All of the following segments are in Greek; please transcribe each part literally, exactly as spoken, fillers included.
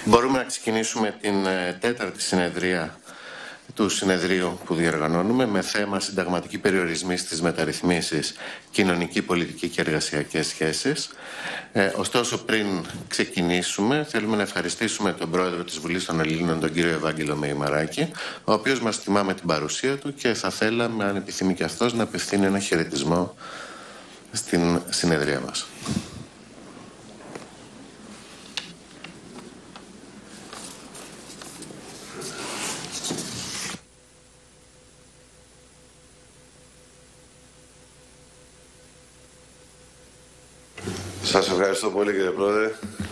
Μπορούμε να ξεκινήσουμε την ε, τέταρτη συνεδρία του συνεδρίου που διοργανώνουμε με θέμα συνταγματική περιορισμοί στις μεταρρυθμίσεις, κοινωνική, πολιτική και εργασιακές σχέσεις. Ε, ωστόσο, πριν ξεκινήσουμε, θέλουμε να ευχαριστήσουμε τον πρόεδρο της Βουλής των Ελλήνων, τον κύριο Ευάγγελο Μεϊμαράκη, ο οποίος μας τιμά με την παρουσία του και θα θέλαμε, αν επιθυμεί και αυτός, να απευθύνει ένα χαιρετισμό στην συνεδρία μας. Σας ευχαριστώ πολύ, κύριε Πρόεδρε.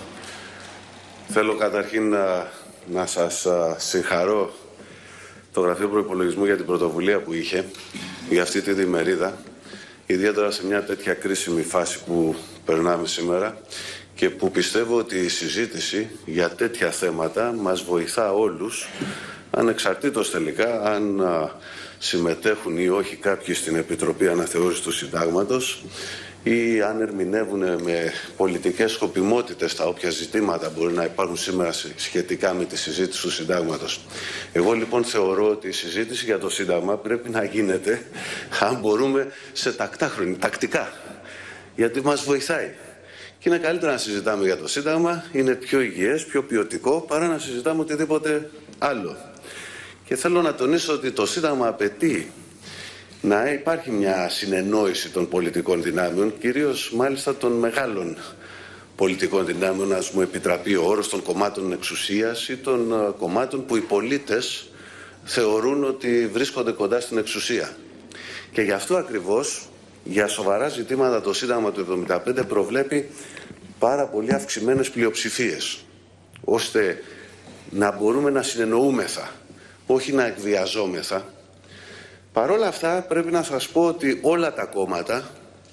Θέλω καταρχήν να, να σας α, συγχαρώ το Γραφείο Προϋπολογισμού για την πρωτοβουλία που είχε για αυτή τη διμερίδα, ιδιαίτερα σε μια τέτοια κρίσιμη φάση που περνάμε σήμερα και που πιστεύω ότι η συζήτηση για τέτοια θέματα μας βοηθά όλους, ανεξαρτήτως τελικά αν α, συμμετέχουν ή όχι κάποιοι στην Επιτροπή Αναθεώρησης του Συντάγματος ή αν ερμηνεύουν με πολιτικές σκοπιμότητες τα όποια ζητήματα μπορεί να υπάρχουν σήμερα σχετικά με τη συζήτηση του Συντάγματος. Εγώ λοιπόν θεωρώ ότι η συζήτηση για το Σύνταγμα πρέπει να γίνεται, αν μπορούμε, σε τακτά χρόνια, τακτικά, γιατί μας βοηθάει. Και είναι καλύτερα να συζητάμε για το Σύνταγμα, είναι πιο υγιές, πιο ποιοτικό, παρά να συζητάμε οτιδήποτε άλλο. Και θέλω να τονίσω ότι το Σύνταγμα απαιτεί να υπάρχει μια συνεννόηση των πολιτικών δυνάμεων, κυρίως μάλιστα των μεγάλων πολιτικών δυνάμεων, ας μου επιτραπεί ο όρος, των κομμάτων εξουσίας ή των uh, κομμάτων που οι πολίτες θεωρούν ότι βρίσκονται κοντά στην εξουσία. Και γι' αυτό ακριβώς, για σοβαρά ζητήματα, το Σύνταγμα του εβδομήντα πέντε προβλέπει πάρα πολύ αυξημένες πλειοψηφίες, ώστε να μπορούμε να συνεννοούμεθα, όχι να εκβιαζόμεθα. Παρ' όλα αυτά πρέπει να σας πω ότι όλα τα κόμματα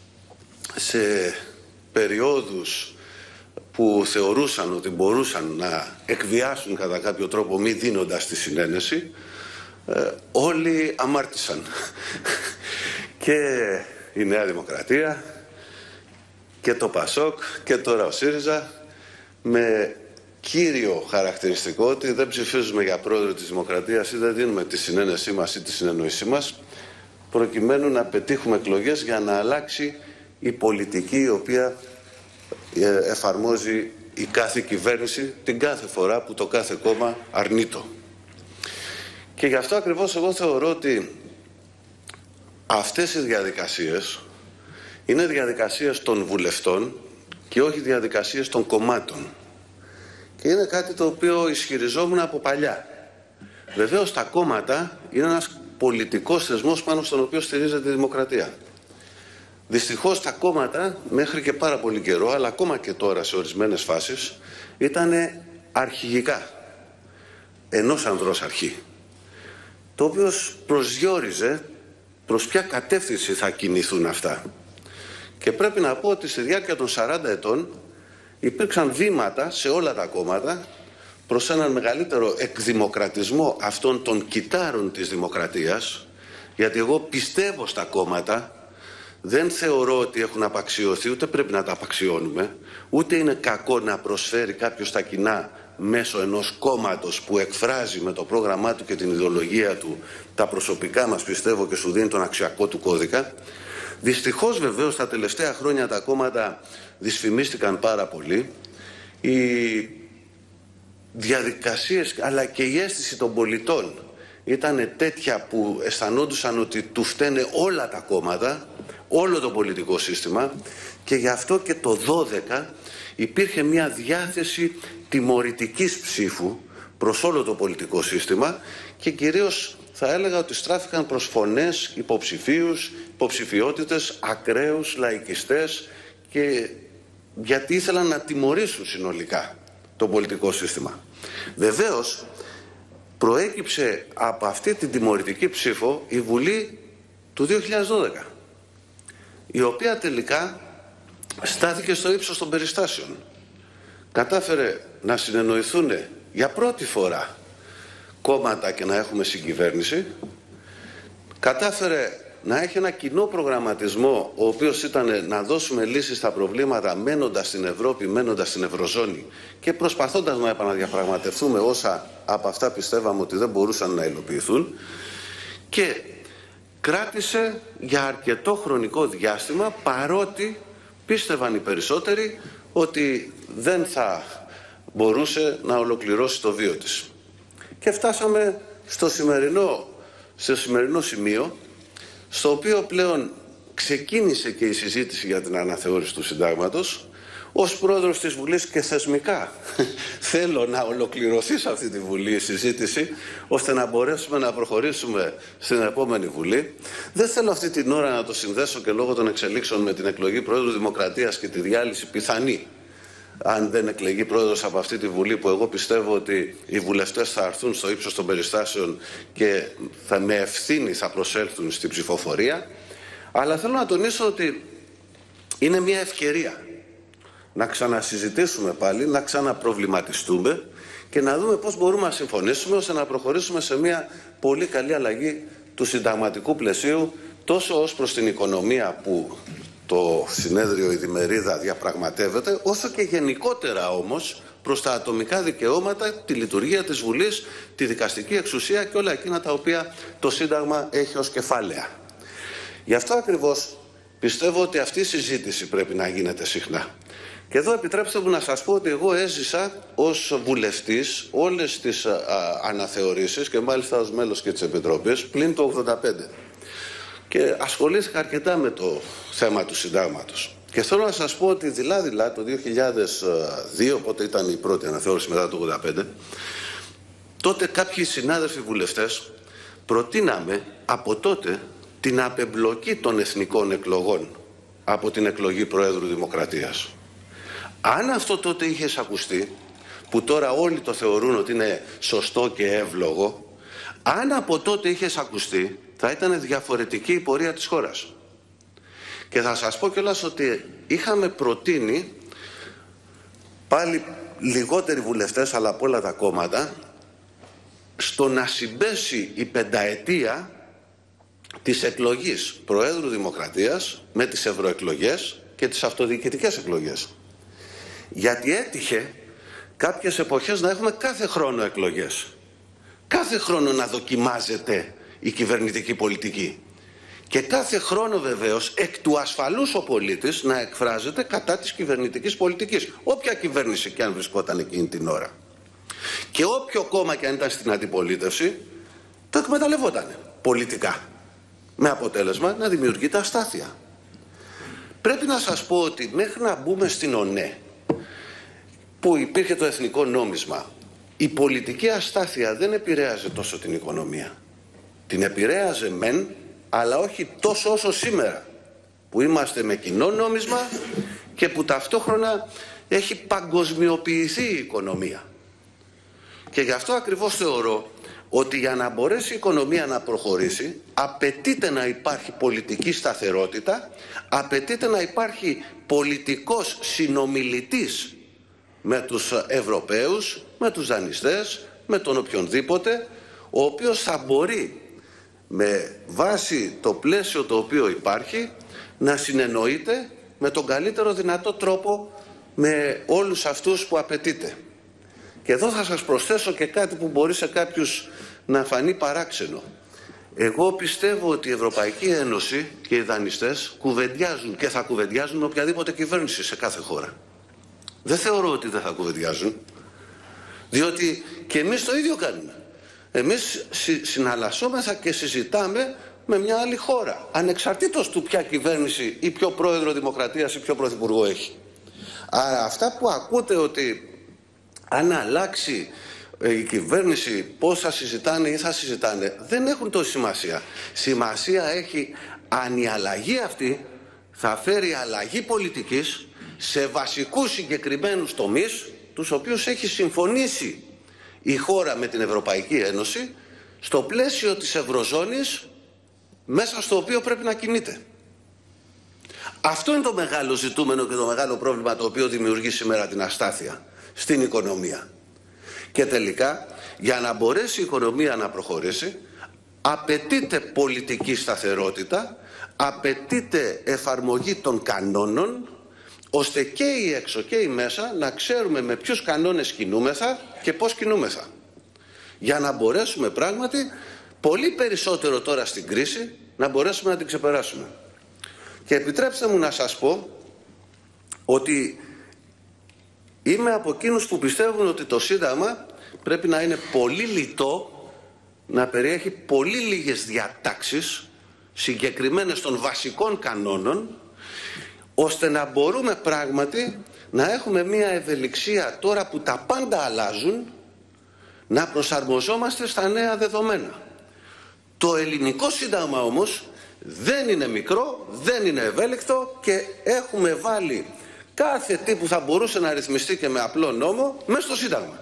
σε περιόδους που θεωρούσαν ότι μπορούσαν να εκβιάσουν κατά κάποιο τρόπο μη δίνοντας τη συνένεση, ε, όλοι αμάρτησαν. Και η Νέα Δημοκρατία και το ΠΑΣΟΚ και τώρα ο ΣΥΡΙΖΑ, με κύριο χαρακτηριστικό ότι δεν ψηφίζουμε για πρόεδρο της Δημοκρατίας ή δεν δίνουμε τη συνένεσή μας ή τη συνεννόησή μας, προκειμένου να πετύχουμε εκλογές για να αλλάξει η πολιτική η οποία εφαρμόζει η κάθε κυβέρνηση την κάθε φορά που το κάθε κόμμα αρνείτο. Και γι' αυτό ακριβώς εγώ θεωρώ ότι αυτές οι διαδικασίες είναι διαδικασίες των βουλευτών και όχι διαδικασίες των κομμάτων. Και είναι κάτι το οποίο ισχυριζόμουν από παλιά. Βεβαίως τα κόμματα είναι ένας πολιτικός θεσμός πάνω στον οποίο στηρίζεται η δημοκρατία. Δυστυχώς τα κόμματα μέχρι και πάρα πολύ καιρό, αλλά ακόμα και τώρα σε ορισμένες φάσεις, ήταν αρχηγικά. Ενός ανδρός αρχή. Το οποίο προσδιόριζε προς ποια κατεύθυνση θα κινηθούν αυτά. Και πρέπει να πω ότι στη διάρκεια των σαράντα ετών υπήρξαν βήματα σε όλα τα κόμματα προς έναν μεγαλύτερο εκδημοκρατισμό αυτών των κυτάρων της δημοκρατίας, γιατί εγώ πιστεύω στα κόμματα, δεν θεωρώ ότι έχουν απαξιωθεί, ούτε πρέπει να τα απαξιώνουμε, ούτε είναι κακό να προσφέρει κάποιος τα κοινά μέσω ενός κόμματος που εκφράζει με το πρόγραμμά του και την ιδεολογία του τα προσωπικά μας, πιστεύω, και σου δίνει τον αξιακό του κώδικα. Δυστυχώς βεβαίως τα τελευταία χρόνια τα κόμματα δυσφημίστηκαν πάρα πολύ. Οι διαδικασίες αλλά και η αίσθηση των πολιτών ήταν τέτοια που αισθανόντουσαν ότι του φταίνε όλα τα κόμματα, όλο το πολιτικό σύστημα, και γι' αυτό και το δώδεκα υπήρχε μια διάθεση τιμωρητικής ψήφου προς όλο το πολιτικό σύστημα και κυρίως θα έλεγα ότι στράφηκαν προς φωνές, υποψηφίους, υποψηφιότητες, ακραίους, λαϊκιστές, και γιατί ήθελαν να τιμωρήσουν συνολικά το πολιτικό σύστημα. Βεβαίως προέκυψε από αυτή την τιμωρητική ψήφο η Βουλή του δύο χιλιάδες δώδεκα, η οποία τελικά στάθηκε στο ύψος των περιστάσεων. Κατάφερε να συνεννοηθούν για πρώτη φορά κόμματα και να έχουμε συγκυβέρνηση. Κατάφερε να έχει ένα κοινό προγραμματισμό, ο οποίος ήταν να δώσουμε λύσεις στα προβλήματα μένοντας στην Ευρώπη, μένοντας στην Ευρωζώνη και προσπαθώντας να επαναδιαπραγματευτούμε όσα από αυτά πιστεύαμε ότι δεν μπορούσαν να υλοποιηθούν, και κράτησε για αρκετό χρονικό διάστημα, παρότι πίστευαν οι περισσότεροι ότι δεν θα μπορούσε να ολοκληρώσει το βίο της. Και φτάσαμε στο σημερινό, στο σημερινό σημείο, στο οποίο πλέον ξεκίνησε και η συζήτηση για την αναθεώρηση του συντάγματος. Ως πρόεδρος της Βουλής και θεσμικά θέλω να ολοκληρωθεί σε αυτή τη Βουλή η συζήτηση, ώστε να μπορέσουμε να προχωρήσουμε στην επόμενη Βουλή. Δεν θέλω αυτή την ώρα να το συνδέσω και λόγω των εξελίξεων με την εκλογή Πρόεδρου Δημοκρατίας και τη διάλυση πιθανή, αν δεν εκλεγεί πρόεδρος από αυτή τη Βουλή, που εγώ πιστεύω ότι οι βουλευτές θα έρθουν στο ύψος των περιστάσεων και θα, με ευθύνη θα προσέλθουν στην ψηφοφορία. Αλλά θέλω να τονίσω ότι είναι μια ευκαιρία να ξανασυζητήσουμε πάλι, να ξαναπροβληματιστούμε και να δούμε πώς μπορούμε να συμφωνήσουμε ώστε να προχωρήσουμε σε μια πολύ καλή αλλαγή του συνταγματικού πλαισίου, τόσο ως προς την οικονομία που το συνέδριο, η Διμερίδα, διαπραγματεύεται, όσο και γενικότερα όμως προς τα ατομικά δικαιώματα, τη λειτουργία της Βουλής, τη δικαστική εξουσία και όλα εκείνα τα οποία το Σύνταγμα έχει ως κεφάλαια. Γι' αυτό ακριβώς πιστεύω ότι αυτή η συζήτηση πρέπει να γίνεται συχνά. Και εδώ επιτρέψτε μου να σας πω ότι εγώ έζησα ως βουλευτής όλες τις α, αναθεωρήσεις και μάλιστα ως μέλος και της Επιτροπής πλην το ογδόντα πέντε. Και ασχολήθηκα αρκετά με το θέμα του συντάγματος. Και θέλω να σας πω ότι δειλά-δειλά το δύο χιλιάδες δύο, οπότε ήταν η πρώτη αναθεώρηση μετά το ογδόντα πέντε, τότε κάποιοι συνάδελφοι βουλευτές προτείναμε από τότε την απεμπλοκή των εθνικών εκλογών από την εκλογή Προέδρου Δημοκρατίας. Αν αυτό τότε είχε εισακουστεί, που τώρα όλοι το θεωρούν ότι είναι σωστό και εύλογο, αν από τότε είχε εισακουστεί, θα ήταν διαφορετική η πορεία της χώρας. Και θα σας πω κιόλας ότι είχαμε προτείνει πάλι λιγότεροι βουλευτές, αλλά από όλα τα κόμματα, στο να συμπέσει η πενταετία της εκλογής Προέδρου Δημοκρατίας με τις ευρωεκλογές και τις αυτοδιοικητικές εκλογές. Γιατί έτυχε κάποιες εποχές να έχουμε κάθε χρόνο εκλογές. Κάθε χρόνο να δοκιμάζεται η κυβερνητική πολιτική. Και κάθε χρόνο βεβαίως εκ του ασφαλούς ο πολίτης να εκφράζεται κατά της κυβερνητικής πολιτικής. Όποια κυβέρνηση και αν βρισκόταν εκείνη την ώρα. Και όποιο κόμμα και αν ήταν στην αντιπολίτευση, το εκμεταλλευόταν πολιτικά. Με αποτέλεσμα να δημιουργείται αστάθεια. Πρέπει να σας πω ότι μέχρι να μπούμε στην ΟΝΕ, που υπήρχε το εθνικό νόμισμα, η πολιτική αστάθεια δεν επηρέαζε τόσο την οικονομία. Την επηρέαζε μεν, αλλά όχι τόσο όσο σήμερα, που είμαστε με κοινό νόμισμα και που ταυτόχρονα έχει παγκοσμιοποιηθεί η οικονομία. Και γι' αυτό ακριβώς θεωρώ ότι για να μπορέσει η οικονομία να προχωρήσει, απαιτείται να υπάρχει πολιτική σταθερότητα, απαιτείται να υπάρχει πολιτικός συνομιλητής με τους Ευρωπαίους, με τους δανειστές, με τον οποιονδήποτε, ο οποίος θα μπορεί με βάση το πλαίσιο το οποίο υπάρχει να συνεννοείται με τον καλύτερο δυνατό τρόπο με όλους αυτούς που απαιτείται. Και εδώ θα σας προσθέσω και κάτι που μπορεί σε κάποιους να φανεί παράξενο. Εγώ πιστεύω ότι η Ευρωπαϊκή Ένωση και οι δανειστές κουβεντιάζουν και θα κουβεντιάζουν με οποιαδήποτε κυβέρνηση σε κάθε χώρα. Δεν θεωρώ ότι δεν θα κουβεντιάζουν, διότι και εμείς το ίδιο κάνουμε. Εμείς συ, συναλλασσόμεθα και συζητάμε με μια άλλη χώρα, ανεξαρτήτως του ποια κυβέρνηση ή ποιο πρόεδρο δημοκρατίας ή ποιο πρωθυπουργό έχει. Άρα αυτά που ακούτε ότι αν αλλάξει η κυβέρνηση πώς θα συζητάνε ή θα συζητάνε, δεν έχουν τόση σημασία. Σημασία έχει αν η αλλαγή αυτή θα φέρει αλλαγή πολιτικής σε βασικούς συγκεκριμένους τομείς, τους οποίους έχει συμφωνήσει η χώρα με την Ευρωπαϊκή Ένωση στο πλαίσιο της Ευρωζώνης, μέσα στο οποίο πρέπει να κινείται. Αυτό είναι το μεγάλο ζητούμενο και το μεγάλο πρόβλημα το οποίο δημιουργεί σήμερα την αστάθεια στην οικονομία. Και τελικά, για να μπορέσει η οικονομία να προχωρήσει, απαιτείται πολιτική σταθερότητα, απαιτείται εφαρμογή των κανόνων, ώστε και οι έξω και οι μέσα να ξέρουμε με ποιους κανόνες κινούμεθα και πώς κινούμεθα. Για να μπορέσουμε πράγματι, πολύ περισσότερο τώρα στην κρίση, να μπορέσουμε να την ξεπεράσουμε. Και επιτρέψτε μου να σας πω ότι είμαι από εκείνους που πιστεύουν ότι το Σύνταγμα πρέπει να είναι πολύ λιτό, να περιέχει πολύ λίγες διατάξεις συγκεκριμένες των βασικών κανόνων, ώστε να μπορούμε πράγματι να έχουμε μια ευελιξία τώρα που τα πάντα αλλάζουν, να προσαρμοζόμαστε στα νέα δεδομένα. Το ελληνικό Σύνταγμα όμως δεν είναι μικρό, δεν είναι ευέλικτο και έχουμε βάλει κάθε τι που θα μπορούσε να ρυθμιστεί και με απλό νόμο μέσα στο Σύνταγμα.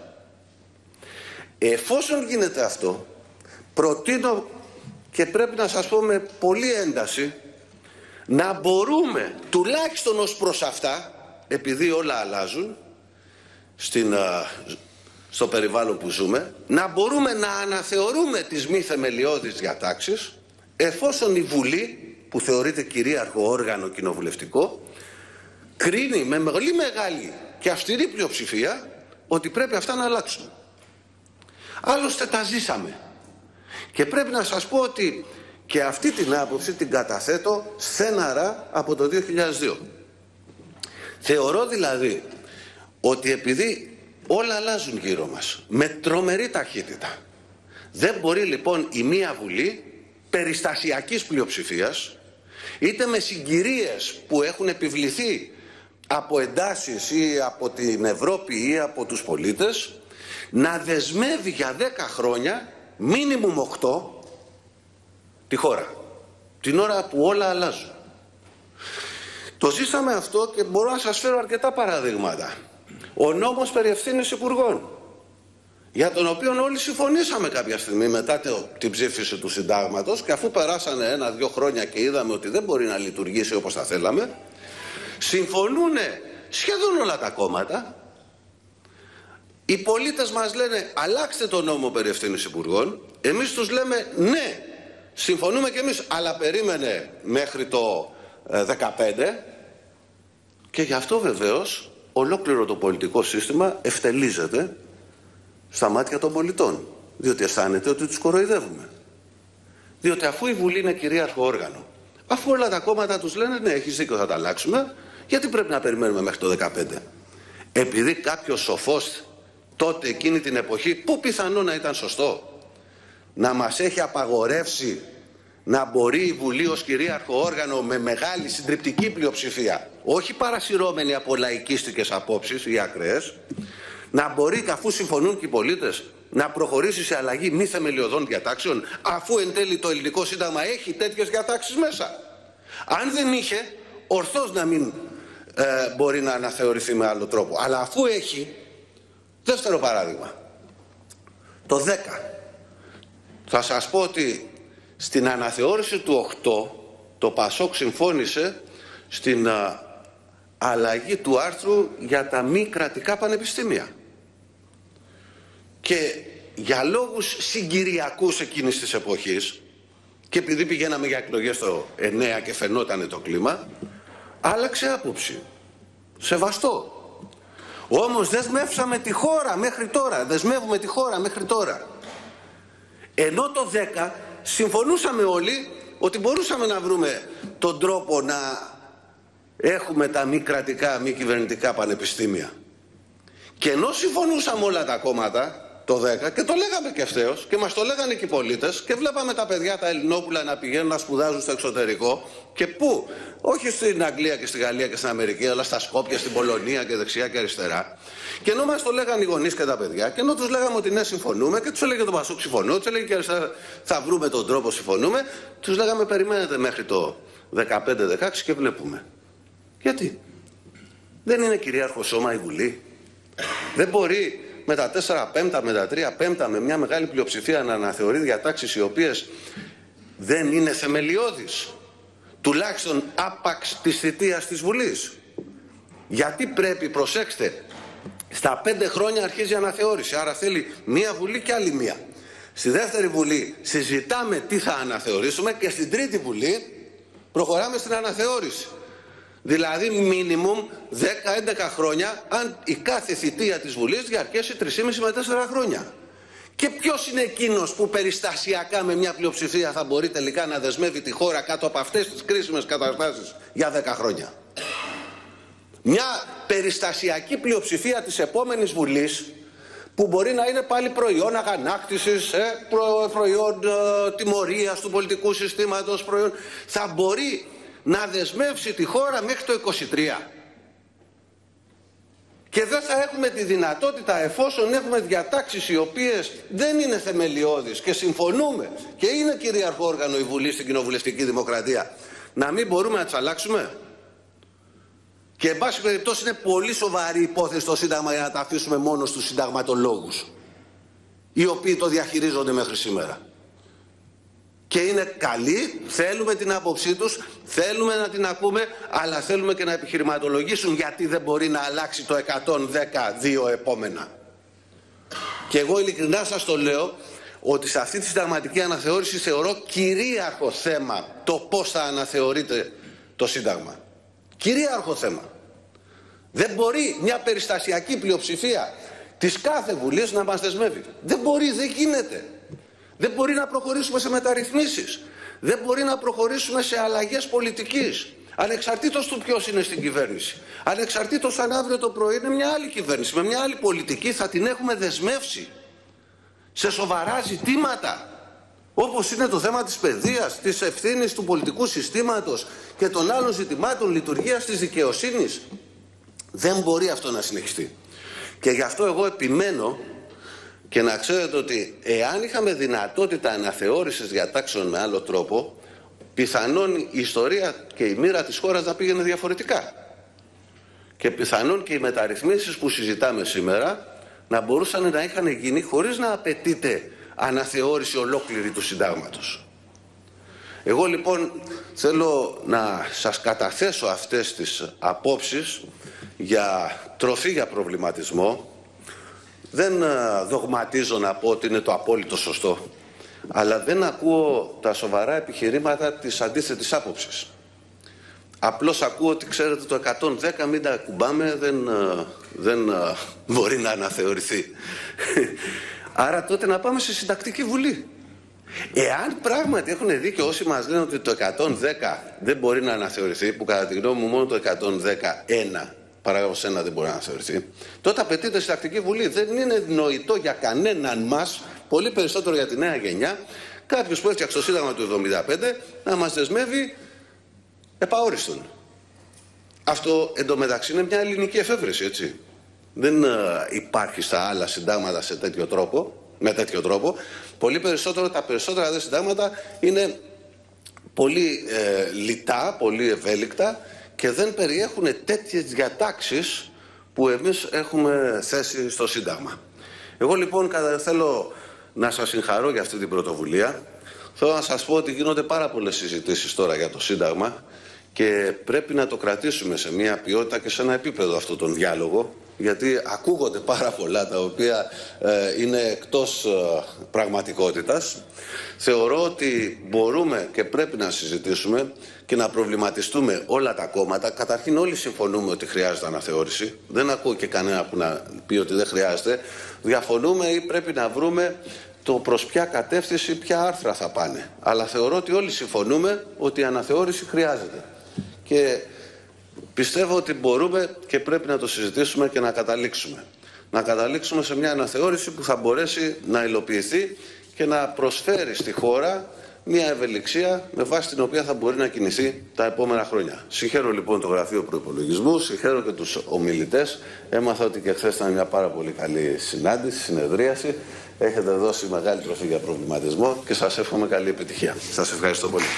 Εφόσον γίνεται αυτό, προτείνω και πρέπει να σας πω με πολύ ένταση να μπορούμε τουλάχιστον ως προς αυτά, επειδή όλα αλλάζουν στην, στο περιβάλλον που ζούμε, να μπορούμε να αναθεωρούμε τις μη θεμελιώδεις διατάξεις, εφόσον η Βουλή, που θεωρείται κυρίαρχο όργανο κοινοβουλευτικό, κρίνει με πολύ μεγάλη και αυστηρή πλειοψηφία ότι πρέπει αυτά να αλλάξουν. Άλλωστε τα ζήσαμε. Και πρέπει να σας πω ότι και αυτή την άποψη την καταθέτω στέναρα από το δύο χιλιάδες δύο. Θεωρώ δηλαδή ότι επειδή όλα αλλάζουν γύρω μας με τρομερή ταχύτητα, δεν μπορεί λοιπόν η μία Βουλή περιστασιακής πλειοψηφίας, είτε με συγκυρίες που έχουν επιβληθεί από εντάσεις ή από την Ευρώπη ή από τους πολίτες, να δεσμεύει για δέκα χρόνια, μίνιμουμ οκτώ, τη χώρα, την ώρα που όλα αλλάζουν. Το ζήσαμε αυτό και μπορώ να σας φέρω αρκετά παραδείγματα. Ο νόμος περί ευθύνης υπουργών, για τον οποίο όλοι συμφωνήσαμε κάποια στιγμή μετά την ψήφιση του συντάγματος, και αφού περάσανε ένα-δυο χρόνια και είδαμε ότι δεν μπορεί να λειτουργήσει όπως θα θέλαμε, συμφωνούν σχεδόν όλα τα κόμματα. Οι πολίτες μας λένε αλλάξτε τον νόμο περί ευθύνης υπουργών, εμείς τους λέμε ναι, συμφωνούμε κι εμείς, αλλά περίμενε μέχρι το δεκαπέντε, και γι' αυτό βεβαίως ολόκληρο το πολιτικό σύστημα ευτελίζεται στα μάτια των πολιτών, διότι αισθάνεται ότι τους κοροϊδεύουμε. Διότι αφού η Βουλή είναι κυρίαρχο όργανο, αφού όλα τα κόμματα τους λένε ναι, έχεις δίκιο, θα τα αλλάξουμε, γιατί πρέπει να περιμένουμε μέχρι το δεκαπέντε? Επειδή κάποιος σοφός τότε εκείνη την εποχή, που πιθανό να ήταν σωστό, να μας έχει απαγορεύσει να μπορεί η Βουλή ως κυρίαρχο όργανο με μεγάλη συντριπτική πλειοψηφία, όχι παρασυρώμενη από λαϊκίστικες απόψεις ή ακραίες, να μπορεί, αφού συμφωνούν και οι πολίτες, να προχωρήσει σε αλλαγή μη θεμελιωδών διατάξεων, αφού εν τέλει το ελληνικό Σύνταγμα έχει τέτοιες διατάξεις μέσα. Αν δεν είχε, ορθώς να μην ε, μπορεί να αναθεωρηθεί με άλλο τρόπο. Αλλά αφού έχει, δεύτερο παράδειγμα, το δέκα. Θα σας πω ότι στην αναθεώρηση του οκτώ το Πασόκ συμφώνησε στην α, αλλαγή του άρθρου για τα μη κρατικά πανεπιστήμια. Και για λόγους συγκυριακούς εκείνης της εποχής, και επειδή πηγαίναμε για εκλογές το εννέα και φαινόταν το κλίμα, άλλαξε άποψη. Σεβαστό. Όμως δεσμεύσαμε τη χώρα μέχρι τώρα, δεσμεύουμε τη χώρα μέχρι τώρα. Ενώ το δέκα συμφωνούσαμε όλοι ότι μπορούσαμε να βρούμε τον τρόπο να έχουμε τα μη κρατικά, μη κυβερνητικά πανεπιστήμια. Και ενώ συμφωνούσαμε όλα τα κόμματα το δέκα, και το λέγαμε και ευθέως, και μας το λέγανε και οι πολίτες, και βλέπαμε τα παιδιά τα Ελληνόπουλα να πηγαίνουν να σπουδάζουν στο εξωτερικό, και πού? Όχι στην Αγγλία και στη Γαλλία και στην Αμερική, αλλά στα Σκόπια, στην Πολωνία και δεξιά και αριστερά. Και ενώ μας το λέγανε οι γονείς και τα παιδιά, και ενώ τους λέγαμε ότι ναι, συμφωνούμε, και τους έλεγε το Πασόκ συμφωνώ, τους έλεγε και αριστερά θα βρούμε τον τρόπο, συμφωνούμε, τους λέγαμε περιμένετε μέχρι το δεκαπέντε δεκαέξι και βλέπουμε. Γιατί? Δεν είναι κυρίαρχο σώμα η Βουλή? Δεν μπορεί με τα τέσσερα πέμπτα, με τα τρία πέμπτα, με μια μεγάλη πλειοψηφία να αναθεωρεί διατάξεις οι οποίες δεν είναι θεμελιώδεις, τουλάχιστον άπαξ της θητείας της Βουλής? Γιατί πρέπει, προσέξτε, στα πέντε χρόνια αρχίζει η αναθεώρηση, άρα θέλει μία Βουλή και άλλη μία. Στη δεύτερη Βουλή συζητάμε τι θα αναθεωρήσουμε και στην τρίτη Βουλή προχωράμε στην αναθεώρηση. Δηλαδή μίνιμουμ δέκα με έντεκα χρόνια, αν η κάθε θητεία της Βουλής διαρκέσει τρία και μισό με τέσσερα χρόνια. Και ποιος είναι εκείνος που περιστασιακά με μια πλειοψηφία θα μπορεί τελικά να δεσμεύει τη χώρα κάτω από αυτές τις κρίσιμες καταστάσεις για δέκα χρόνια? Μια περιστασιακή πλειοψηφία της επόμενης Βουλής, που μπορεί να είναι πάλι προϊόν αγανάκτησης, ε, προ, προϊόν ε, τιμωρίας του πολιτικού συστήματος, προϊόν, θα μπορεί να δεσμεύσει τη χώρα μέχρι το είκοσι τρία. Και δεν θα έχουμε τη δυνατότητα, εφόσον έχουμε διατάξεις οι οποίες δεν είναι θεμελιώδεις και συμφωνούμε και είναι κυρίαρχο όργανο η Βουλή στην κοινοβουλευτική δημοκρατία, να μην μπορούμε να τις αλλάξουμε? Και εν πάση περιπτώσει είναι πολύ σοβαρή υπόθεση το Σύνταγμα για να τα αφήσουμε μόνο στους συνταγματολόγους, οι οποίοι το διαχειρίζονται μέχρι σήμερα. Και είναι καλοί, θέλουμε την άποψή τους, θέλουμε να την ακούμε, αλλά θέλουμε και να επιχειρηματολογήσουν γιατί δεν μπορεί να αλλάξει το εκατόν δεκαδύο επόμενα. Και εγώ ειλικρινά σας το λέω ότι σε αυτή τη συνταγματική αναθεώρηση θεωρώ κυρίαρχο θέμα το πώς θα αναθεωρείται το Σύνταγμα. Κυρίαρχο θέμα. Δεν μπορεί μια περιστασιακή πλειοψηφία της κάθε Βουλής να μας δεσμεύει. Δεν μπορεί, δεν γίνεται. Δεν μπορεί να προχωρήσουμε σε μεταρρυθμίσεις. Δεν μπορεί να προχωρήσουμε σε αλλαγές πολιτικής. Ανεξαρτήτως του ποιος είναι στην κυβέρνηση. Ανεξαρτήτως αν αύριο το πρωί είναι μια άλλη κυβέρνηση, με μια άλλη πολιτική, θα την έχουμε δεσμεύσει σε σοβαρά ζητήματα. Όπως είναι το θέμα της παιδείας, της ευθύνης του πολιτικού συστήματος και των άλλων ζητημάτων λειτουργίας της δικαιοσύνης. Δεν μπορεί αυτό να συνεχιστεί. Και γι' αυτό εγώ επιμένω, και να ξέρετε ότι εάν είχαμε δυνατότητα αναθεώρησης διατάξεων με άλλο τρόπο, πιθανόν η ιστορία και η μοίρα της χώρας να πήγαινε διαφορετικά. Και πιθανόν και οι μεταρρυθμίσεις που συζητάμε σήμερα να μπορούσαν να είχαν γίνει χωρίς να απαιτείται αναθεώρηση ολόκληρη του συντάγματος. Εγώ λοιπόν θέλω να σας καταθέσω αυτές τις απόψεις για τροφή για προβληματισμό. Δεν δογματίζω να πω ότι είναι το απόλυτο σωστό, αλλά δεν ακούω τα σοβαρά επιχειρήματα της αντίθετης άποψης. Απλώς ακούω ότι ξέρετε το εκατόν δέκα μην τα ακουμπάμε, δεν, δεν μπορεί να αναθεωρηθεί. Άρα τότε να πάμε σε συντακτική βουλή. Εάν πράγματι έχουν δίκιο όσοι μας λένε ότι το εκατόν δέκα δεν μπορεί να αναθεωρηθεί, που κατά τη γνώμη μου μόνο το εκατόν δέκα ένα παράγραφος ένα δεν μπορεί να αναθεωρηθεί, τότε απαιτείται συντακτική βουλή. Δεν είναι νοητό για κανέναν μας, πολύ περισσότερο για τη νέα γενιά, κάποιος που έφτιαξε το Σύνταγμα του εβδομήντα πέντε να μας δεσμεύει επαόριστον. Αυτό εντωμεταξύ είναι μια ελληνική εφεύρεση, έτσι. Δεν uh, υπάρχει στα άλλα συντάγματα σε τέτοιο τρόπο, με τέτοιο τρόπο. Πολύ περισσότερο, τα περισσότερα δε συντάγματα είναι πολύ ε, λιτά, πολύ ευέλικτα και δεν περιέχουν τέτοιες διατάξεις που εμείς έχουμε θέσει στο Σύνταγμα. Εγώ λοιπόν θέλω να σας συγχαρώ για αυτή την πρωτοβουλία. Θέλω να σας πω ότι γίνονται πάρα πολλές συζητήσεις τώρα για το Σύνταγμα και πρέπει να το κρατήσουμε σε μια ποιότητα και σε ένα επίπεδο αυτόν τον διάλογο, γιατί ακούγονται πάρα πολλά τα οποία ε, είναι εκτός ε, πραγματικότητας. Θεωρώ ότι μπορούμε και πρέπει να συζητήσουμε και να προβληματιστούμε όλα τα κόμματα. Καταρχήν όλοι συμφωνούμε ότι χρειάζεται αναθεώρηση. Δεν ακούω και κανένα που να πει ότι δεν χρειάζεται. Διαφωνούμε ή πρέπει να βρούμε το προς ποια κατεύθυνση, ποια άρθρα θα πάνε. Αλλά θεωρώ ότι όλοι συμφωνούμε ότι η αναθεώρηση χρειάζεται. Και πιστεύω ότι μπορούμε και πρέπει να το συζητήσουμε και να καταλήξουμε. Να καταλήξουμε σε μια αναθεώρηση που θα μπορέσει να υλοποιηθεί και να προσφέρει στη χώρα μια ευελιξία με βάση την οποία θα μπορεί να κινηθεί τα επόμενα χρόνια. Συγχαίρω λοιπόν το Γραφείο Προϋπολογισμού, συγχαίρω και τους ομιλητές. Έμαθα ότι και χθες ήταν μια πάρα πολύ καλή συνάντηση, συνεδρίαση. Έχετε δώσει μεγάλη τροφή για προβληματισμό και σας εύχομαι καλή επιτυχία. Σας ευχαριστώ πολύ.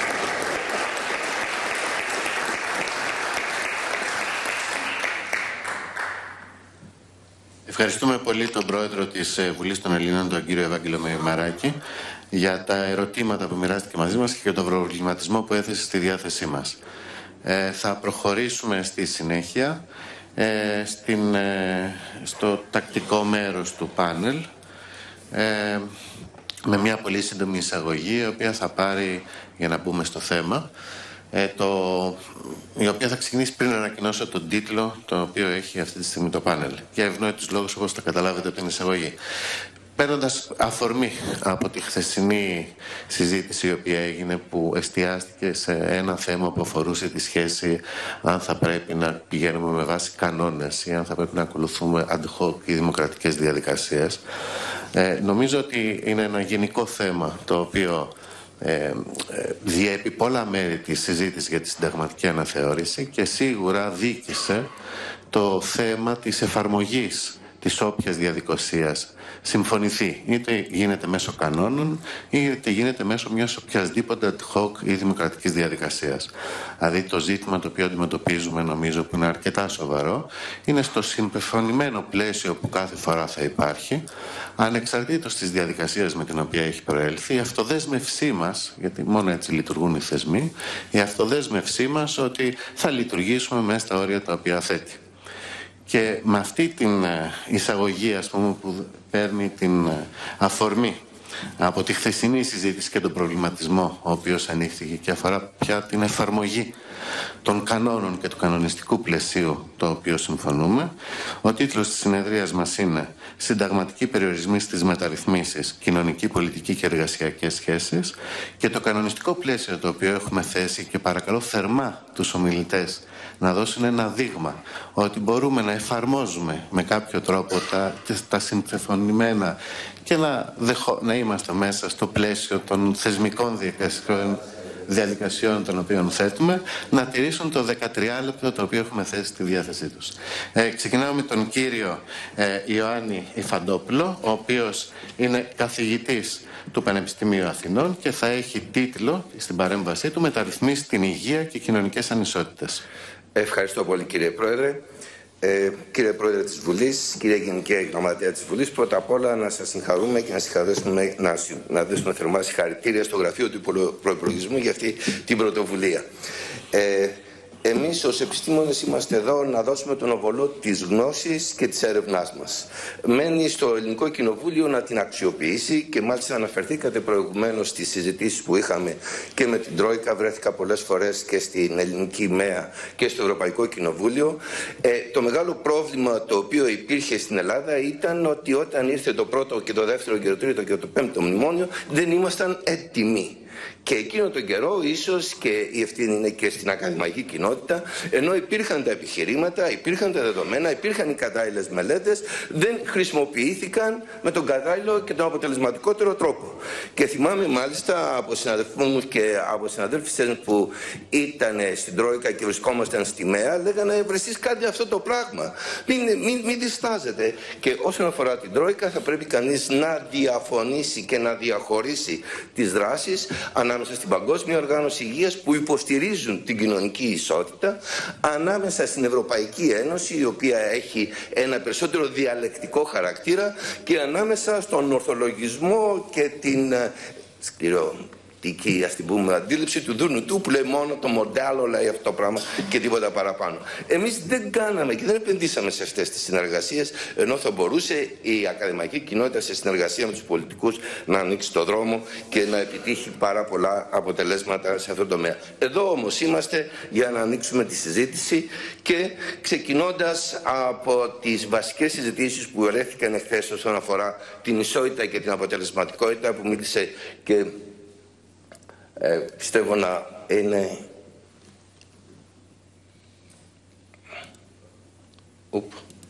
Ευχαριστούμε πολύ τον Πρόεδρο της Βουλής των Ελλήνων, τον κύριο Ευάγγελο Μεϊμαράκη, για τα ερωτήματα που μοιράστηκε μαζί μας και για τον προβληματισμό που έθεσε στη διάθεσή μας. Ε, θα προχωρήσουμε στη συνέχεια ε, στην, ε, στο τακτικό μέρος του πάνελ. Ε, με μια πολύ σύντομη εισαγωγή, η οποία θα πάρει, για να μπούμε στο θέμα, ε, το, η οποία θα ξεκινήσει πριν ανακοινώσω τον τίτλο, το οποίο έχει αυτή τη στιγμή το πάνελ. Για ευνόητους λόγους, όπως θα καταλάβετε από την εισαγωγή. Παίρνοντας αφορμή από τη χθεσινή συζήτηση η οποία έγινε, που εστιάστηκε σε ένα θέμα που αφορούσε τη σχέση αν θα πρέπει να πηγαίνουμε με βάση κανόνες ή αν θα πρέπει να ακολουθούμε ad hoc ή δημοκρατικές διαδικασίες, ε, νομίζω ότι είναι ένα γενικό θέμα το οποίο ε, ε, διέπει πολλά μέρη της συζήτησης για τη συνταγματική αναθεώρηση και σίγουρα δίκησε το θέμα της εφαρμογής της όποιας διαδικασίας συμφωνηθεί, είτε γίνεται μέσω κανόνων είτε γίνεται μέσω μιας οποιασδήποτε ad hoc ή δημοκρατικής διαδικασίας. Δηλαδή το ζήτημα το οποίο αντιμετωπίζουμε, νομίζω που είναι αρκετά σοβαρό, είναι στο συμπεφωνημένο πλαίσιο που κάθε φορά θα υπάρχει, ανεξαρτήτως της διαδικασίας με την οποία έχει προέλθει, η αυτοδέσμευσή μας, γιατί μόνο έτσι λειτουργούν οι θεσμοί, η αυτοδέσμευσή μας ότι θα λειτουργήσουμε μέσα στα όρια τα οποία θέτει. Και με αυτή την εισαγωγή, ας πούμε, που παίρνει την αφορμή από τη χθεσινή συζήτηση και τον προβληματισμό ο οποίος ανοίχθηκε και αφορά πια την εφαρμογή των κανόνων και του κανονιστικού πλαισίου το οποίο συμφωνούμε, ο τίτλος της συνεδρίας μας είναι «Συνταγματικοί περιορισμοί στις μεταρρυθμίσεις, κοινωνική, πολιτική και εργασιακές σχέσεις» και το κανονιστικό πλαίσιο το οποίο έχουμε θέσει, και παρακαλώ θερμά τους ομιλητές να δώσουν ένα δείγμα ότι μπορούμε να εφαρμόζουμε με κάποιο τρόπο τα, τα συμφωνημένα και να, δεχο, να είμαστε μέσα στο πλαίσιο των θεσμικών διαδικασιών, διαδικασιών των οποίων θέτουμε, να τηρήσουν το δεκατριάλεπτο το οποίο έχουμε θέσει στη διάθεσή τους. Ε, ξεκινάω με τον κύριο ε, Ιωάννη Ιφαντόπουλο, ο οποίος είναι καθηγητής του Πανεπιστημίου Αθηνών και θα έχει τίτλο στην παρέμβασή του «Μεταρρυθμίσεις στην υγεία και κοινωνικές ανισότητες». Ευχαριστώ πολύ, κύριε Πρόεδρε. Ε, κύριε Πρόεδρε της Βουλής, κύριε Γενική Γραμματέα της Βουλής, πρώτα απ' όλα να σας συγχαρούμε και να, συγχαρούμε, να, να δώσουμε θερμά συγχαρητήρια στο Γραφείο του Προϋπολογισμού για αυτή την πρωτοβουλία. Ε, Εμείς ως επιστήμονες είμαστε εδώ να δώσουμε τον οβολό της γνώσης και της έρευνάς μας. Μένει στο Ελληνικό Κοινοβούλιο να την αξιοποιήσει και μάλιστα αναφερθήκατε προηγουμένως στις συζητήσεις που είχαμε και με την Τρόικα, βρέθηκα πολλές φορές και στην Ελληνική ΜΕΑ και στο Ευρωπαϊκό Κοινοβούλιο. Ε, το μεγάλο πρόβλημα το οποίο υπήρχε στην Ελλάδα ήταν ότι όταν ήρθε το πρώτο και το δεύτερο και το τρίτο και το πέμπτο μνημόνιο δεν ήμασταν έτοιμοι. Και εκείνο τον καιρό ίσως και η ευθύνη είναι και στην ακαδημαϊκή κοινότητα, ενώ υπήρχαν τα επιχειρήματα, υπήρχαν τα δεδομένα, υπήρχαν οι κατάλληλες μελέτες, δεν χρησιμοποιήθηκαν με τον κατάλληλο και τον αποτελεσματικότερο τρόπο. Και θυμάμαι μάλιστα από συναδελφούς μου και από συναδέλφους που ήταν στην Τρόικα και βρισκόμασταν στη ΜΕΑ, λέγανε βρε εσείς κάντε αυτό το πράγμα. Μην, μην, μην διστάζετε. Και όσον αφορά την Τρόικα θα πρέπει κανείς να διαφωνήσει και να διαχωρίσει τις δράσεις ανάμεσα στην Παγκόσμια Οργάνωση Υγείας που υποστηρίζουν την κοινωνική ισότητα, ανάμεσα στην Ευρωπαϊκή Ένωση η οποία έχει ένα περισσότερο διαλεκτικό χαρακτήρα και ανάμεσα στον ορθολογισμό και την σκληρό ας την πούμε αντίληψη του δούνου του που λέει μόνο το μοντέλο λέει αυτό το πράγμα και τίποτα παραπάνω. Εμείς δεν κάναμε και δεν επενδύσαμε σε αυτές τις συνεργασίες, ενώ θα μπορούσε η ακαδημαϊκή κοινότητα σε συνεργασία με τους πολιτικούς να ανοίξει το δρόμο και να επιτύχει πάρα πολλά αποτελέσματα σε αυτό το τομέα. Εδώ όμως είμαστε για να ανοίξουμε τη συζήτηση και ξεκινώντας από τις βασικές συζητήσεις που βρέθηκαν εχθές όσον αφορά την ισότητα και την αποτελεσματικότητα που μίλησε και Ε, πιστεύω να είναι Ουπ.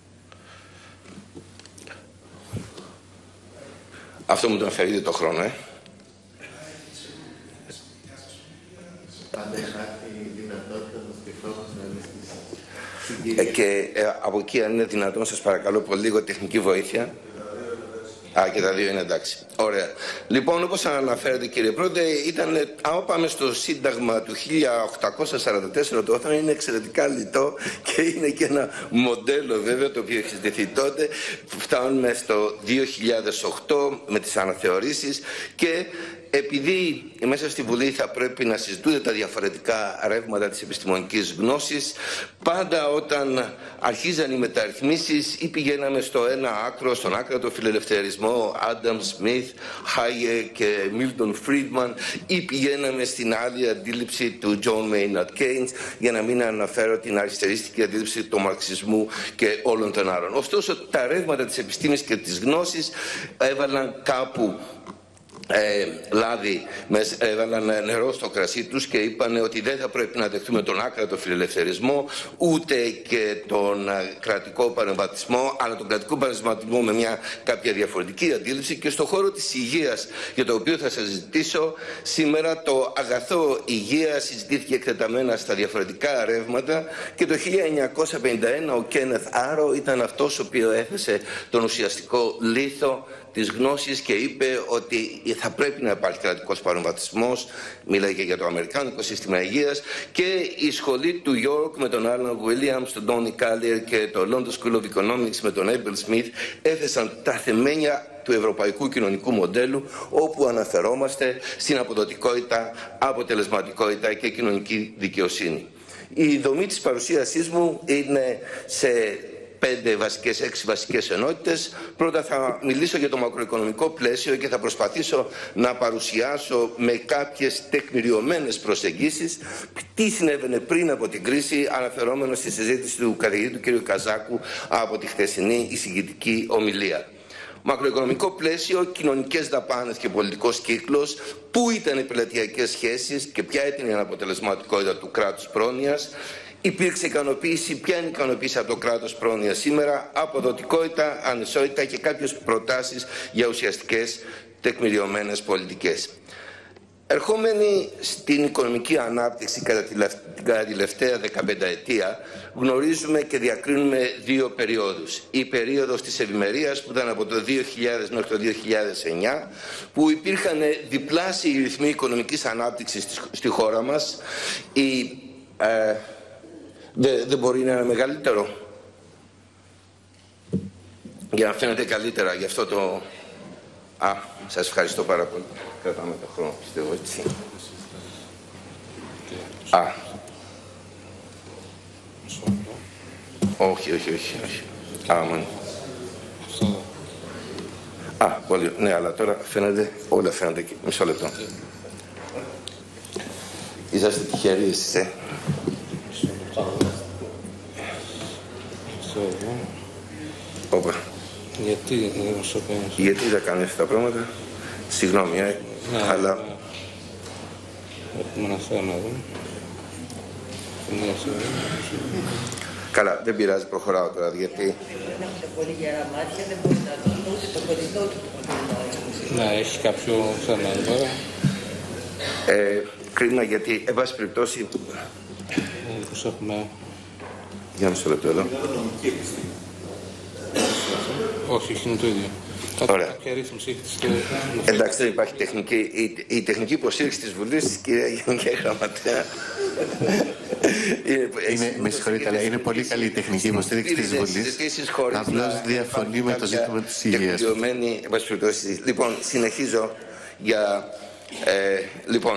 Αυτό μου το αφαιρείτε το χρόνο, ε. ε και ε, από εκεί αν είναι δυνατόν σας παρακαλώ πολύ λίγο τεχνική βοήθεια. Α, και τα δύο είναι εντάξει. Ωραία. Λοιπόν, όπως αναφέρετε κύριε Πρόεδρε, ήταν, άμα πάμε στο Σύνταγμα του χίλια οκτακόσια σαράντα τέσσερα, το οποίο είναι εξαιρετικά λιτό και είναι και ένα μοντέλο βέβαια το οποίο έχει συζητηθεί τότε. Φτάνουμε στο δύο χιλιάδες οκτώ με τις αναθεωρήσεις και επειδή μέσα στη Βουλή θα πρέπει να συζητούνται τα διαφορετικά ρεύματα της επιστημονικής γνώσης, πάντα όταν αρχίζαν οι μεταρρυθμίσεις ή πηγαίναμε στο ένα άκρο, στον άκρατο φιλελευθερισμό, Άνταμ Σμιθ, Hayek και Milton Friedman, ή πηγαίναμε στην άλλη αντίληψη του John Maynard Keynes, για να μην αναφέρω την αριστεριστική αντίληψη του μαρξισμού και όλων των άλλων. Ωστόσο, τα ρεύματα της επιστήμης και της γνώσης έβαλαν κάπου Ε, λάδι, έβαλαν νερό στο κρασί τους και είπαν ότι δεν θα πρέπει να δεχτούμε τον άκρατο φιλελευθερισμό ούτε και τον κρατικό παρεμβατισμό, αλλά τον κρατικό παρεμβατισμό με μια κάποια διαφορετική αντίληψη. Και στον χώρο της υγείας, για το οποίο θα σας ζητήσω σήμερα, το αγαθό υγεία συζητήθηκε εκτεταμένα στα διαφορετικά ρεύματα και το χίλια εννιακόσια πενήντα ένα ο Κένεθ Άρο ήταν αυτός ο οποίος έθεσε τον ουσιαστικό λίθο της γνώσης και είπε ότι θα πρέπει να υπάρχει κρατικός παρεμβατισμός, μίλαγε για το αμερικάνικο σύστημα υγείας, και η σχολή του York με τον Άλαν Williams, τον Τόνι Κάλιερ και το London School of Economics με τον Έμπελ Σμιθ έθεσαν τα θεμέλια του ευρωπαϊκού κοινωνικού μοντέλου, όπου αναφερόμαστε στην αποδοτικότητα, αποτελεσματικότητα και κοινωνική δικαιοσύνη. Η δομή της παρουσίασής μου είναι σε πέντε βασικές, έξι βασικές ενότητες. Πρώτα θα μιλήσω για το μακροοικονομικό πλαίσιο και θα προσπαθήσω να παρουσιάσω με κάποιες τεκμηριωμένες προσεγγίσεις τι συνέβαινε πριν από την κρίση, αναφερόμενο στη συζήτηση του καθηγητή του κ. Καζάκου από τη χθεσινή εισηγητική ομιλία. Μακροοικονομικό πλαίσιο, κοινωνικές δαπάνες και πολιτικός κύκλος, πού ήταν οι πελατειακές σχέσεις και ποια ήταν η αναποτελεσματικότητα του κράτους πρόνοιας. Υπήρξε ικανοποίηση, ποια είναι η ικανοποίηση από το κράτος πρόνοια σήμερα, αποδοτικότητα, ανισότητα και κάποιες προτάσεις για ουσιαστικές τεκμηριωμένες πολιτικές. Ερχόμενοι στην οικονομική ανάπτυξη κατά τη τελευταία δεκαπενταετία, γνωρίζουμε και διακρίνουμε δύο περιόδους. Η περίοδος της ευημερίας που ήταν από το δύο χιλιάδες μέχρι το δύο χιλιάδες εννιά, που υπήρχαν διπλάσιοι ρυθμοί οικονομικής ανάπτυξης στη χώρα μας. Η, ε, Δεν, δεν μπορεί να είναι μεγαλύτερο. Για να φαίνεται καλύτερα, γι' αυτό το... Α, σας ευχαριστώ πάρα πολύ. Κρατάμε το χρόνο, πιστεύω, έτσι. Α. Όχι, όχι, όχι, όχι. Α, μόνο. Α, πολύ, ναι, αλλά τώρα φαίνεται, όλα φαίνεται εκεί. Μισό λεπτό. Είσαστε τυχεροί εσείς, ε. Όπα. Γιατί δεν μας το κάνεις? Γιατί δεν κάνεις αυτά τα πράγματα? Συγγνώμη, ε, ναι, αλλά... Ναι. Έχουμε ένα θέμα εδώ. Καλά, δεν πειράζει, προχωράω τώρα, γιατί... Δεν έχετε πολύ γερά μάτια, δεν μπορεί να δουν ούτε το κολλητό ούτε το κολλητό. Ναι, έχει κάποιο θέμα τώρα. Ε, κρίμα, γιατί, εν πάση περιπτώσει... Πώς έχουμε... Για μισό λεπτό εδώ. Όχι, όχι, είναι το ίδιο. Ωραία. Κάποια ρύθμιση έχετε στο... Εντάξει, δεν υπάρχει τεχνική. Η, η τεχνική υποστήριξη της Βουλής, κυρία Γενική Γραμματέα. είναι, είναι, με συγχωρείτε, αλλά είναι πολύ καλή η τεχνική υποστήριξη της Βουλής. Απλώς διαφωνεί με το ζήτημα της υγείας. Λοιπόν, συνεχίζω για... Ε, λοιπόν,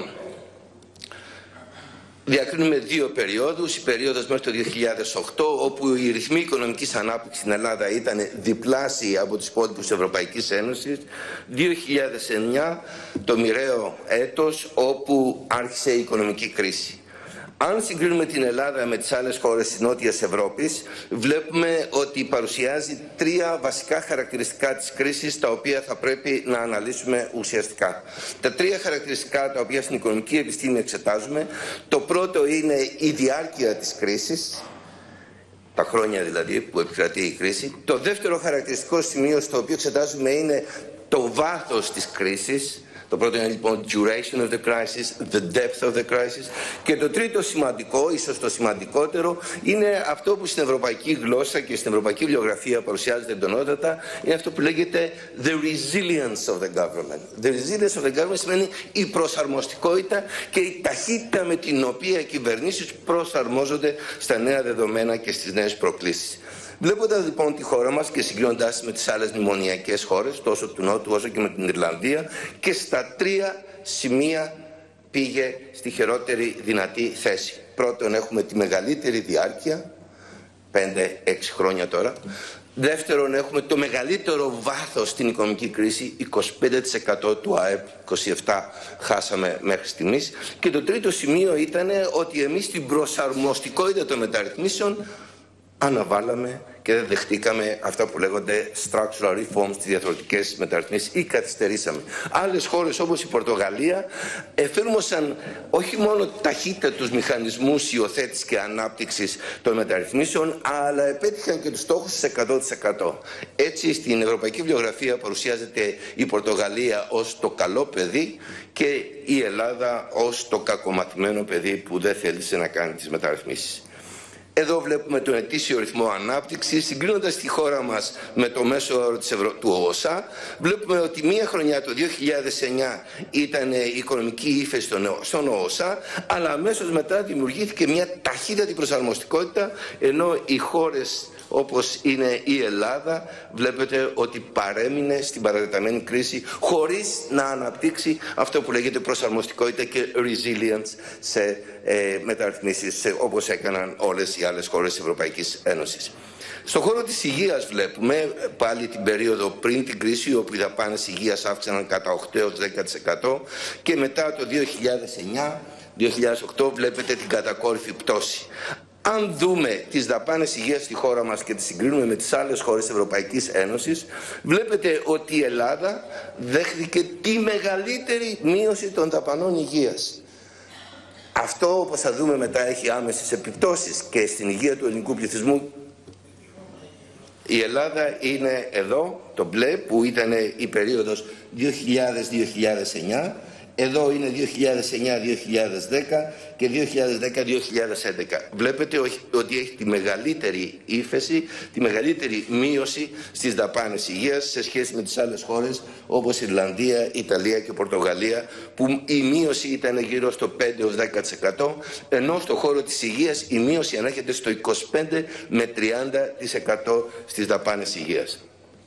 διακρίνουμε δύο περιόδους. Η περίοδος μέχρι το δύο χιλιάδες οκτώ, όπου οι ρυθμοί οικονομικής ανάπτυξης στην Ελλάδα ήταν διπλάσιοι από τις υπόλοιπες της Ευρωπαϊκής Ένωσης. δύο χιλιάδες εννιά, το μοιραίο έτος όπου άρχισε η οικονομική κρίση. Αν συγκρίνουμε την Ελλάδα με τις άλλες χώρες της Νότιας Ευρώπης, βλέπουμε ότι παρουσιάζει τρία βασικά χαρακτηριστικά της κρίσης, τα οποία θα πρέπει να αναλύσουμε ουσιαστικά. Τα τρία χαρακτηριστικά τα οποία στην οικονομική επιστήμη εξετάζουμε, το πρώτο είναι η διάρκεια της κρίσης, τα χρόνια δηλαδή που επικρατεί η κρίση. Το δεύτερο χαρακτηριστικό σημείο στο οποίο εξετάζουμε είναι το βάθος της κρίσης. Το πρώτο είναι λοιπόν duration of the crisis, the depth of the crisis. Και το τρίτο σημαντικό, ίσως το σημαντικότερο, είναι αυτό που στην ευρωπαϊκή γλώσσα και στην ευρωπαϊκή βιβλιογραφία παρουσιάζεται εντονότατα, είναι αυτό που λέγεται the resilience of the government. The resilience of the government σημαίνει η προσαρμοστικότητα και η ταχύτητα με την οποία οι κυβερνήσεις προσαρμόζονται στα νέα δεδομένα και στις νέες προκλήσεις. Βλέποντας λοιπόν τη χώρα μας και συγκρίνοντας με τις άλλες μνημονιακές χώρες, τόσο του Νότου όσο και με την Ιρλανδία, και στα τρία σημεία πήγε στη χειρότερη δυνατή θέση. Πρώτον, έχουμε τη μεγαλύτερη διάρκεια, πέντε έξι χρόνια τώρα. Δεύτερον, έχουμε το μεγαλύτερο βάθος στην οικονομική κρίση, είκοσι πέντε τοις εκατό του ΑΕΠ, είκοσι επτά τοις εκατό χάσαμε μέχρι στιγμής. Και το τρίτο σημείο ήταν ότι εμείς την προσαρμοστικότητα των μεταρρυθμίσεων αναβάλαμε και δεν δεχτήκαμε αυτά που λέγονται structural reforms, τις διαθροτικές μεταρρυθμίσεις, ή καθυστερήσαμε. Άλλες χώρες όπως η Πορτογαλία εφήρμοσαν όχι μόνο ταχύτατους μηχανισμούς υιοθέτησης και ανάπτυξης των μεταρρυθμίσεων, αλλά επέτυχαν και τους στόχους τους εκατό τοις εκατό. Έτσι, στην ευρωπαϊκή βιβλιογραφία παρουσιάζεται η Πορτογαλία ως το καλό παιδί και η Ελλάδα ως το κακομαθημένο παιδί που δεν θέλησε να κάνει τις μεταρρυθμίσεις. Εδώ βλέπουμε τον ετήσιο ρυθμό ανάπτυξης, συγκρίνοντας τη χώρα μας με το μέσο όρο της Ευρω... του ΟΣΑ. Βλέπουμε ότι μία χρονιά, το δύο χιλιάδες εννιά, ήταν η οικονομική ύφεση στον ΟΣΑ, αλλά αμέσως μετά δημιουργήθηκε μια ταχύτατη προσαρμοστικότητα, ενώ οι χώρες όπως είναι η Ελλάδα, βλέπετε ότι παρέμεινε στην παρατεταμένη κρίση χωρίς να αναπτύξει αυτό που λέγεται προσαρμοστικότητα και resilience σε ε, μεταρρυθμίσεις, σε, όπως έκαναν όλες οι άλλες χώρες της Ευρωπαϊκής Ένωσης. Στον χώρο της υγείας βλέπουμε πάλι την περίοδο πριν την κρίση, όπου οι δαπάνες υγείας αύξαναν κατά οκτώ έως δέκα τοις εκατό, και μετά το δύο χιλιάδες εννιά δύο χιλιάδες οκτώ βλέπετε την κατακόρυφη πτώση. Αν δούμε τις δαπάνες υγείας στη χώρα μας και τις συγκρίνουμε με τις άλλες χώρες της Ευρωπαϊκής Ένωσης, βλέπετε ότι η Ελλάδα δέχθηκε τη μεγαλύτερη μείωση των δαπανών υγείας. Αυτό, όπως θα δούμε μετά, έχει άμεσες επιπτώσεις και στην υγεία του ελληνικού πληθυσμού. Η Ελλάδα είναι εδώ, το μπλε, που ήταν η περίοδος δύο χιλιάδες με δύο χιλιάδες εννιά. Εδώ είναι δύο χιλιάδες εννιά δύο χιλιάδες δέκα και δύο χιλιάδες δέκα δύο χιλιάδες έντεκα. Βλέπετε ότι έχει τη μεγαλύτερη ύφεση, τη μεγαλύτερη μείωση στις δαπάνες υγείας σε σχέση με τις άλλες χώρες όπως Ιρλανδία, Ιταλία και Πορτογαλία, που η μείωση ήταν γύρω στο πέντε έως δέκα τοις εκατό, ενώ στο χώρο της υγείας η μείωση ανέρχεται στο είκοσι πέντε με τριάντα τοις εκατό στις δαπάνες υγείας.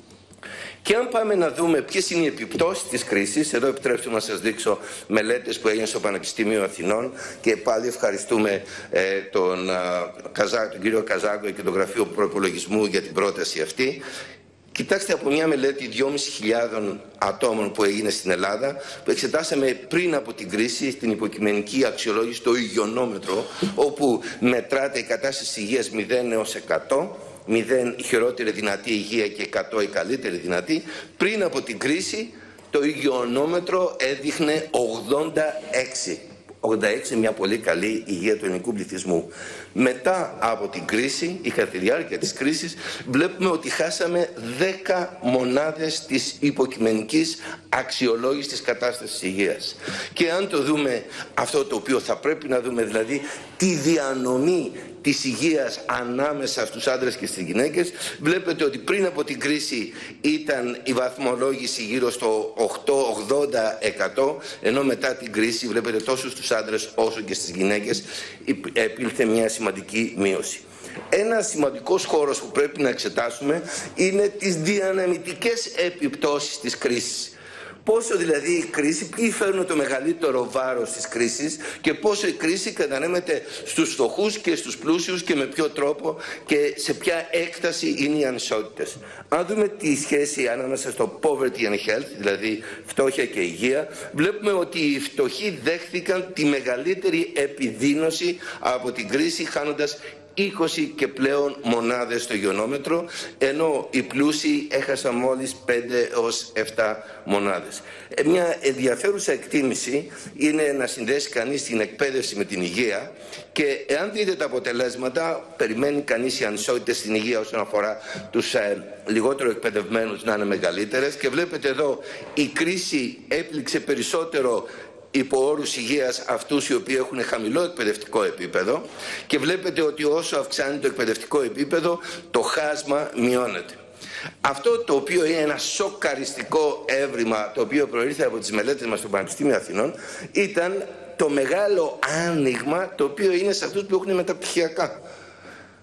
Και αν πάμε να δούμε ποιες είναι οι επιπτώσεις της κρίσης, εδώ επιτρέψτε να σας δείξω μελέτες που έγιναν στο Πανεπιστήμιο Αθηνών, και πάλι ευχαριστούμε ε, τον, α, Καζά, τον κύριο Καζάγκο και το Γραφείο Προϋπολογισμού για την πρόταση αυτή. Κοιτάξτε, από μια μελέτη δυόμισι χιλιάδες ατόμων που έγινε στην Ελλάδα, που εξετάσαμε πριν από την κρίση την υποκειμενική αξιολόγηση, το υγειονόμετρο, όπου μετράται η κατάσταση υγείας μηδέν έως εκατό, μηδέν η χειρότερη δυνατή υγεία και εκατό η καλύτερη δυνατή. Πριν από την κρίση το υγειονόμετρο έδειχνε ογδόντα έξι. ογδόντα έξι, μια πολύ καλή υγεία του ελληνικού πληθυσμού. Μετά από την κρίση, ή κατά τη διάρκεια της κρίσης, βλέπουμε ότι χάσαμε δέκα μονάδες της υποκειμενικής αξιολόγησης της κατάστασης υγείας. Και αν το δούμε αυτό το οποίο θα πρέπει να δούμε, δηλαδή τη διανομή της υγείας ανάμεσα στους άντρες και στις γυναίκες, βλέπετε ότι πριν από την κρίση ήταν η βαθμολόγηση γύρω στο οκτώ ογδόντα τοις εκατό, ενώ μετά την κρίση βλέπετε τόσο στους άντρες όσο και στις γυναίκες επήλθε μια σημαντική μείωση. Ένα σημαντικός χώρος που πρέπει να εξετάσουμε είναι τις διανεμητικές επιπτώσεις της κρίσης. Πόσο δηλαδή η κρίση, ποιοι φέρνουν το μεγαλύτερο βάρος της κρίσης και πόσο η κρίση κατανέμεται στους φτωχούς και στους πλούσιους και με ποιο τρόπο και σε ποια έκταση είναι οι ανισότητες. Αν δούμε τη σχέση ανάμεσα στο poverty and health, δηλαδή φτώχεια και υγεία, βλέπουμε ότι οι φτωχοί δέχθηκαν τη μεγαλύτερη επιδείνωση από την κρίση, χάνοντας είκοσι και πλέον μονάδες στο υγειονόμετρο, ενώ οι πλούσιοι έχασαν μόλις πέντε έως επτά μονάδες. Μια ενδιαφέρουσα εκτίμηση είναι να συνδέσει κανείς την εκπαίδευση με την υγεία, και εάν δείτε τα αποτελέσματα, περιμένει κανείς οι ανισότητες στην υγεία όσον αφορά τους ε, λιγότερο εκπαιδευμένους να είναι μεγαλύτερες, και βλέπετε εδώ η κρίση έπληξε περισσότερο υπό όρους υγείας αυτούς οι οποίοι έχουν χαμηλό εκπαιδευτικό επίπεδο, και βλέπετε ότι όσο αυξάνει το εκπαιδευτικό επίπεδο το χάσμα μειώνεται. Αυτό το οποίο είναι ένα σοκαριστικό έβριμα, το οποίο προήλθε από τις μελέτες μας στο Πανεπιστήμιο Αθηνών, ήταν το μεγάλο άνοιγμα το οποίο είναι σε αυτούς που έχουν μεταπτυχιακά.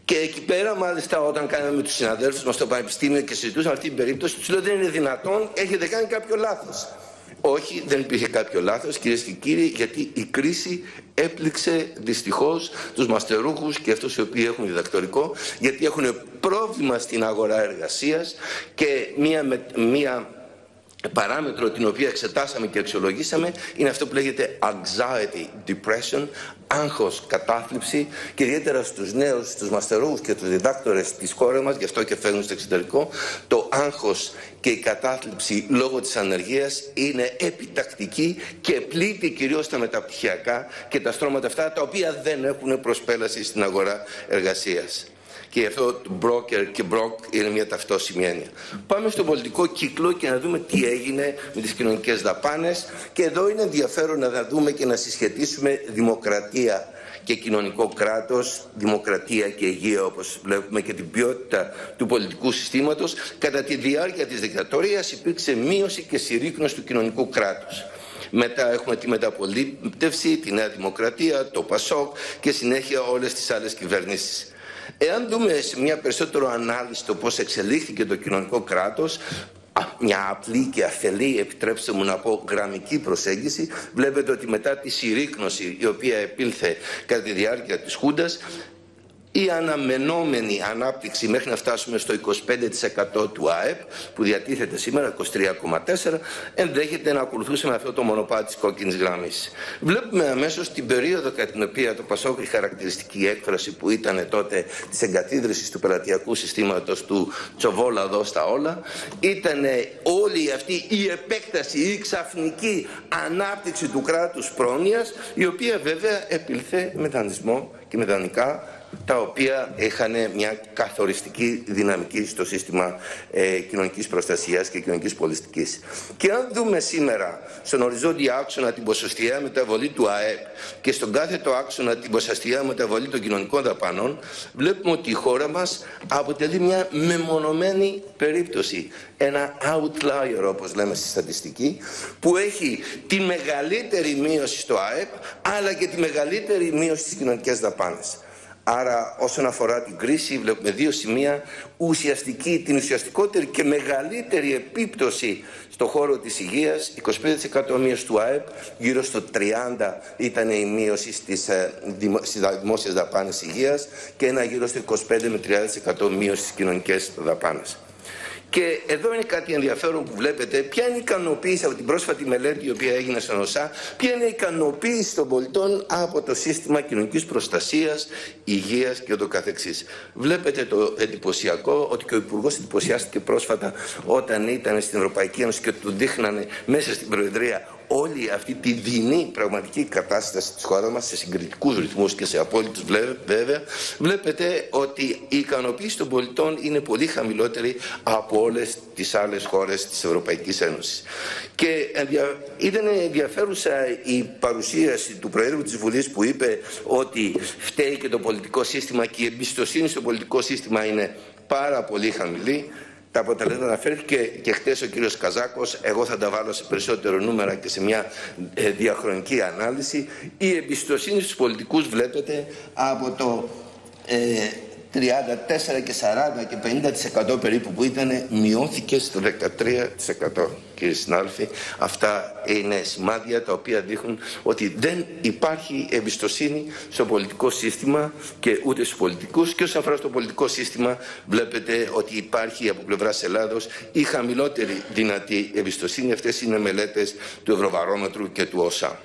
Και εκεί πέρα, μάλιστα, όταν κάναμε με τους συναδέλφους μας στο Πανεπιστήμιο και συζητούσαμε αυτή την περίπτωση, τους λέω: δεν είναι δυνατόν, έχετε κάνει κάποιο λάθος. Όχι, δεν υπήρχε κάποιο λάθος, κυρίες και κύριοι, γιατί η κρίση έπληξε δυστυχώς τους μαστερούχους και αυτούς οι οποίοι έχουν διδακτορικό, γιατί έχουν πρόβλημα στην αγορά εργασίας και μία, μία παράμετρο την οποία εξετάσαμε και αξιολογήσαμε είναι αυτό που λέγεται anxiety depression, άγχος, κατάθλιψη, και ιδιαίτερα στους νέους, στους μαστερούχους και τους διδάκτορες της χώρας μας, γι' αυτό και φεύγουν στο εξωτερικό, το άγχος και η κατάθλιψη λόγω της ανεργίας είναι επιτακτική και πλήττει κυρίως τα μεταπτυχιακά και τα στρώματα αυτά, τα οποία δεν έχουν προσπέλαση στην αγορά εργασίας. Και αυτό το broker και broke είναι μια ταυτόσιμη έννοια. Πάμε στον πολιτικό κύκλο και να δούμε τι έγινε με τις κοινωνικές δαπάνες. Και εδώ είναι ενδιαφέρον να δούμε και να συσχετίσουμε δημοκρατία και κοινωνικό κράτος, δημοκρατία και υγεία, όπως βλέπουμε, και την ποιότητα του πολιτικού συστήματος. Κατά τη διάρκεια της δικτατορίας υπήρξε μείωση και συρρίκνωση του κοινωνικού κράτους. Μετά έχουμε τη μεταπολίτευση, τη Νέα Δημοκρατία, το Πασόκ και συνέχεια όλες τις άλλες κυβερνήσεις. Εάν δούμε σε μια περισσότερο ανάλυση το πώς εξελίχθηκε το κοινωνικό κράτος, μια απλή και αφελή, επιτρέψτε μου να πω, γραμμική προσέγγιση, βλέπετε ότι μετά τη συρρίκνωση η οποία επήλθε κατά τη διάρκεια της Χούντας, η αναμενόμενη ανάπτυξη μέχρι να φτάσουμε στο είκοσι πέντε τοις εκατό του ΑΕΠ που διατίθεται σήμερα, είκοσι τρία κόμμα τέσσερα, ενδέχεται να ακολουθούσε με αυτό το μονοπάτι της κόκκινης γραμμής. Βλέπουμε αμέσως την περίοδο κατά την οποία το Πασόκ, η χαρακτηριστική έκφραση που ήταν τότε της εγκαθίδρυσης του πελατειακού συστήματος του Τσοβόλα δώσ' τα όλα, ήταν όλη αυτή η επέκταση, η ξαφνική ανάπτυξη του κράτους πρόνοιας, η οποία βέβαια επήλθε με δανεισμό και με δανεικά, τα οποία είχαν μια καθοριστική δυναμική στο σύστημα ε, κοινωνικής προστασίας και κοινωνικής πολιτικής. Και αν δούμε σήμερα στον οριζόντια άξονα την ποσοστιαία μεταβολή του ΑΕΠ και στον κάθετο άξονα την ποσοστιαία μεταβολή των κοινωνικών δαπανών, βλέπουμε ότι η χώρα μας αποτελεί μια μεμονωμένη περίπτωση, ένα outlier, όπως λέμε στη στατιστική, που έχει τη μεγαλύτερη μείωση στο ΑΕΠ αλλά και τη μεγαλύτερη μείωση στις κοινωνικές δαπάνες. Άρα όσον αφορά την κρίση βλέπουμε δύο σημεία: ουσιαστική, την ουσιαστικότερη και μεγαλύτερη επίπτωση στο χώρο της υγείας, είκοσι πέντε τοις εκατό μείωση του ΑΕΠ, γύρω στο τριάντα τοις εκατό ήταν η μείωση στις, δημο, στις δημόσιες δαπάνες υγείας και ένα γύρω στο είκοσι πέντε με τριάντα τοις εκατό μείωση στις κοινωνικές δαπάνες. Και εδώ είναι κάτι ενδιαφέρον που βλέπετε, ποια είναι η ικανοποίηση από την πρόσφατη μελέτη η οποία έγινε στον ΟΣΑ, ποια είναι η ικανοποίηση των πολιτών από το σύστημα κοινωνικής προστασίας, υγείας και ούτω καθεξής. Βλέπετε το εντυπωσιακό ότι και ο Υπουργός εντυπωσιάστηκε πρόσφατα όταν ήταν στην Ευρωπαϊκή Ένωση και του δείχνανε μέσα στην Προεδρία όλη αυτή τη δεινή πραγματική κατάσταση της χώρας μας σε συγκριτικούς ρυθμούς και σε απόλυτους βέβαια, βλέπετε ότι η ικανοποίηση των πολιτών είναι πολύ χαμηλότερη από όλες τις άλλες χώρες της Ευρωπαϊκής Ένωσης. Και ήταν ενδιαφέρουσα η παρουσίαση του Προέδρου της Βουλής που είπε ότι φταίει και το πολιτικό σύστημα και η εμπιστοσύνη στο πολιτικό σύστημα είναι πάρα πολύ χαμηλή. Τα αποτελέσματα αναφέρθηκε και χτες ο κύριος Καζάκος, εγώ θα τα βάλω σε περισσότερο νούμερα και σε μια ε, διαχρονική ανάλυση. Η εμπιστοσύνη στους πολιτικούς βλέπετε από το ε, τριάντα τέσσερα και σαράντα και πενήντα τοις εκατό περίπου που ήταν, μειώθηκε στο δεκατρία τοις εκατό. Κύριε συνάδελφοι, αυτά είναι σημάδια τα οποία δείχνουν ότι δεν υπάρχει εμπιστοσύνη στο πολιτικό σύστημα και ούτε στους πολιτικούς. Και όσον αφορά στο πολιτικό σύστημα, βλέπετε ότι υπάρχει από πλευράς Ελλάδος η χαμηλότερη δυνατή εμπιστοσύνη. Αυτές είναι μελέτες του Ευρωβαρόμετρου και του ΟΣΑ.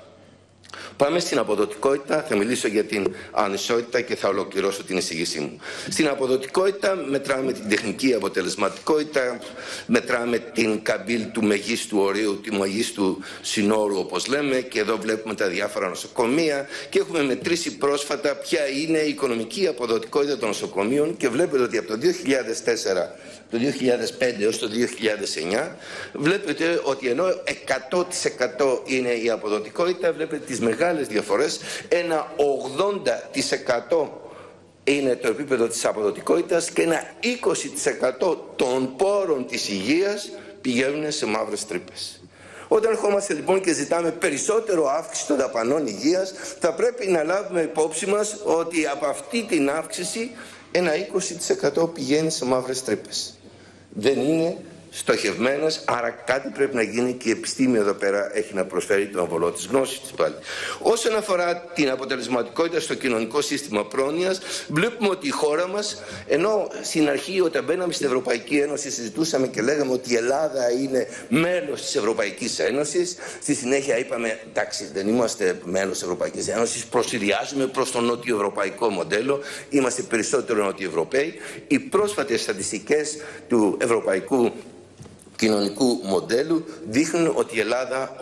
Πάμε στην αποδοτικότητα, θα μιλήσω για την ανισότητα και θα ολοκληρώσω την εισήγησή μου. Στην αποδοτικότητα μετράμε την τεχνική αποτελεσματικότητα, μετράμε την καμπύλη του μεγίστου ορίου, του μεγίστου συνόρου όπως λέμε, και εδώ βλέπουμε τα διάφορα νοσοκομεία και έχουμε μετρήσει πρόσφατα ποια είναι η οικονομική αποδοτικότητα των νοσοκομείων και βλέπετε ότι από το δύο χιλιάδες τέσσερα το δύο χιλιάδες πέντε έως το δύο χιλιάδες εννιά βλέπετε ότι ενώ εκατό τοις εκατό είναι η αποδοτικότητα, βλέπετε τις μεγάλες διαφορές. Ένα ογδόντα τοις εκατό είναι το επίπεδο της αποδοτικότητας και ένα είκοσι τοις εκατό των πόρων της υγείας πηγαίνουν σε μαύρες τρύπες. Όταν ερχόμαστε λοιπόν και ζητάμε περισσότερο αύξηση των δαπανών υγείας, θα πρέπει να λάβουμε υπόψη μας ότι από αυτή την αύξηση ένα είκοσι τοις εκατό πηγαίνει σε μαύρες τρύπες. Δεν είναι στοχευμένες, άρα κάτι πρέπει να γίνει και η επιστήμη εδώ πέρα έχει να προσφέρει τον αβολό της γνώσης της πάλι. Όσον αφορά την αποτελεσματικότητα στο κοινωνικό σύστημα πρόνοιας, βλέπουμε ότι η χώρα μας, ενώ στην αρχή όταν μπαίναμε στην Ευρωπαϊκή Ένωση συζητούσαμε και λέγαμε ότι η Ελλάδα είναι μέλος της Ευρωπαϊκής Ένωσης, στη συνέχεια είπαμε εντάξει δεν είμαστε μέλος της Ευρωπαϊκής Ένωσης, προσυδειάζουμε προς το νότιο-ευρωπαϊκό μοντέλο, είμαστε περισσότερο νότιο-ευρωπαίοι. Οι πρόσφατες στατιστικές του Ευρωπαϊκού κοινωνικού μοντέλου δείχνουν ότι η Ελλάδα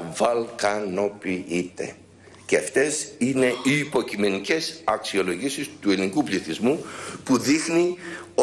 βαλκανοποιείται. Και αυτές είναι οι υποκειμενικές αξιολογήσεις του ελληνικού πληθυσμού που δείχνει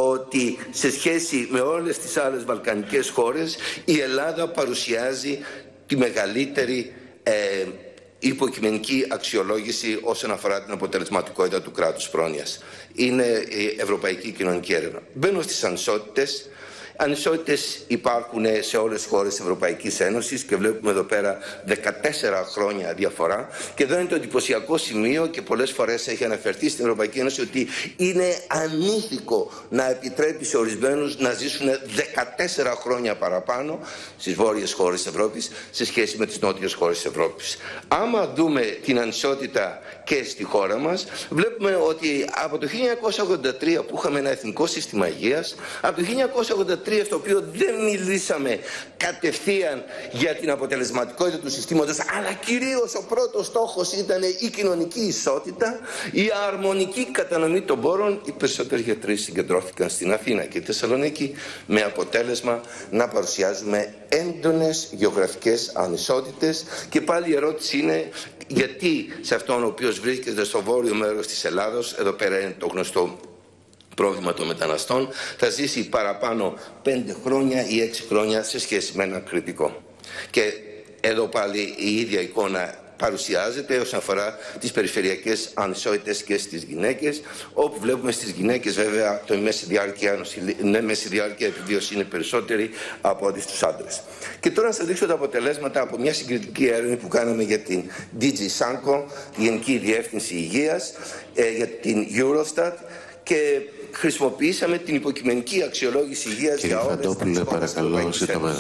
ότι σε σχέση με όλες τις άλλες βαλκανικές χώρες η Ελλάδα παρουσιάζει τη μεγαλύτερη ε, υποκειμενική αξιολόγηση όσον αφορά την αποτελεσματικότητα του κράτους πρόνοιας. Είναι η Ευρωπαϊκή Κοινωνική Έρευνα. Μπαίνω στις ανισότητες. Ανισότητες υπάρχουν σε όλες τις χώρες της Ευρωπαϊκής Ένωσης και βλέπουμε εδώ πέρα δεκατέσσερα χρόνια διαφορά. Και εδώ είναι το εντυπωσιακό σημείο και πολλές φορές έχει αναφερθεί στην Ευρωπαϊκή Ένωση ότι είναι ανήθικο να επιτρέπει σε ορισμένους να ζήσουν δεκατέσσερα χρόνια παραπάνω στις βόρειες χώρες της Ευρώπης σε σχέση με τις νότιες χώρες της Ευρώπης. Άμα δούμε την ανισότητα και στη χώρα μας, βλέπουμε ότι από το χίλια εννιακόσια ογδόντα τρία που είχαμε ένα εθνικό σύστημα υγείας, από το χίλια εννιακόσια ογδόντα τρία στο οποίο δεν μιλήσαμε κατευθείαν για την αποτελεσματικότητα του συστήματος, αλλά κυρίως ο πρώτος στόχος ήταν η κοινωνική ισότητα, η αρμονική κατανομή των πόρων. Οι περισσότεροι γιατροί συγκεντρώθηκαν στην Αθήνα και τη Θεσσαλονίκη με αποτέλεσμα να παρουσιάζουμε έντονες γεωγραφικές ανισότητες. Και πάλι η ερώτηση είναι γιατί σε αυτόν ο οποίος βρίσκεται στο βόρειο μέρος της Ελλάδος, εδώ πέρα είναι το γνωστό πρόβλημα των μεταναστών, θα ζήσει παραπάνω πέντε χρόνια ή έξι χρόνια σε σχέση με έναν κριτικό. Και εδώ πάλι η ίδια εικόνα παρουσιάζεται όσον αφορά τις περιφερειακές ανισότητες και στις γυναίκες, όπου βλέπουμε στις γυναίκες βέβαια το μέση διάρκεια, ναι, μέση διάρκεια επιβίωση είναι περισσότερη από ό,τι στους άντρες. Και τώρα να σας δείξω τα αποτελέσματα από μια συγκριτική έρευνα που κάναμε για την ντι τζι Sanko, τη Γενική Διεύθυνση Υγείας, ε, για την Eurostat, και χρησιμοποιήσαμε την υποκειμενική αξιολόγηση υγείας για όλες τις χώρες παρακαλώ,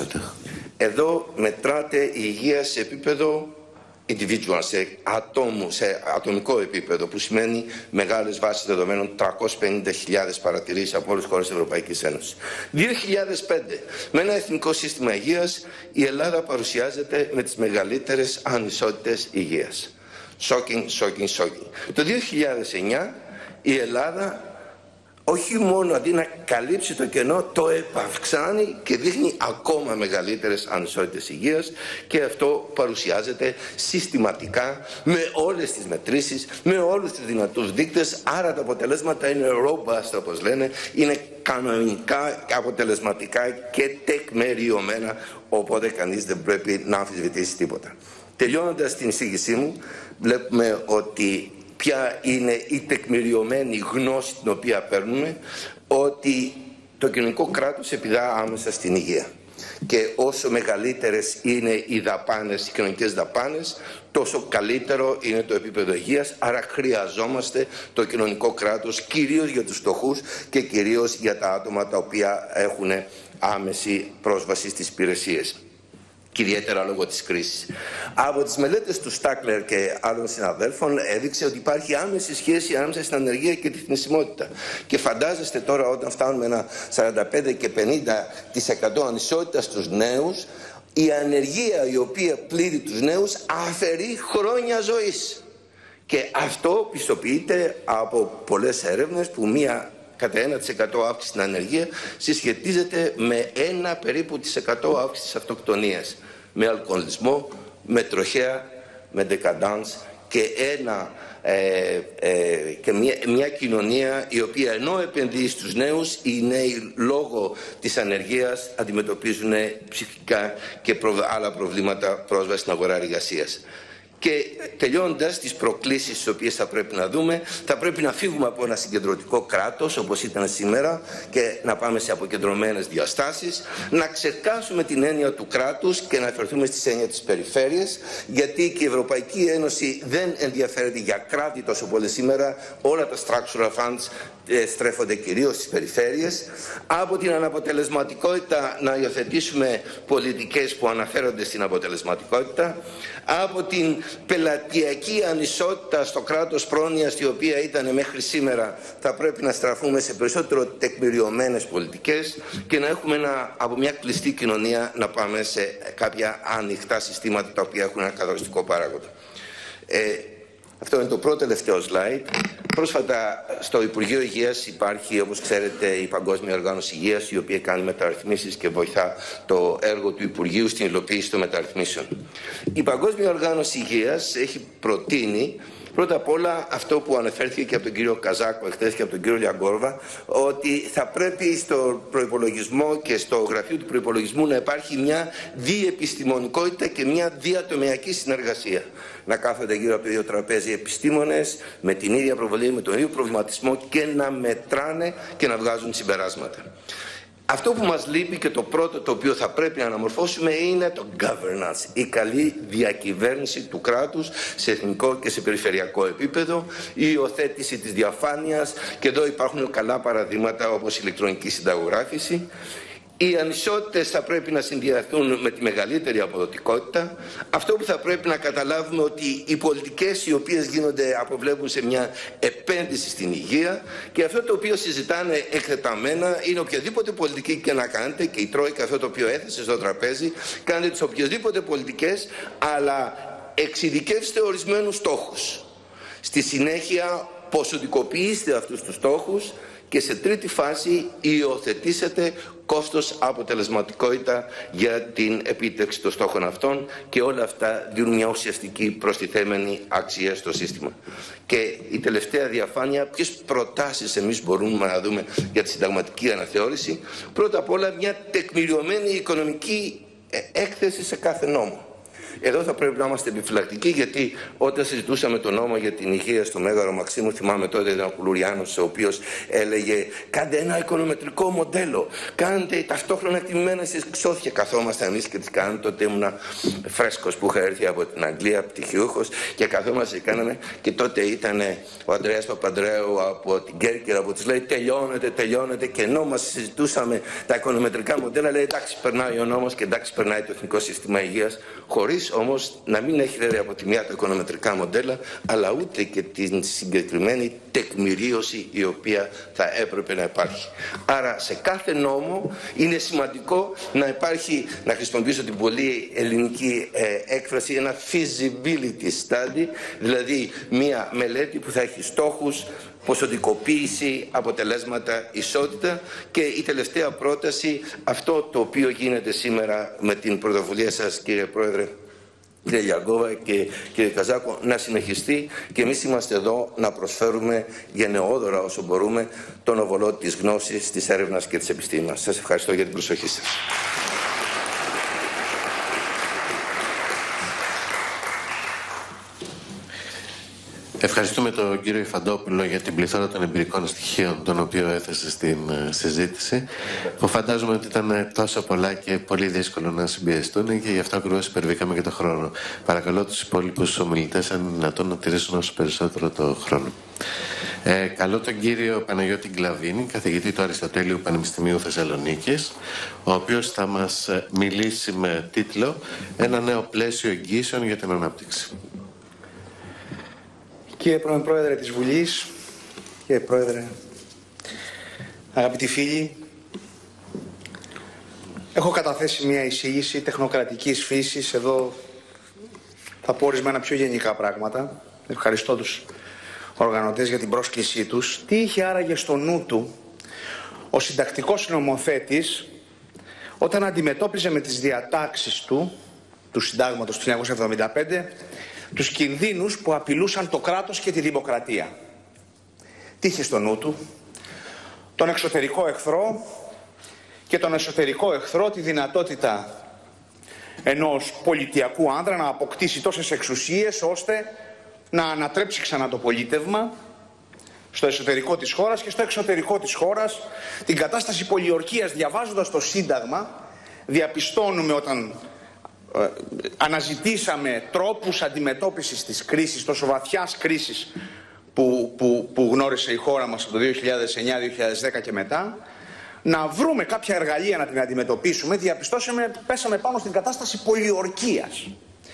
Εδώ μετράται η υγεία σε επίπεδο individual, σε, ατόμου, σε ατομικό επίπεδο, που σημαίνει μεγάλες βάσεις δεδομένων, τριακόσιες πενήντα χιλιάδες παρατηρήσεις από όλες τις χώρες της Ευρωπαϊκής Ένωσης. δύο χιλιάδες πέντε, με ένα εθνικό σύστημα υγείας, η Ελλάδα παρουσιάζεται με τις μεγαλύτερες ανισότητες υγείας. Shocking, shocking, shocking. Το δύο χιλιάδες εννιά η Ελλάδα όχι μόνο αντί να καλύψει το κενό, το επαυξάνει και δείχνει ακόμα μεγαλύτερες ανισότητες υγείας, και αυτό παρουσιάζεται συστηματικά με όλες τις μετρήσεις, με όλους τους δυνατούς δείκτες. Άρα τα αποτελέσματα είναι robust, όπως λένε, είναι κανονικά, αποτελεσματικά και τεκμεριωμένα, οπότε κανείς δεν πρέπει να αμφισβητήσει τίποτα. Τελειώνοντας την εισήγησή μου, βλέπουμε ότι ποια είναι η τεκμηριωμένη γνώση την οποία παίρνουμε, ότι το κοινωνικό κράτος επιδρά άμεσα στην υγεία. Και όσο μεγαλύτερες είναι οι δαπάνες, οι κοινωνικές δαπάνες, τόσο καλύτερο είναι το επίπεδο υγείας. Άρα χρειαζόμαστε το κοινωνικό κράτος κυρίως για τους φτωχούς και κυρίως για τα άτομα τα οποία έχουν άμεση πρόσβαση στις υπηρεσίες, και ιδιαίτερα λόγω της κρίσης. Από τις μελέτες του Στάκλερ και άλλων συναδέλφων έδειξε ότι υπάρχει άμεση σχέση ανάμεσα στην ανεργία και τη θνησιμότητα. Και φαντάζεστε τώρα, όταν φτάνουμε ένα σαράντα πέντε και πενήντα τοις εκατό ανισότητα στους νέους, η ανεργία η οποία πλήττει τους νέους αφαιρεί χρόνια ζωής. Και αυτό πιστοποιείται από πολλές έρευνες που μία κατά ένα τοις εκατό αύξηση στην ανεργία συσχετίζεται με ένα περίπου της εκατό αύξηση της αυτοκτονίας, με αλκοολισμό, με τροχέα, με ντεκαντάνς και, ένα, ε, ε, και μια, μια κοινωνία η οποία ενώ επενδύει στους νέους, οι νέοι λόγω της ανεργίας αντιμετωπίζουν ψυχικά και προ, άλλα προβλήματα πρόσβαση στην αγορά εργασίας. Και τελειώνοντας τις προκλήσεις τις οποίες θα πρέπει να δούμε, θα πρέπει να φύγουμε από ένα συγκεντρωτικό κράτος όπως ήταν σήμερα και να πάμε σε αποκεντρωμένες διαστάσεις, να ξεκάσουμε την έννοια του κράτους και να αφαιρθούμε στις έννοιες της περιφέρειας, γιατί και η Ευρωπαϊκή Ένωση δεν ενδιαφέρεται για κράτη τόσο πολύ σήμερα, όλα τα structural funds στρέφονται κυρίως στις περιφέρειες. Από την αναποτελεσματικότητα να υιοθετήσουμε πολιτικές που αναφέρονται στην αποτελεσματικότητα, από την πελατειακή ανισότητα στο κράτος πρόνοιας, η οποία ήταν μέχρι σήμερα, θα πρέπει να στραφούμε σε περισσότερο τεκμηριωμένες πολιτικές και να έχουμε ένα, από μια κλειστή κοινωνία να πάμε σε κάποια ανοιχτά συστήματα τα οποία έχουν ένα καθοριστικό παράγοντα. Ε, Αυτό είναι το πρώτο τελευταίο slide. Πρόσφατα στο Υπουργείο Υγείας υπάρχει, όπως ξέρετε, η Παγκόσμια Οργάνωση Υγείας, η οποία κάνει μεταρρυθμίσεις και βοηθά το έργο του Υπουργείου στην υλοποίηση των μεταρρυθμίσεων. Η Παγκόσμια Οργάνωση Υγείας έχει προτείνει πρώτα απ' όλα αυτό που αναφέρθηκε και από τον κύριο Καζάκο εχθές και από τον κύριο Λιαγκόρβα, ότι θα πρέπει στο προϋπολογισμό και στο γραφείο του προϋπολογισμού να υπάρχει μια διεπιστημονικότητα και μια διατομιακή συνεργασία. Να κάθονται γύρω από το ίδιο τραπέζι επιστήμονες με την ίδια προβολή, με τον ίδιο προβληματισμό και να μετράνε και να βγάζουν συμπεράσματα. Αυτό που μας λείπει και το πρώτο το οποίο θα πρέπει να αναμορφώσουμε είναι το governance, η καλή διακυβέρνηση του κράτους σε εθνικό και σε περιφερειακό επίπεδο, η υιοθέτηση της διαφάνειας, και εδώ υπάρχουν καλά παραδείγματα όπως η ηλεκτρονική συνταγογράφηση. Οι ανισότητες θα πρέπει να συνδυαθούν με τη μεγαλύτερη αποδοτικότητα. Αυτό που θα πρέπει να καταλάβουμε ότι οι πολιτικές οι οποίες γίνονται αποβλέπουν σε μια επένδυση στην υγεία, και αυτό το οποίο συζητάνε εκτεταμένα είναι οποιαδήποτε πολιτική και να κάνετε, και η Τρόικα αυτό το οποίο έθεσε στο τραπέζι, κάνετε τις οποιασδήποτε πολιτικές, αλλά εξειδικεύστε ορισμένους στόχους. Στη συνέχεια ποσοτικοποιήστε αυτούς τους στόχους και σε τρίτη φάση υιοθετήσετε κόστος αποτελεσματικότητα για την επίτευξη των στόχων αυτών, και όλα αυτά δίνουν μια ουσιαστική προστιθέμενη αξία στο σύστημα. Και η τελευταία διαφάνεια, ποιες προτάσεις εμείς μπορούμε να δούμε για τη συνταγματική αναθεώρηση. Πρώτα απ' όλα μια τεκμηριωμένη οικονομική έκθεση σε κάθε νόμο. Εδώ θα πρέπει να είμαστε επιφυλακτικοί, γιατί όταν συζητούσαμε τον νόμο για την υγεία στο Μέγαρο Μαξίμου, θυμάμαι τότε ήταν ο Κουλουριάνος, ο οποίος έλεγε κάντε ένα οικονομετρικό μοντέλο, κάντε ταυτόχρονα εκτιμημένες εξώθια. Καθόμασταν εμείς και τις κάναμε, τότε ήμουν φρέσκος που είχα έρθει από την Αγγλία, πτυχιούχος, και καθόμαστε και κάναμε, και τότε ήταν ο Ανδρέας Παπανδρέου από την Κέρκυρα που τους λέει τελειώνεται, τελειώνεται, και ενώ μας συζητούσαμε τα οικονομετρικά μοντέλα, λέει εντάξει περνάει ο νόμος και εντάξει περνάει το Εθνικό Σύστημα Υγείας, χωρίς όμως να μην έχει βέβαια από τη μια τα οικονομετρικά μοντέλα, αλλά ούτε και την συγκεκριμένη τεκμηρίωση η οποία θα έπρεπε να υπάρχει. Άρα σε κάθε νόμο είναι σημαντικό να υπάρχει, να χρησιμοποιήσω την πολύ ελληνική ε, έκφραση, ένα feasibility study, δηλαδή μια μελέτη που θα έχει στόχους, ποσοτικοποίηση, αποτελέσματα, ισότητα. Και η τελευταία πρόταση, αυτό το οποίο γίνεται σήμερα με την πρωτοβουλία σας κύριε Πρόεδρε, κύριε Λιαγκόβα και κύριε Καζάκο, να συνεχιστεί, και εμείς είμαστε εδώ να προσφέρουμε γενναιόδωρα όσο μπορούμε τον οβολό της γνώσης, της έρευνας και της επιστήμης. Σας ευχαριστώ για την προσοχή σας. Ευχαριστούμε τον κύριο Υφαντόπουλο για την πληθώρα των εμπειρικών στοιχείων τον οποίο έθεσε στην συζήτηση, που φαντάζομαι ότι ήταν τόσο πολλά και πολύ δύσκολο να συμπιεστούν, και γι' αυτό ακριβώς υπερβήκαμε και το χρόνο. Παρακαλώ τους υπόλοιπους ομιλητές, αν είναι δυνατόν, να τηρήσουν όσο περισσότερο το χρόνο. Ε, καλώ τον κύριο Παναγιώτη Γκλαβίνη, καθηγητή του Αριστοτέλειου Πανεπιστημίου Θεσσαλονίκης, ο οποίος θα μας μιλήσει με τίτλο «Ένα νέο πλαίσιο εγγύσεων για την ανάπτυξη». Κύριε πρώην Πρόεδρε της Βουλής, κύριε Πρόεδρε, αγαπητοί φίλοι, έχω καταθέσει μια εισήγηση τεχνοκρατικής φύσης. Εδώ θα πω ορισμένα πιο γενικά πράγματα. Ευχαριστώ τους οργανωτές για την πρόσκλησή τους. Τι είχε άραγε στο νου του ο συντακτικός νομοθέτης όταν αντιμετώπιζε με τις διατάξεις του, του συντάγματος του χίλια εννιακόσια εβδομήντα πέντε, τους κινδύνους που απειλούσαν το κράτος και τη δημοκρατία? Τι είχε στο νου του? Τον εξωτερικό εχθρό, και τον εσωτερικό εχθρό τη δυνατότητα ενός πολιτιακού άνδρα να αποκτήσει τόσες εξουσίες ώστε να ανατρέψει ξανά το πολίτευμα στο εσωτερικό της χώρας και στο εξωτερικό της χώρας. Την κατάσταση πολιορκίας, διαβάζοντας το Σύνταγμα, διαπιστώνουμε όταν ε, αναζητήσαμε τρόπους αντιμετώπισης της κρίσης, τόσο βαθιάς κρίσης που, που, που γνώρισε η χώρα μας από το δύο χιλιάδες εννιά δύο χιλιάδες δέκα και μετά, να βρούμε κάποια εργαλεία να την αντιμετωπίσουμε, διαπιστώσαμε, πέσαμε πάνω στην κατάσταση πολιορκίας,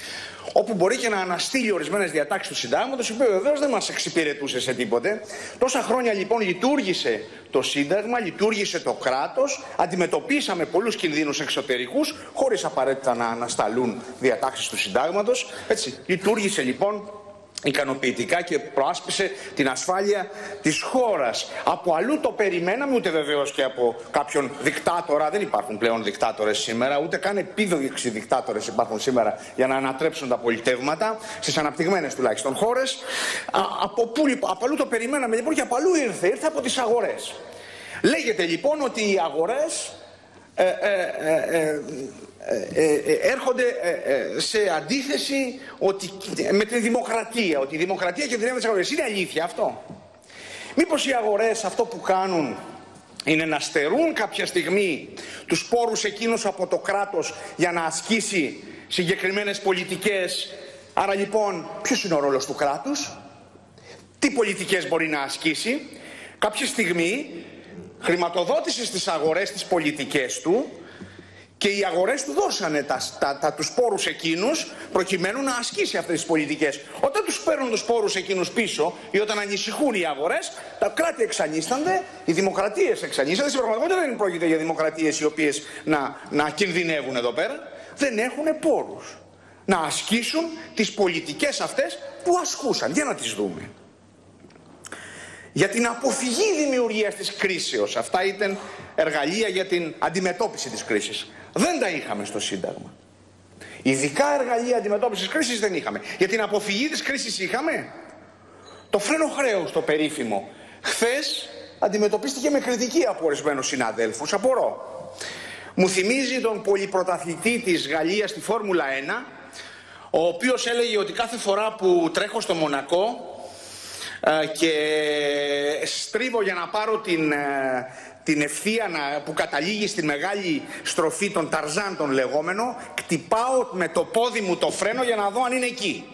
όπου μπορεί και να αναστείλει ορισμένες διατάξεις του Συντάγματος, οι οποίες βεβαίως δεν μας εξυπηρετούσε σε τίποτε. Τόσα χρόνια λοιπόν λειτουργήσε το Σύνταγμα, λειτουργήσε το κράτος, αντιμετωπίσαμε πολλούς κινδύνους εξωτερικούς, χωρίς απαραίτητα να ανασταλούν διατάξεις του Συντάγματος. Έτσι, λειτουργήσε λοιπόν ικανοποιητικά και προάσπισε την ασφάλεια της χώρας. Από αλλού το περιμέναμε, ούτε βεβαίως και από κάποιον δικτάτορα. Δεν υπάρχουν πλέον δικτάτορες σήμερα, ούτε καν επίδοξοι δικτάτορες υπάρχουν σήμερα για να ανατρέψουν τα πολιτεύματα, στις αναπτυγμένες τουλάχιστον χώρες. Α, από, πού, από αλλού το περιμέναμε λοιπόν και από αλλού ήρθε, ήρθε από τις αγορές. Λέγεται λοιπόν ότι οι αγορές ε, ε, ε, ε, Ε, ε, έρχονται ε, ε, σε αντίθεση ότι, με τη δημοκρατία, ότι η δημοκρατία κινδυνεύει τις αγορές. Είναι αλήθεια αυτό? Μήπως οι αγορές αυτό που κάνουν είναι να στερούν κάποια στιγμή τους πόρους εκείνους από το κράτος για να ασκήσει συγκεκριμένες πολιτικές? Άρα λοιπόν ποιος είναι ο ρόλος του κράτους? Τι πολιτικές μπορεί να ασκήσει? Κάποια στιγμή χρηματοδότησε στις αγορές τις πολιτικές του και οι αγορές του δώσανε τα, τα, τα, τους πόρους εκείνους προκειμένου να ασκήσει αυτές τις πολιτικές. Όταν τους παίρνουν τους πόρους εκείνους πίσω ή όταν ανησυχούν οι αγορές, τα κράτη εξανίστανται, οι δημοκρατίες εξανίστανται. Στην πραγματικότητα δεν πρόκειται για δημοκρατίες οι οποίες να, να κινδυνεύουν εδώ πέρα. Δεν έχουν πόρους να ασκήσουν τις πολιτικές αυτές που ασκούσαν. Για να τις δούμε. Για την αποφυγή δημιουργίας της κρίσεως. Αυτά ήταν εργαλεία για την αντιμετώπιση της κρίσης. Δεν τα είχαμε στο Σύνταγμα. Ειδικά εργαλεία αντιμετώπισης της κρίσης δεν είχαμε. Για την αποφυγή της κρίσης είχαμε το φρένο χρέους, το περίφημο. Χθες αντιμετωπίστηκε με κριτική από ορισμένους συναδέλφους. Απορώ. Μου θυμίζει τον πολυπρωταθλητή της Γαλλίας στη Φόρμουλα ένα, ο οποίος έλεγε ότι κάθε φορά που τρέχω στο Μονακό και στρίβω για να πάρω την, την ευθεία που καταλήγει στην μεγάλη στροφή των Ταρζάν τον λεγόμενο, κτυπάω με το πόδι μου το φρένο για να δω αν είναι εκεί.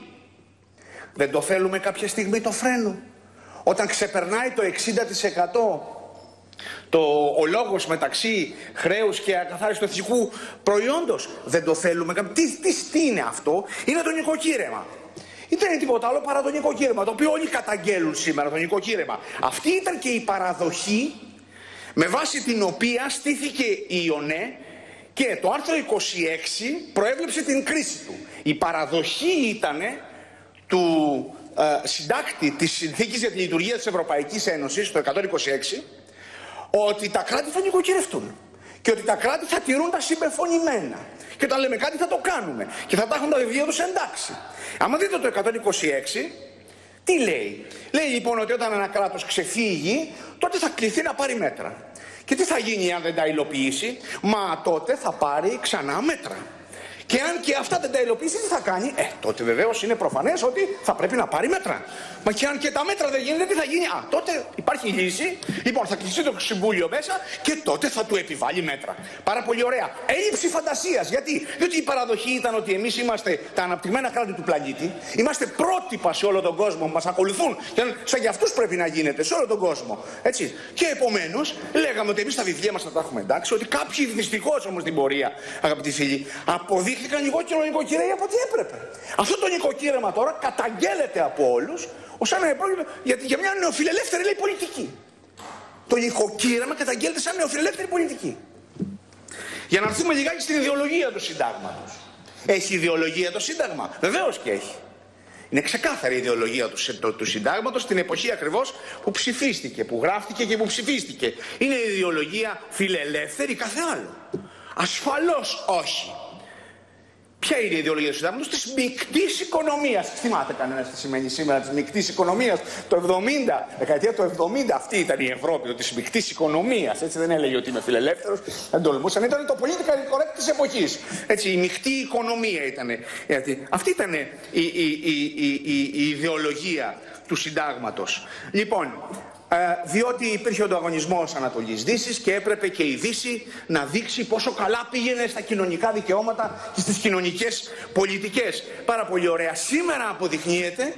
Δεν το θέλουμε κάποια στιγμή το φρένο? Όταν ξεπερνάει το εξήντα τοις εκατό το, ο λόγος μεταξύ χρέους και ακαθάριστου εθνικού προϊόντος, δεν το θέλουμε? Τι, τι, τι είναι αυτό? Είναι το νοικοκύρεμα. Δεν είναι τίποτα άλλο παρά το νοικοκύρεμα, το οποίο όλοι καταγγέλουν σήμερα, το νοικοκύρεμα. Αυτή ήταν και η παραδοχή με βάση την οποία στήθηκε η ΙΟΝΕ και το άρθρο είκοσι έξι προέβλεψε την κρίση του. Η παραδοχή ήταν του ε, συντάκτη της Συνθήκης για τη Λειτουργία της Ευρωπαϊκής Ένωσης, το εκατόν είκοσι έξι, ότι τα κράτη θα νοικοκυρευτούν και ότι τα κράτη θα τηρούν τα συμπεφωνημένα. Και όταν λέμε κάτι θα το κάνουμε και θα τα έχουν τα βιβλία τους εντάξει. Άμα δείτε το εκατόν είκοσι έξι, τι λέει? Λέει λοιπόν ότι όταν ένα κράτος ξεφύγει, τότε θα κληθεί να πάρει μέτρα. Και τι θα γίνει αν δεν τα υλοποιήσει? Μα τότε θα πάρει ξανά μέτρα. Και αν και αυτά δεν τα υλοποιήσει, τι θα κάνει? Ε, τότε βεβαίως είναι προφανές ότι θα πρέπει να πάρει μέτρα. Μα και αν και τα μέτρα δεν γίνονται, τι θα γίνει? Α, τότε υπάρχει λύση. Λοιπόν, θα κλειστεί το Συμβούλιο μέσα και τότε θα του επιβάλλει μέτρα. Πάρα πολύ ωραία. Έλλειψη φαντασίας. Γιατί? Διότι η παραδοχή ήταν ότι εμείς είμαστε τα αναπτυγμένα κράτη του πλανήτη. Είμαστε πρότυπα σε όλο τον κόσμο. Μας ακολουθούν. Και σαν για αυτούς πρέπει να γίνεται σε όλο τον κόσμο. Έτσι. Και επομένως, λέγαμε ότι εμείς τα βιβλία μας θα τα έχουμε εντάξει. Ότι κάποιοι δυστυχώς όμως στην πορεία, αγαπητοί φίλοι, αποδείχθηκαν λιγότερο νοικοκυρέοι από ό,τι έπρεπε. Αυτό το νοικοκύρεμα τώρα καταγγέλλεται από όλους ως ένα επρόκειτο για, για μια νεοφιλελεύθερη λέει πολιτική. Το νοικοκύρεμα καταγγέλλεται σαν νεοφιλελεύθερη πολιτική. Για να έρθουμε λιγάκι στην ιδεολογία του Συντάγματος. Έχει ιδεολογία το Σύνταγμα? Βεβαίως και έχει. Είναι ξεκάθαρη η ιδεολογία του, του, του Συντάγματος στην εποχή ακριβώς που ψηφίστηκε, που γράφτηκε και που ψηφίστηκε. Είναι η ιδεολογία φιλελεύθερη κάθε άλλο? Ασφαλώς όχι. Ποια είναι η ιδεολογία του συντάγματος? Της μεικτής οικονομίας. Θυμάται κανένας τι σημαίνει σήμερα της μεικτής οικονομίας? Το εβδομήντα, δεκαετία του εβδομήντα, αυτή ήταν η Ευρώπη, της μεικτής οικονομίας. Έτσι δεν έλεγε ότι είμαι φιλελεύθερος, δεν τολμούσαν. Ήταν το political correct της εποχής. Έτσι, η μεικτή οικονομία ήταν. Αυτή ήταν η, η, η, η, η, η ιδεολογία του συντάγματος. Λοιπόν, διότι υπήρχε ο ανταγωνισμός Ανατολής-Δύσης και έπρεπε και η Δύση να δείξει πόσο καλά πήγαινε στα κοινωνικά δικαιώματα και στις κοινωνικές πολιτικές. Πάρα πολύ ωραία. Σήμερα αποδεικνύεται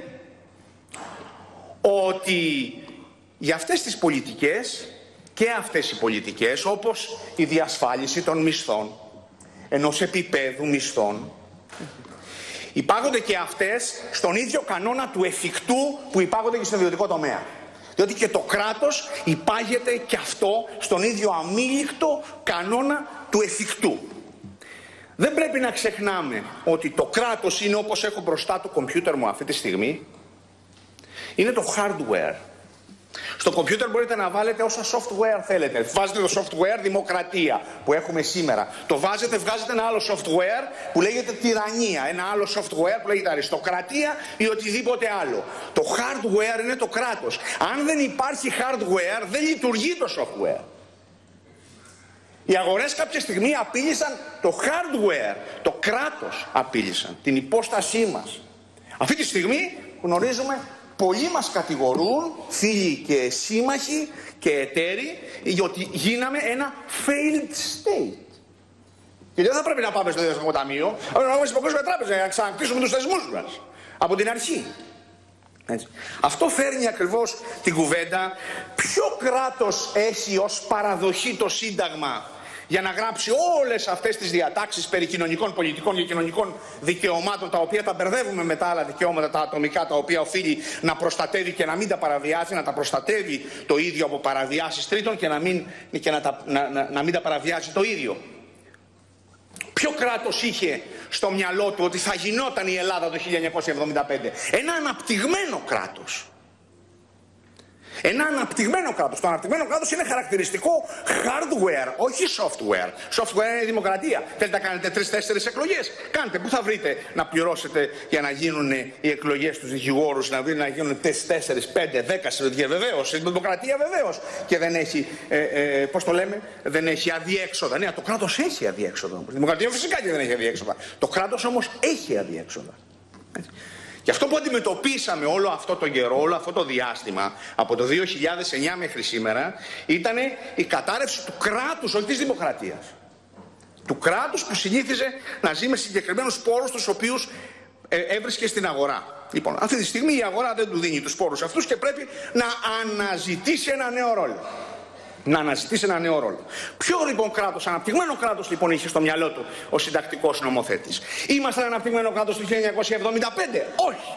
ότι για αυτές τις πολιτικές και αυτές οι πολιτικές, όπως η διασφάλιση των μισθών, ενός επίπεδου μισθών, υπάγονται και αυτές στον ίδιο κανόνα του εφικτού που υπάγονται και στον ιδιωτικό τομέα. Διότι και το κράτος υπάγεται και αυτό στον ίδιο αμήλικτο κανόνα του εφικτού. Δεν πρέπει να ξεχνάμε ότι το κράτος είναι, όπως έχω μπροστά το κομπιούτερ μου αυτή τη στιγμή, είναι το hardware. Στο κομπιούτερ μπορείτε να βάλετε όσα software θέλετε. Βάζετε το software δημοκρατία που έχουμε σήμερα. Το βάζετε, βγάζετε ένα άλλο software που λέγεται τυραννία. Ένα άλλο software που λέγεται αριστοκρατία ή οτιδήποτε άλλο. Το hardware είναι το κράτος. Αν δεν υπάρχει hardware, δεν λειτουργεί το software. Οι αγορές κάποια στιγμή απείλησαν το hardware. Το κράτος απείλησαν. Την υπόστασή μας. Αυτή τη στιγμή γνωρίζουμε. Πολλοί μας κατηγορούν, φίλοι και σύμμαχοι και εταίροι, ότι γίναμε ένα failed state. Και δεν θα πρέπει να πάμε στο Διεθνικό Ταμείο, αλλά να πάμε στην Παγκόσμια Τράπεζα για να ξανακτήσουμε τους θεσμούς μας. Από την αρχή. Έτσι. Αυτό φέρνει ακριβώς την κουβέντα ποιο κράτος έχει ως παραδοχή το Σύνταγμα για να γράψει όλες αυτές τις διατάξεις περί κοινωνικών πολιτικών και κοινωνικών δικαιωμάτων, τα οποία τα μπερδεύουμε με τα άλλα δικαιώματα, τα ατομικά, τα οποία οφείλει να προστατεύει και να μην τα παραβιάζει, να τα προστατεύει το ίδιο από παραβιάσεις τρίτων και να μην, και να τα, να, να, να μην τα παραβιάζει το ίδιο. Ποιο κράτος είχε στο μυαλό του ότι θα γινόταν η Ελλάδα το χίλια εννιακόσια εβδομήντα πέντε? Ένα αναπτυγμένο κράτος. Ένα αναπτυγμένο κράτος. Το αναπτυγμένο κράτος είναι χαρακτηριστικό hardware, όχι software. Software είναι η δημοκρατία. Θέλετε να κάνετε τρεις-τέσσερις εκλογές? Κάντε. Πού θα βρείτε να πληρώσετε για να γίνουν οι εκλογές στους δικηγόρους, να, να γίνουν τέσσερις, πέντε, δέκα? Βεβαίως. Η δημοκρατία βεβαίως. Και δεν έχει, ε, ε, πώς το λέμε, δεν έχει αδιέξοδα. Ναι, το κράτος έχει αδιέξοδα. Η δημοκρατία φυσικά και δεν έχει αδιέξοδα. Το κράτος όμως έχει αδιέξοδα. Και αυτό που αντιμετωπίσαμε όλο αυτό το καιρό, όλο αυτό το διάστημα, από το δύο χιλιάδες εννιά μέχρι σήμερα, ήταν η κατάρρευση του κράτους, όχι της δημοκρατίας. Του κράτους που συνήθιζε να ζει με συγκεκριμένους πόρους, τους οποίους ε, έβρισκε στην αγορά. Λοιπόν, αυτή τη στιγμή η αγορά δεν του δίνει τους πόρους αυτούς και πρέπει να αναζητήσει ένα νέο ρόλο. Να αναζητήσει ένα νέο ρόλο. Ποιο λοιπόν κράτος, αναπτυγμένο κράτος λοιπόν είχε στο μυαλό του ο συντακτικός νομοθέτης? Ήμασταν αναπτυγμένο κράτος το χίλια εννιακόσια εβδομήντα πέντε? Όχι.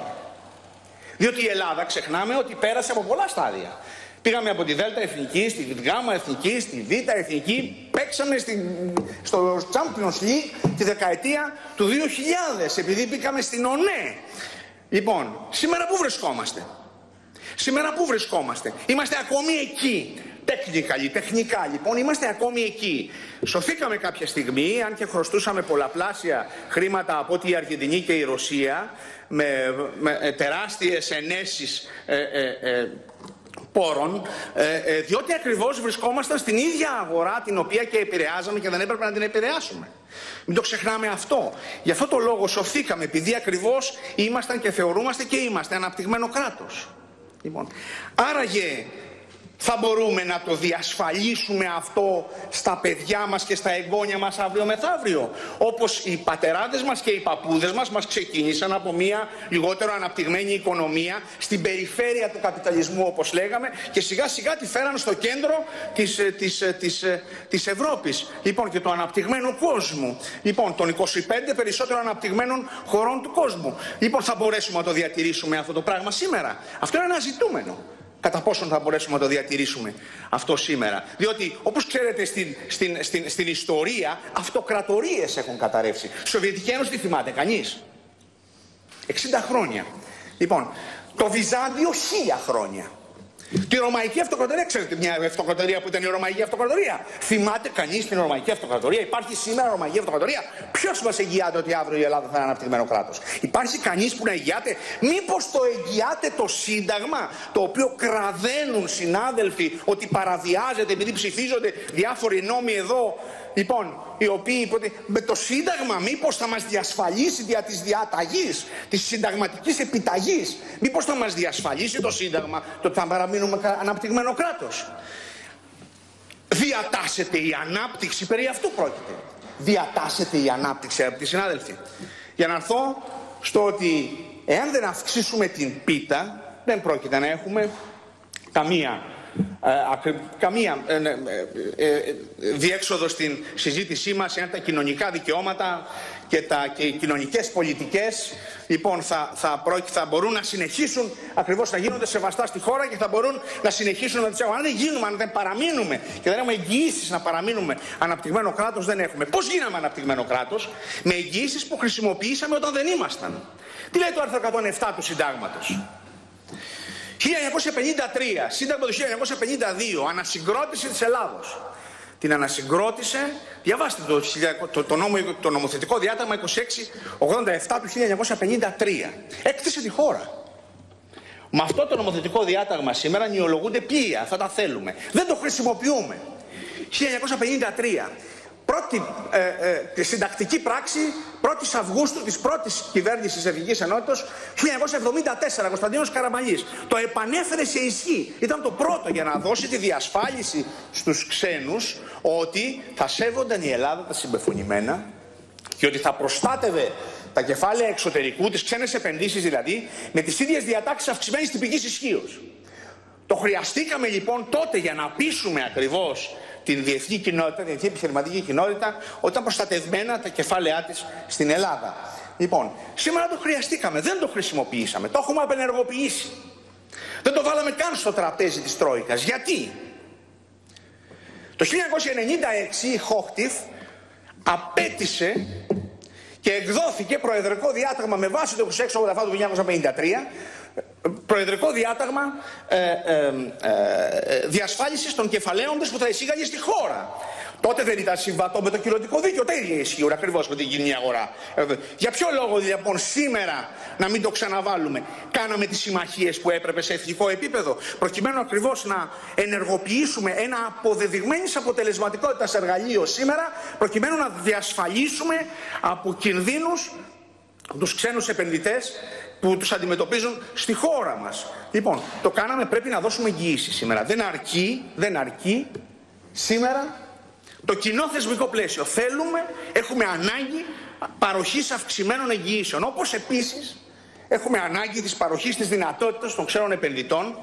Διότι η Ελλάδα, ξεχνάμε ότι πέρασε από πολλά στάδια. Πήγαμε από τη Δέλτα Εθνική, στη Γάμα Εθνική, στη Β Εθνική, παίξαμε στη, στο Champions League τη δεκαετία του δύο χιλιάδες, επειδή πήγαμε στην ΟΝΕ. Λοιπόν, σήμερα πού βρισκόμαστε? Σήμερα πού βρισκόμαστε? Είμαστε ακόμη εκεί. Technically, τεχνικά λοιπόν είμαστε ακόμη εκεί. Σωθήκαμε κάποια στιγμή, αν και χρωστούσαμε πολλαπλάσια χρήματα από ό,τι η Αργεντινή και η Ρωσία, με, με τεράστιες ενέσεις ε, ε, ε, πόρων, ε, ε, διότι ακριβώς βρισκόμασταν στην ίδια αγορά την οποία και επηρεάζαμε και δεν έπρεπε να την επηρεάσουμε. Μην το ξεχνάμε αυτό. Γι' αυτό το λόγο σωθήκαμε, επειδή ακριβώς ήμασταν και θεωρούμαστε και είμαστε αναπτυγμένο κράτος. Λοιπόν, άραγε θα μπορούμε να το διασφαλίσουμε αυτό στα παιδιά μας και στα εγγόνια μας αύριο μεθαύριο? Όπως οι πατεράδες μας και οι παππούδες μας μας ξεκίνησαν από μια λιγότερο αναπτυγμένη οικονομία στην περιφέρεια του καπιταλισμού, όπως λέγαμε, και σιγά σιγά τη φέραν στο κέντρο της, της, της, της Ευρώπης, λοιπόν, και του αναπτυγμένου κόσμου, λοιπόν, των είκοσι πέντε περισσότερο αναπτυγμένων χωρών του κόσμου. Λοιπόν, θα μπορέσουμε να το διατηρήσουμε αυτό το πράγμα σήμερα? Αυτό είναι ένα ζητούμενο. Κατά πόσον θα μπορέσουμε να το διατηρήσουμε αυτό σήμερα? Διότι, όπως ξέρετε, στην, στην, στην, στην ιστορία αυτοκρατορίες έχουν καταρρεύσει. Σοβιετική Ένωση τη θυμάται κανείς? εξήντα χρόνια. Λοιπόν, το Βυζάντιο χίλια χρόνια. Τη Ρωμαϊκή Αυτοκρατορία, ξέρετε μια αυτοκρατορία που ήταν η Ρωμαϊκή Αυτοκρατορία? Θυμάται κανείς την Ρωμαϊκή Αυτοκρατορία? Υπάρχει σήμερα Ρωμαϊκή Αυτοκρατορία? Ποιος μας εγγυάται ότι αύριο η Ελλάδα θα είναι αναπτυγμένο κράτος? Υπάρχει κανείς που να εγγυάται? Μήπως το εγγυάται το Σύνταγμα, το οποίο κραδένουν συνάδελφοι ότι παραβιάζεται επειδή ψηφίζονται διάφοροι νόμοι εδώ? Λοιπόν, οι οποίοι με το Σύνταγμα μήπως θα μας διασφαλίσει δια της διαταγής, της συνταγματικής επιταγής, μήπως θα μας διασφαλίσει το Σύνταγμα το ότι θα παραμείνουμε αναπτυγμένο κράτος? Διατάσσεται η ανάπτυξη, περί αυτού πρόκειται. Διατάσσεται η ανάπτυξη, αγαπητοί συνάδελφοι. Για να έρθω στο ότι εάν δεν αυξήσουμε την πίτα, δεν πρόκειται να έχουμε καμία Ε, καμία ε, ε, ε, διέξοδο στην συζήτησή μας, εάν τα κοινωνικά δικαιώματα και, τα, και οι κοινωνικές πολιτικές λοιπόν θα, θα, προ, θα μπορούν να συνεχίσουν ακριβώς να γίνονται σεβαστά στη χώρα και θα μπορούν να συνεχίσουν να τις έχουν. Αν δεν γίνουμε, αν δεν παραμείνουμε και δεν έχουμε εγγυήσεις να παραμείνουμε αναπτυγμένο κράτος, δεν έχουμε. Πώς γίναμε αναπτυγμένο κράτος? Με εγγυήσεις που χρησιμοποιήσαμε όταν δεν ήμασταν. Τι λέει το άρθρο εκατόν επτά του Συντάγματος? χίλια εννιακόσια πενήντα τρία, Σύνταγμα του χίλια εννιακόσια πενήντα δύο, ανασυγκρότηση της Ελλάδος. Την ανασυγκρότησε, διαβάστε το, το, το, νόμο, το νομοθετικό διάταγμα είκοσι έξι ογδόντα επτά του χίλια εννιακόσια πενήντα τρία. Έκτισε τη χώρα. Με αυτό το νομοθετικό διάταγμα σήμερα νιολογούνται πλοία, αυτά τα θέλουμε. Δεν το χρησιμοποιούμε. χίλια εννιακόσια πενήντα τρία. Πρώτη ε, ε, συντακτική πράξη πρώτης Αυγούστου της πρώτης κυβέρνησης της Εθνικής Ενότητας χίλια εννιακόσια εβδομήντα τέσσερα, Κωνσταντίνος Καραμανλής. Το επανέφερε σε ισχύ. Ήταν το πρώτο για να δώσει τη διασφάλιση στους ξένους ότι θα σέβονταν η Ελλάδα τα συμπεφωνημένα και ότι θα προστάτευε τα κεφάλαια εξωτερικού, τις ξένες επενδύσεις δηλαδή, με τις ίδιες διατάξεις αυξημένης τυπικής ισχύως. Το χρειαστήκαμε λοιπόν τότε για να πείσουμε ακριβώς την διεθνή κοινότητα, την διεθνή επιχειρηματική κοινότητα, όταν προστατευμένα τα κεφάλαιά της στην Ελλάδα. Λοιπόν, σήμερα το χρειαστήκαμε, δεν το χρησιμοποιήσαμε, το έχουμε απενεργοποιήσει. Δεν το βάλαμε καν στο τραπέζι της Τρόικας. Γιατί? Το χίλια εννιακόσια ενενήντα έξι η Χόχτιφ απέτησε και εκδόθηκε προεδρικό διάταγμα με βάση το είκοσι έξι ογδόντα επτά του χίλια εννιακόσια πενήντα τρία, προεδρικό διάταγμα ε, ε, ε, διασφάλισης των κεφαλαίων που θα εισήγαγε στη χώρα. Τότε δεν ήταν συμβατό με το κοινοτικό δίκαιο, τα ίδια ισχύουν ακριβώς με την κοινή αγορά. Ε, για ποιο λόγο λοιπόν σήμερα να μην το ξαναβάλουμε? Κάναμε τις συμμαχίες που έπρεπε σε εθνικό επίπεδο, προκειμένου ακριβώς να ενεργοποιήσουμε ένα αποδεδειγμένης αποτελεσματικότητας εργαλείο σήμερα, προκειμένου να διασφαλίσουμε από κινδύνους τους ξένους επενδυτές που τους αντιμετωπίζουν στη χώρα μας. Λοιπόν, το κάναμε, πρέπει να δώσουμε εγγυήσεις σήμερα. Δεν αρκεί, δεν αρκεί σήμερα το κοινό θεσμικό πλαίσιο. Θέλουμε, έχουμε ανάγκη παροχής αυξημένων εγγυήσεων. Όπως επίσης έχουμε ανάγκη της παροχής της δυνατότητας των ξένων επενδυτών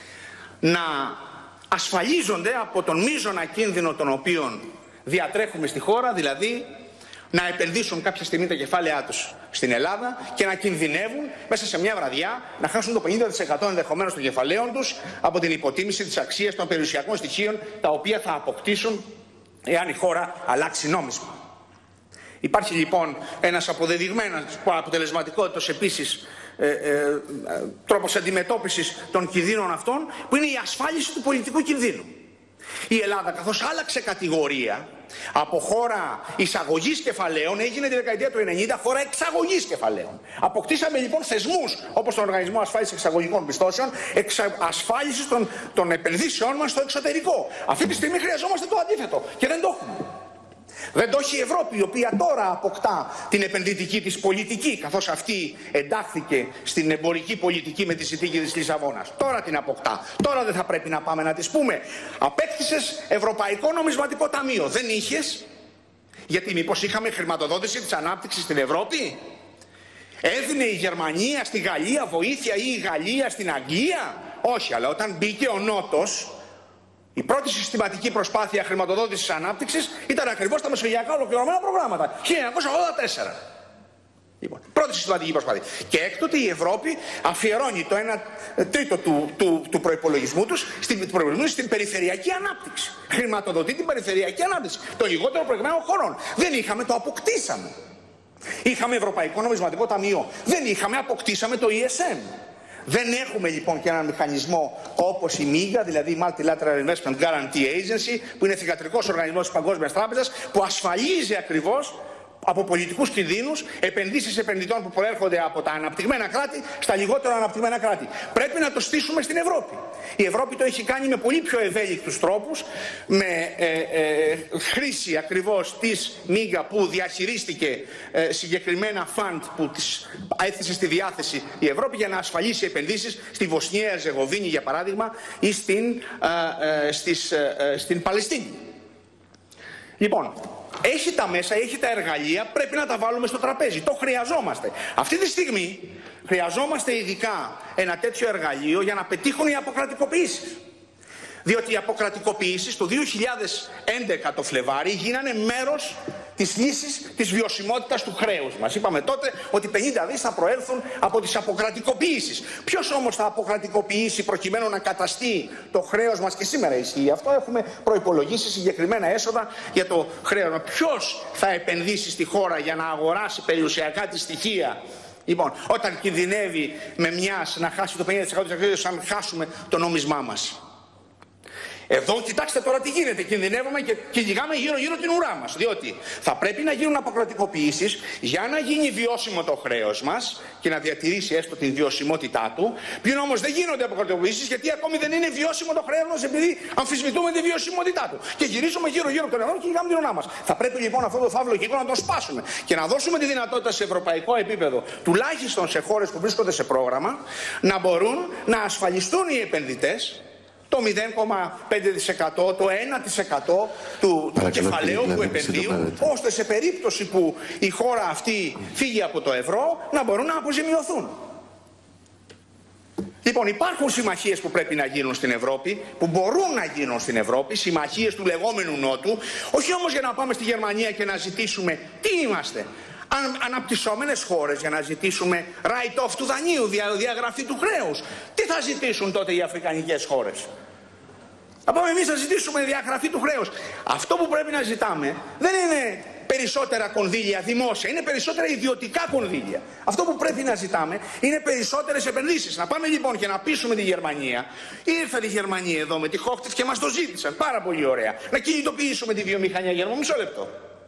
να ασφαλίζονται από τον μείζωνα κίνδυνο τον οποίον διατρέχουμε στη χώρα, δηλαδή να επενδύσουν κάποια στιγμή τα κεφάλαιά τους στην Ελλάδα και να κινδυνεύουν μέσα σε μια βραδιά να χάσουν το πενήντα τοις εκατό ενδεχομένως των κεφαλαίων τους από την υποτίμηση της αξίας των περιουσιακών στοιχείων τα οποία θα αποκτήσουν εάν η χώρα αλλάξει νόμισμα. Υπάρχει λοιπόν ένας αποδεδειγμένος αποτελεσματικότητας επίσης ε, ε, τρόπος αντιμετώπισης των κινδύνων αυτών, που είναι η ασφάλιση του πολιτικού κινδύνου. Η Ελλάδα, καθώς άλλαξε κατηγορία από χώρα εισαγωγής κεφαλαίων, έγινε τη δεκαετία του ενενήντα χώρα εξαγωγής κεφαλαίων. Αποκτήσαμε λοιπόν θεσμούς όπως τον Οργανισμό Ασφάλισης Εξαγωγικών Πιστώσεων, εξα... ασφάλισης των, των επενδύσεών μας στο εξωτερικό. Αυτή τη στιγμή χρειαζόμαστε το αντίθετο και δεν το έχουμε. Δεν το έχει η Ευρώπη, η οποία τώρα αποκτά την επενδυτική της πολιτική, καθώς αυτή εντάχθηκε στην εμπορική πολιτική με τη συνθήκη της Λισαβόνας. Τώρα την αποκτά. Τώρα δεν θα πρέπει να πάμε να της πούμε απέκτησες Ευρωπαϊκό Νομισματικό Ταμείο. Δεν είχες? Γιατί μήπως είχαμε χρηματοδότηση της ανάπτυξης στην Ευρώπη? Έδινε η Γερμανία στη Γαλλία βοήθεια ή η Γαλλία στην Αγγλία? Όχι, αλλά όταν μπήκε ο Νότος, η πρώτη συστηματική προσπάθεια χρηματοδότησης ανάπτυξης ήταν ακριβώς τα μεσογειακά ολοκληρωμένα προγράμματα. χίλια εννιακόσια ογδόντα τέσσερα. Λοιπόν, πρώτη συστηματική προσπάθεια. Και έκτοτε η Ευρώπη αφιερώνει το ένα τρίτο του, του, του προϋπολογισμού τους στην, στην περιφερειακή ανάπτυξη. Χρηματοδοτεί την περιφερειακή ανάπτυξη των λιγότερο προηγμένων χωρών. Δεν είχαμε, το αποκτήσαμε. Είχαμε Ευρωπαϊκό Νομισματικό Ταμείο. Δεν είχαμε, αποκτήσαμε το ι ες εμ. Δεν έχουμε λοιπόν και έναν μηχανισμό όπως η μίγα, δηλαδή η Multilateral Investment Guarantee Agency, που είναι θυγατρικός οργανισμός της Παγκόσμιας Τράπεζας, που ασφαλίζει ακριβώς από πολιτικούς κινδύνους επενδύσεις επενδυτών που προέρχονται από τα αναπτυγμένα κράτη στα λιγότερο αναπτυγμένα κράτη. Πρέπει να το στήσουμε στην Ευρώπη. Η Ευρώπη το έχει κάνει με πολύ πιο ευέλικτους τρόπους, με ε, ε, χρήση ακριβώς της μίγα που διαχειρίστηκε ε, συγκεκριμένα φαντ που της έθεσε στη διάθεση η Ευρώπη για να ασφαλίσει επενδύσεις στη Βοσνία, Ζεγοβίνη για παράδειγμα, ή στην, ε, ε, στις, ε, ε, στην Παλαιστίνη. Λοιπόν, έχει τα μέσα, έχει τα εργαλεία, πρέπει να τα βάλουμε στο τραπέζι. Το χρειαζόμαστε. Αυτή τη στιγμή χρειαζόμαστε ειδικά ένα τέτοιο εργαλείο για να πετύχουν οι αποκρατικοποιήσεις. Διότι οι αποκρατικοποιήσεις το δύο χιλιάδες έντεκα το Φλεβάρι γίνανε μέρος της λύσης της βιωσιμότητας του χρέους μας. Είπαμε τότε ότι πενήντα δις θα προέλθουν από τις αποκρατικοποιήσεις. Ποιος όμως θα αποκρατικοποιήσει προκειμένου να καταστεί το χρέος μας, και σήμερα ισχύει αυτό, έχουμε προϋπολογίσει συγκεκριμένα έσοδα για το χρέος μας. Ποιος θα επενδύσει στη χώρα για να αγοράσει περιουσιακά τη στοιχεία, λοιπόν, όταν κινδυνεύει με μιας να χάσει το πενήντα τοις εκατό της αξίας, σαν χάσουμε το νόμισμά μας. Εδώ κοιτάξτε τώρα τι γίνεται. Κινδυνεύουμε και κυνηγάμε γύρω-γύρω την ουρά μας. Διότι θα πρέπει να γίνουν αποκρατικοποιήσεις για να γίνει βιώσιμο το χρέος μας και να διατηρήσει έστω την βιωσιμότητά του. Πλην όμως δεν γίνονται αποκρατικοποιήσεις γιατί ακόμη δεν είναι βιώσιμο το χρέος μας, επειδή αμφισβητούμε τη βιωσιμότητά του. Και γυρίζουμε γύρω-γύρω από τον ευρώ και κυνηγάμε την ουρά μας. Θα πρέπει λοιπόν αυτό το φαύλο κύκλο να το σπάσουμε και να δώσουμε τη δυνατότητα σε ευρωπαϊκό επίπεδο, τουλάχιστον σε χώρες που βρίσκονται σε πρόγραμμα, να μπορούν να ασφαλιστούν οι επενδυτές το μηδέν κόμμα πέντε τοις εκατό, το ένα τοις εκατό του, του κεφαλαίου που επενδύουν, ώστε σε περίπτωση που η χώρα αυτή φύγει από το ευρώ να μπορούν να αποζημιωθούν. Λοιπόν, υπάρχουν συμμαχίες που πρέπει να γίνουν στην Ευρώπη, που μπορούν να γίνουν στην Ευρώπη, συμμαχίες του λεγόμενου Νότου, όχι όμως για να πάμε στη Γερμανία και να ζητήσουμε τι είμαστε. Αναπτυσσόμενες χώρες για να ζητήσουμε write-off του δανείου, διαγραφή του χρέους. Τι θα ζητήσουν τότε οι αφρικανικές χώρες? Θα πάμε εμείς να ζητήσουμε διαγραφή του χρέους. Αυτό που πρέπει να ζητάμε δεν είναι περισσότερα κονδύλια δημόσια, είναι περισσότερα ιδιωτικά κονδύλια. Αυτό που πρέπει να ζητάμε είναι περισσότερες επενδύσεις. Να πάμε λοιπόν και να πείσουμε τη Γερμανία. Ήρθε η Γερμανία εδώ με τη Hochtief και μας το ζήτησαν. Πάρα πολύ ωραία. Να κινητοποιήσουμε τη βιομηχανία. Γερμανία, μισό λεπτό.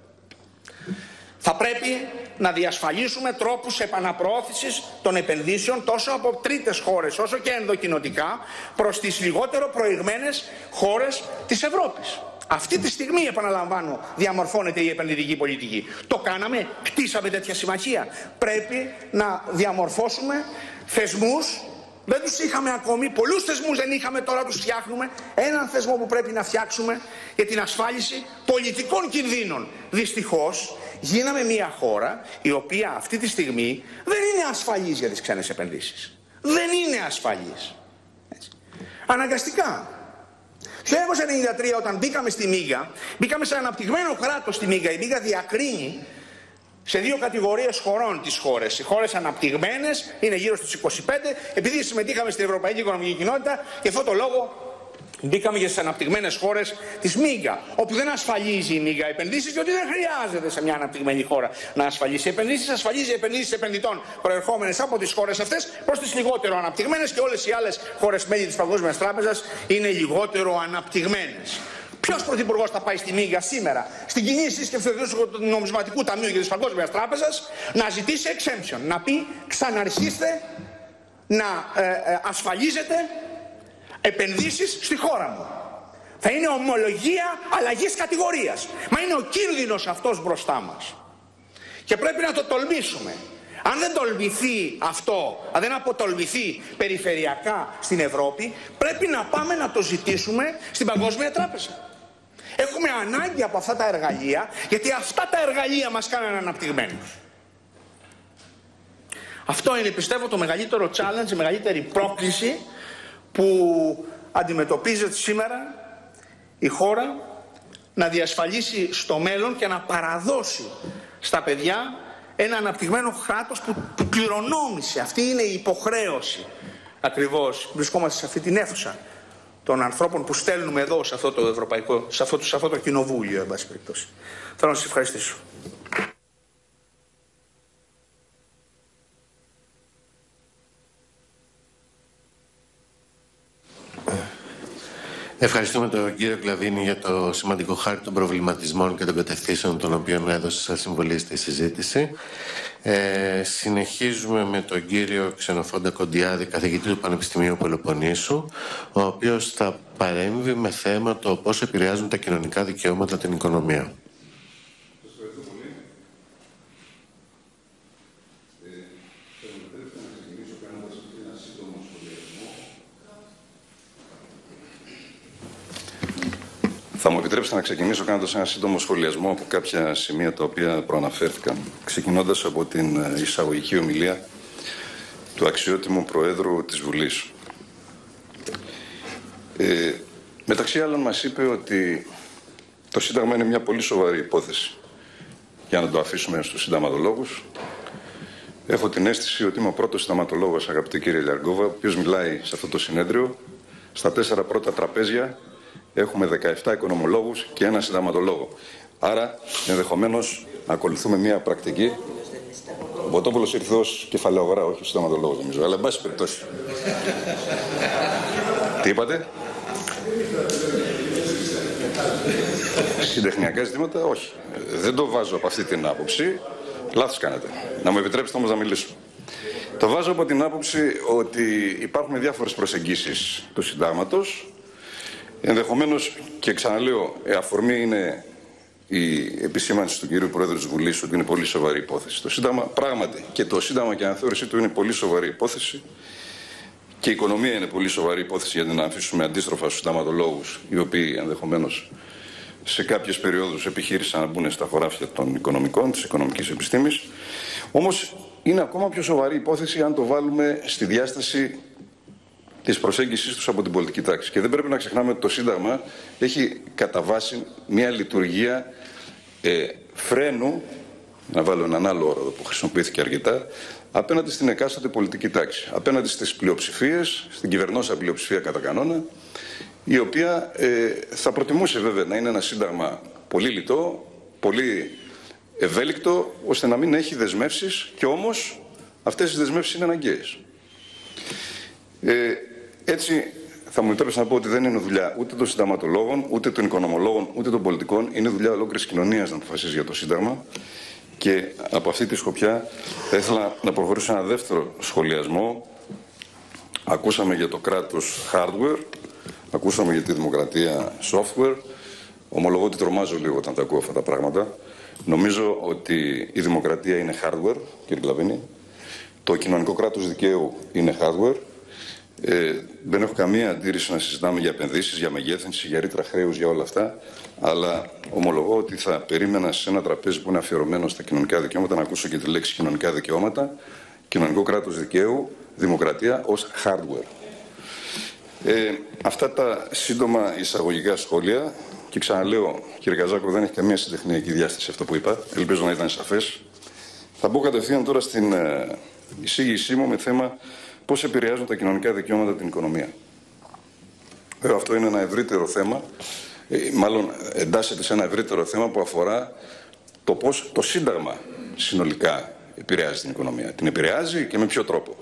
Θα πρέπει να διασφαλίσουμε τρόπους επαναπροώθησης των επενδύσεων τόσο από τρίτες χώρες όσο και ενδοκοινοτικά προς τις λιγότερο προηγμένες χώρες της Ευρώπης. Αυτή τη στιγμή, επαναλαμβάνω, διαμορφώνεται η επενδυτική πολιτική. Το κάναμε, κτίσαμε τέτοια συμμαχία. Πρέπει να διαμορφώσουμε θεσμούς. Δεν τους είχαμε ακόμη, πολλούς θεσμούς δεν είχαμε, τώρα τους φτιάχνουμε. Έναν θεσμό που πρέπει να φτιάξουμε για την ασφάλιση πολιτικών κινδύνων. Δυστυχώς, γίναμε μια χώρα η οποία αυτή τη στιγμή δεν είναι ασφαλής για τις ξένες επενδύσεις. Δεν είναι ασφαλής. Έτσι. Αναγκαστικά. Το χίλια εννιακόσια ενενήντα τρία όταν μπήκαμε στη μίγα, μπήκαμε σε αναπτυγμένο κράτος στη μίγα. Η μίγα διακρίνει σε δύο κατηγορίες χωρών τις χώρες. Οι χώρες αναπτυγμένες είναι γύρω στους είκοσι πέντε, επειδή συμμετείχαμε στην Ευρωπαϊκή Οικονομική Κοινότητα, και αυτό το λόγο μπήκαμε για τις αναπτυγμένες χώρες της μίγα, όπου δεν ασφαλίζει η μίγα επενδύσεις, διότι δεν χρειάζεται σε μια αναπτυγμένη χώρα να ασφαλίσει επενδύσεις. Ασφαλίζει επενδύσεις επενδυτών προερχόμενες από τις χώρες αυτές προς τις λιγότερο αναπτυγμένες, και όλες οι άλλες χώρες μέλη της Παγκόσμιας Τράπεζας είναι λιγότερο αναπτυγμένες. Ποιος πρωθυπουργός θα πάει στη μίγα σήμερα, στην κοινή σύσκεψη του Νομισματικού Ταμείου και της Παγκόσμιας Τράπεζας, να ζητήσει exemption, να πει ξαναρχίστε να ε, ε, ασφαλίζετε επενδύσεις στη χώρα μου? Θα είναι ομολογία αλλαγής κατηγορίας. Μα είναι ο κίνδυνος αυτός μπροστά μας. Και πρέπει να το τολμήσουμε. Αν δεν τολμηθεί αυτό, αν δεν αποτολμηθεί περιφερειακά στην Ευρώπη, πρέπει να πάμε να το ζητήσουμε στην Παγκόσμια Τράπεζα. Έχουμε ανάγκη από αυτά τα εργαλεία, γιατί αυτά τα εργαλεία μας κάνουν αναπτυγμένους. Αυτό είναι, πιστεύω, το μεγαλύτερο challenge, η μεγαλύτερη πρόκληση που αντιμετωπίζεται σήμερα η χώρα, να διασφαλίσει στο μέλλον και να παραδώσει στα παιδιά ένα αναπτυγμένο κράτος που, που κληρονόμησε. Αυτή είναι η υποχρέωση ακριβώς. Βρισκόμαστε σε αυτή την αίθουσα των ανθρώπων που στέλνουμε εδώ σε αυτό το ευρωπαϊκό, σε αυτό, σε αυτό το κοινοβούλιο, εν πάση περιπτώσει. Θέλω να σας ευχαριστήσω. Ευχαριστούμε τον κύριο Κλαβίνη για το σημαντικό χάρτη των προβληματισμών και των κατευθύνσεων των οποίων έδωσε σαν συμβολή στη συζήτηση. Ε, συνεχίζουμε με τον κύριο Ξενοφόντα Κοντιάδη, καθηγητή του Πανεπιστημίου Πελοποννήσου, ο οποίος θα παρέμβει με θέμα το πώς επηρεάζουν τα κοινωνικά δικαιώματα την οικονομία. Θα μου επιτρέψετε να ξεκινήσω κάνοντας ένα σύντομο σχολιασμό από κάποια σημεία τα οποία προαναφέρθηκαν, ξεκινώντας από την εισαγωγική ομιλία του αξιότιμου Προέδρου της Βουλής. Ε, μεταξύ άλλων μας είπε ότι το Σύνταγμα είναι μια πολύ σοβαρή υπόθεση. Για να το αφήσουμε στους συνταγματολόγους. Έχω την αίσθηση ότι είμαι ο πρώτος συνταγματολόγος, αγαπητή κύριε Λιαργκόβα, ο οποίος μιλάει σε αυτό το συνέδριο. Στα τέσσερα πρώτα τραπέζια έχουμε δεκαεπτά οικονομολόγους και ένα συνταγματολόγο. Άρα, ενδεχομένως, να ακολουθούμε μια πρακτική. Ο Μποτόπουλος ήρθε ως κεφαλαιογορά, όχι ως συνταγματολόγος, νομίζω. Αλλά, εν πάση περιπτώσει. Τι είπατε? Συντεχνιακά ζητήματα, όχι. Δεν το βάζω από αυτή την άποψη. Λάθος κάνετε. Να μου επιτρέψετε όμως να μιλήσω. Το βάζω από την άποψη ότι υπάρχουν διάφορες προσεγγίσεις του συντάγματος. Ενδεχομένως, και ξαναλέω, η αφορμή είναι η επισήμανση του κυρίου Πρόεδρου της Βουλής ότι είναι πολύ σοβαρή υπόθεση. Το Σύνταγμα, πράγματι, και το Σύνταγμα και η αναθεώρησή του είναι πολύ σοβαρή υπόθεση. Και η οικονομία είναι πολύ σοβαρή υπόθεση, γιατί να αφήσουμε αντίστροφα στους συνταγματολόγους, οι οποίοι ενδεχομένως σε κάποιες περιόδους επιχείρησαν να μπουν στα χωράφια των οικονομικών, της οικονομικής επιστήμης. Όμως είναι ακόμα πιο σοβαρή υπόθεση αν το βάλουμε στη διάσταση της προσέγγισης τους από την πολιτική τάξη. Και δεν πρέπει να ξεχνάμε ότι το Σύνταγμα έχει κατά βάση μια λειτουργία ε, φρένου, να βάλω έναν άλλο όρο που χρησιμοποιήθηκε αρκετά, απέναντι στην εκάστοτε πολιτική τάξη. Απέναντι στις πλειοψηφίες, στην κυβερνόσα πλειοψηφία κατά κανόνα, η οποία ε, θα προτιμούσε βέβαια να είναι ένα Σύνταγμα πολύ λιτό, πολύ ευέλικτο, ώστε να μην έχει δεσμεύσεις, και όμως αυτές οι δεσμεύσεις είναι αναγκαίες. Ε, έτσι, θα μου επιτρέψετε να πω ότι δεν είναι δουλειά ούτε των συνταγματολόγων, ούτε των οικονομολόγων, ούτε των πολιτικών. Είναι δουλειά ολόκληρης κοινωνίας να αποφασίζει για το Σύνταγμα. Και από αυτή τη σκοπιά θα ήθελα να προχωρήσω ένα δεύτερο σχολιασμό. Ακούσαμε για το κράτος hardware, ακούσαμε για τη δημοκρατία software. Ομολογώ ότι τρομάζω λίγο όταν τα ακούω αυτά τα πράγματα. Νομίζω ότι η δημοκρατία είναι hardware, κύριε Κλαβίνη. Το κοινωνικό κράτος δικαίου είναι hardware. Ε, δεν έχω καμία αντίρρηση να συζητάμε για επενδύσεις, για μεγέθυνση, για ρήτρα χρέους, για όλα αυτά. Αλλά ομολογώ ότι θα περίμενα σε ένα τραπέζι που είναι αφιερωμένο στα κοινωνικά δικαιώματα να ακούσω και τη λέξη κοινωνικά δικαιώματα, κοινωνικό κράτος δικαίου, δημοκρατία ως hardware. Ε, αυτά τα σύντομα εισαγωγικά σχόλια, και ξαναλέω, κύριε Καζάκο, δεν έχει καμία συντεχνιακή διάσταση αυτό που είπα. Ελπίζω να ήταν σαφές. Θα μπω κατευθείαν τώρα στην ε, εισήγησή μου με θέμα πώς επηρεάζουν τα κοινωνικά δικαιώματα την οικονομία. Βέβαια, αυτό είναι ένα ευρύτερο θέμα, ε, μάλλον εντάσσεται σε ένα ευρύτερο θέμα που αφορά το πώς το Σύνταγμα συνολικά επηρεάζει την οικονομία. Την επηρεάζει και με ποιο τρόπο.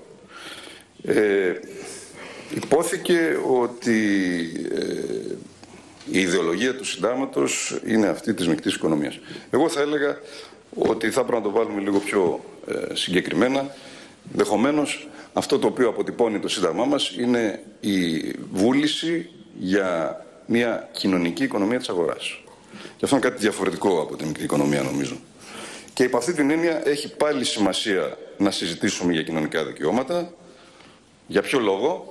Ε, υπόθηκε ότι ε, η ιδεολογία του Συντάγματος είναι αυτή της μεικτής οικονομίας. Εγώ θα έλεγα ότι θα πρέπει να το βάλουμε λίγο πιο ε, συγκεκριμένα. Ενδεχομένως, αυτό το οποίο αποτυπώνει το Σύνταγμά μας είναι η βούληση για μια κοινωνική οικονομία της αγοράς. Και αυτό είναι κάτι διαφορετικό από την μικρή οικονομία, νομίζω. Και υπό αυτή την έννοια έχει πάλι σημασία να συζητήσουμε για κοινωνικά δικαιώματα. Για ποιο λόγο?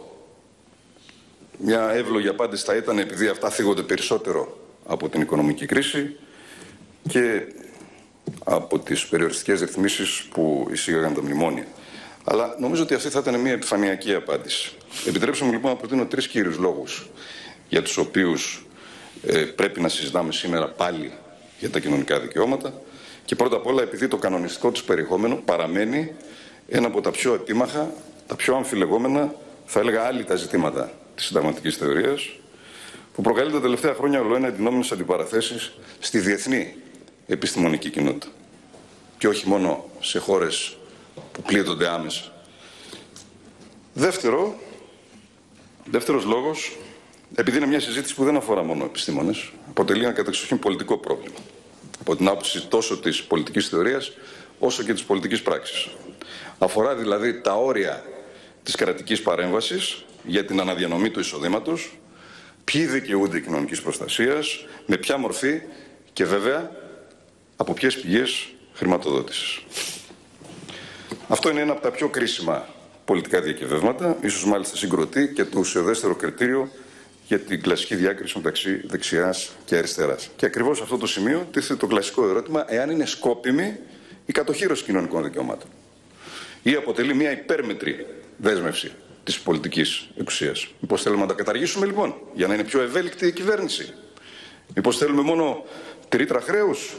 Μια εύλογη απάντηση θα ήταν επειδή αυτά θίγονται περισσότερο από την οικονομική κρίση και από τις περιοριστικές ρυθμίσεις που εισήγαγαν τα μνημόνια. Αλλά νομίζω ότι αυτή θα ήταν μια επιφανειακή απάντηση. Επιτρέψτε μου λοιπόν να προτείνω τρεις κύριους λόγους για τους οποίους ε, πρέπει να συζητάμε σήμερα πάλι για τα κοινωνικά δικαιώματα. Και πρώτα απ' όλα επειδή το κανονιστικό τους περιεχόμενο παραμένει ένα από τα πιο επίμαχα, τα πιο αμφιλεγόμενα, θα έλεγα άλυτα ζητήματα της συνταγματικής θεωρίας, που προκαλεί τα τελευταία χρόνια ολοένα εντυνόμενες αντιπαραθέσεις στη διεθνή επιστημονική κοινότητα. Και όχι μόνο σε χώρες που πλήττονται άμεσα. Δεύτερο, δεύτερος λόγος επειδή είναι μια συζήτηση που δεν αφορά μόνο επιστήμονες, αποτελεί ένα κατεξοχήν πολιτικό πρόβλημα. Από την άποψη τόσο της πολιτικής θεωρίας, όσο και της πολιτικής πράξης. Αφορά δηλαδή τα όρια της κρατικής παρέμβασης για την αναδιανομή του εισοδήματος, ποιοι δικαιούνται κοινωνικής προστασίας, με ποια μορφή και βέβαια από ποιες πηγές χρηματοδότησης. Αυτό είναι ένα από τα πιο κρίσιμα πολιτικά διακυβεύματα, ίσως μάλιστα συγκροτεί και το ουσιοδέστερο κριτήριο για την κλασική διάκριση μεταξύ δεξιάς και αριστεράς. Και ακριβώς σε αυτό το σημείο τίθεται το κλασικό ερώτημα εάν είναι σκόπιμη η κατοχύρωση κοινωνικών δικαιωμάτων ή αποτελεί μια υπέρμετρη δέσμευση της πολιτικής εξουσίας. Μήπως θέλουμε να τα καταργήσουμε λοιπόν για να είναι πιο ευέλικτη η κυβέρνηση? Μήπως θέλουμε μόνο τη ρήτρα χρέους?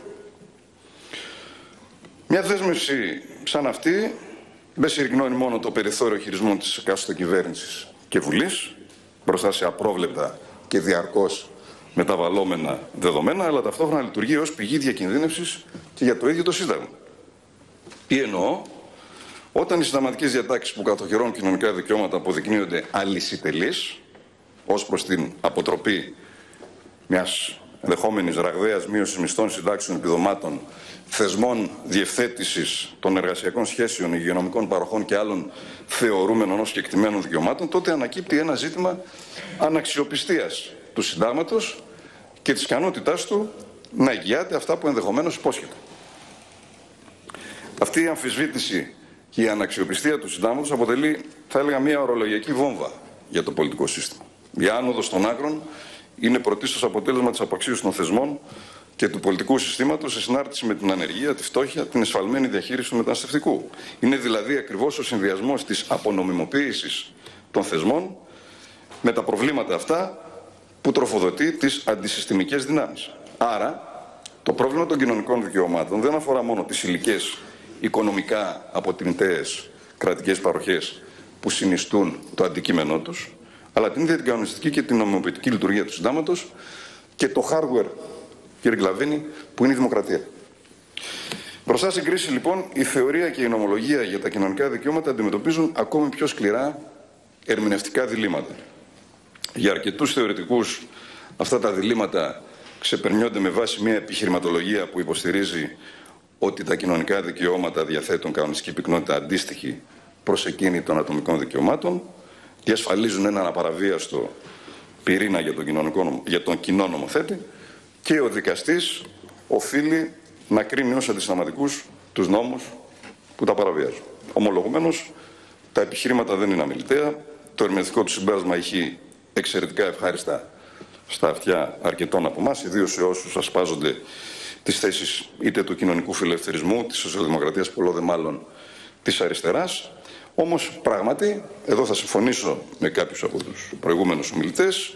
Μια δέσμευση σαν αυτή δεν συρρυκνώνει μόνο το περιθώριο χειρισμού της εκάστοτε κυβέρνησης και Βουλής μπροστά σε απρόβλεπτα και διαρκώς μεταβαλλόμενα δεδομένα, αλλά ταυτόχρονα λειτουργεί ως πηγή διακινδύνευσης και για το ίδιο το Σύνταγμα. Τι εννοώ? Όταν οι συνταγματικές διατάξεις που κατοχυρώνουν κοινωνικά δικαιώματα αποδεικνύονται αλυσιτελείς ως προς την αποτροπή μιας ενδεχόμενης ραγδαίας μείωσης μισθών, συντάξεων, επιδομάτων, θεσμών διευθέτησης των εργασιακών σχέσεων, υγειονομικών παροχών και άλλων θεωρούμενων ως κεκτημένων δικαιωμάτων, τότε ανακύπτει ένα ζήτημα αναξιοπιστίας του συντάγματος και της ικανότητάς του να εγγυάται αυτά που ενδεχομένως υπόσχεται. Αυτή η αμφισβήτηση και η αναξιοπιστία του συντάγματος αποτελεί, θα έλεγα, μια ορολογιακή βόμβα για το πολιτικό σύστημα. Η άνοδος των άκρων είναι πρωτίστως αποτέλεσμα της απαξίωσης των θεσμών και του πολιτικού συστήματος σε συνάρτηση με την ανεργία, τη φτώχεια, την εσφαλμένη διαχείριση του μεταναστευτικού. Είναι δηλαδή ακριβώς ο συνδυασμός της απονομιμοποίησης των θεσμών με τα προβλήματα αυτά που τροφοδοτεί τις αντισυστημικές δυνάμεις. Άρα, το πρόβλημα των κοινωνικών δικαιωμάτων δεν αφορά μόνο τις υλικές, οικονομικά αποτιμητές κρατικές παροχές που συνιστούν το αντικείμενό τους, αλλά την ίδια την κανονιστική και την νομιμοποιητική λειτουργία του συντάγματος και το hardware, κύριε Γκλαβίνη, που είναι η δημοκρατία. Μπροστά στην κρίση, λοιπόν, η θεωρία και η νομολογία για τα κοινωνικά δικαιώματα αντιμετωπίζουν ακόμη πιο σκληρά ερμηνευτικά διλήμματα. Για αρκετούς θεωρητικούς, αυτά τα διλήμματα ξεπερνιόνται με βάση μια επιχειρηματολογία που υποστηρίζει ότι τα κοινωνικά δικαιώματα διαθέτουν κανονιστική πυκνότητα αντίστοιχη προς εκείνη των ατομικών δικαιωμάτων, διασφαλίζουν έναν απαραβίαστο πυρήνα για τον, κοινωνικό, για τον κοινό νομοθέτη και ο δικαστής οφείλει να κρίνει ως αντισυνταγματικούς τους νόμους που τα παραβιάζουν. Ομολογουμένως, τα επιχειρήματα δεν είναι αμιληταία. Το ερμηνευτικό του συμπέρασμα έχει εξαιρετικά ευχάριστα στα αυτιά αρκετών από εμάς, ιδίως σε όσους ασπάζονται τις θέσεις είτε του κοινωνικού φιλελευθερισμού, της σοσιαλδημοκρατίας, πολλό δε μάλλον της αριστεράς. Όμως, πράγματι, εδώ θα συμφωνήσω με κάποιους από τους προηγούμενους ομιλητές,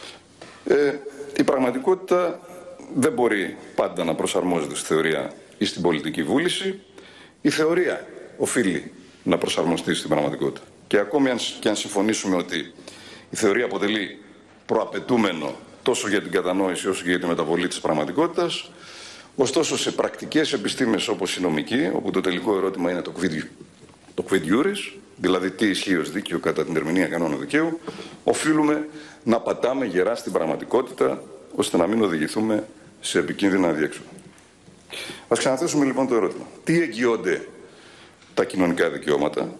ε, η πραγματικότητα δεν μπορεί πάντα να προσαρμόζεται στη θεωρία ή στην πολιτική βούληση. Η θεωρία οφείλει να προσαρμοστεί στην πραγματικότητα. Και ακόμη αν, και αν συμφωνήσουμε ότι η θεωρία αποτελεί προαπαιτούμενο τόσο για την κατανόηση όσο και για τη μεταβολή της πραγματικότητας, ωστόσο σε πρακτικές επιστήμες όπως η νομική, όπου το τελικό ερώτημα είναι το quid, το quid juris, δηλαδή τι ισχύει ως δίκαιο κατά την ερμηνεία κανόνων δικαίου, οφείλουμε να πατάμε γερά στην πραγματικότητα, ώστε να μην οδηγηθούμε σε επικίνδυνα αδιέξοδα. Ας ξαναθέσουμε λοιπόν το ερώτημα. Τι εγγυώνται τα κοινωνικά δικαιώματα,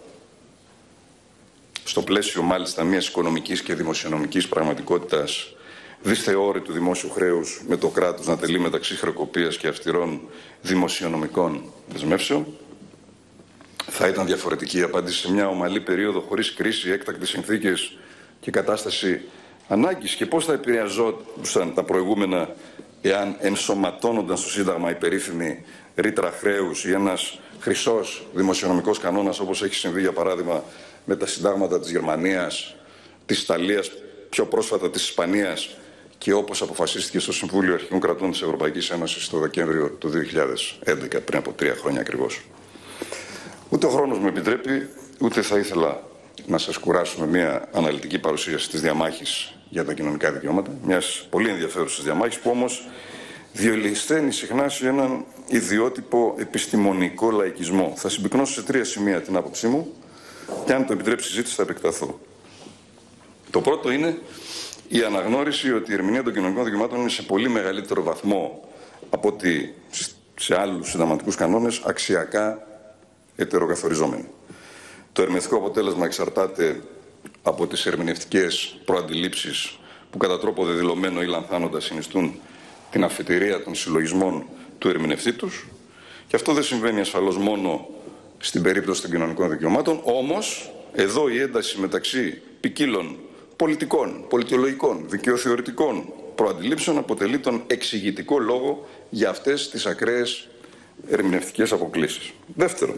στο πλαίσιο μάλιστα μιας οικονομικής και δημοσιονομικής πραγματικότητας δυσθεώρητου δημόσιου χρέους με το κράτος να τελεί μεταξύ χρεοκοπίας και αυστηρών δημοσιονομικών δεσμεύσεων? Θα ήταν διαφορετική η απάντηση σε μια ομαλή περίοδο χωρίς κρίση, έκτακτες συνθήκες και κατάσταση ανάγκης? Και πώς θα επηρεαζόντουσαν τα προηγούμενα εάν ενσωματώνονταν στο Σύνταγμα η περίφημη ρήτρα χρέους ή ένας χρυσός δημοσιονομικός κανόνας, όπως έχει συμβεί για παράδειγμα με τα συντάγματα της Γερμανίας, της Ιταλίας, πιο πρόσφατα της Ισπανίας και όπως αποφασίστηκε στο Συμβούλιο Αρχικών Κρατών της Ευρωπαϊκής Ένωσης το Δεκέμβριο του δύο χιλιάδες έντεκα, πριν από τρία χρόνια ακριβώς. Ούτε ο χρόνος με επιτρέπει, ούτε θα ήθελα να σας κουράσω με μια αναλυτική παρουσίαση της διαμάχης για τα κοινωνικά δικαιώματα, μιας πολύ ενδιαφέρουσας διαμάχης που όμως διολυσθένει συχνά σε έναν ιδιότυπο επιστημονικό λαϊκισμό. Θα συμπυκνώσω σε τρία σημεία την άποψή μου και αν το επιτρέψει η συζήτηση θα επεκταθώ. Το πρώτο είναι η αναγνώριση ότι η ερμηνεία των κοινωνικών δικαιωμάτων είναι σε πολύ μεγαλύτερο βαθμό από ότι σε άλλους συνταγματικούς κανόνες αξιακά ετεροκαθοριζόμενη. Το ερμηνευτικό αποτέλεσμα εξαρτάται από τις ερμηνευτικές προαντιλήψεις που κατά τρόπο δεδηλωμένο ή λανθάνοντα συνιστούν την αφετηρία των συλλογισμών του ερμηνευτή τους, και αυτό δεν συμβαίνει ασφαλώς μόνο στην περίπτωση των κοινωνικών δικαιωμάτων, όμως εδώ η ένταση μεταξύ ποικίλων πολιτικών, πολιτιολογικών, δικαιοθεωρητικών προαντιλήψεων αποτελεί τον εξηγητικό λόγο για αυτές τις ακραίες ερμηνευτικές αποκλίσεις. Δεύτερον,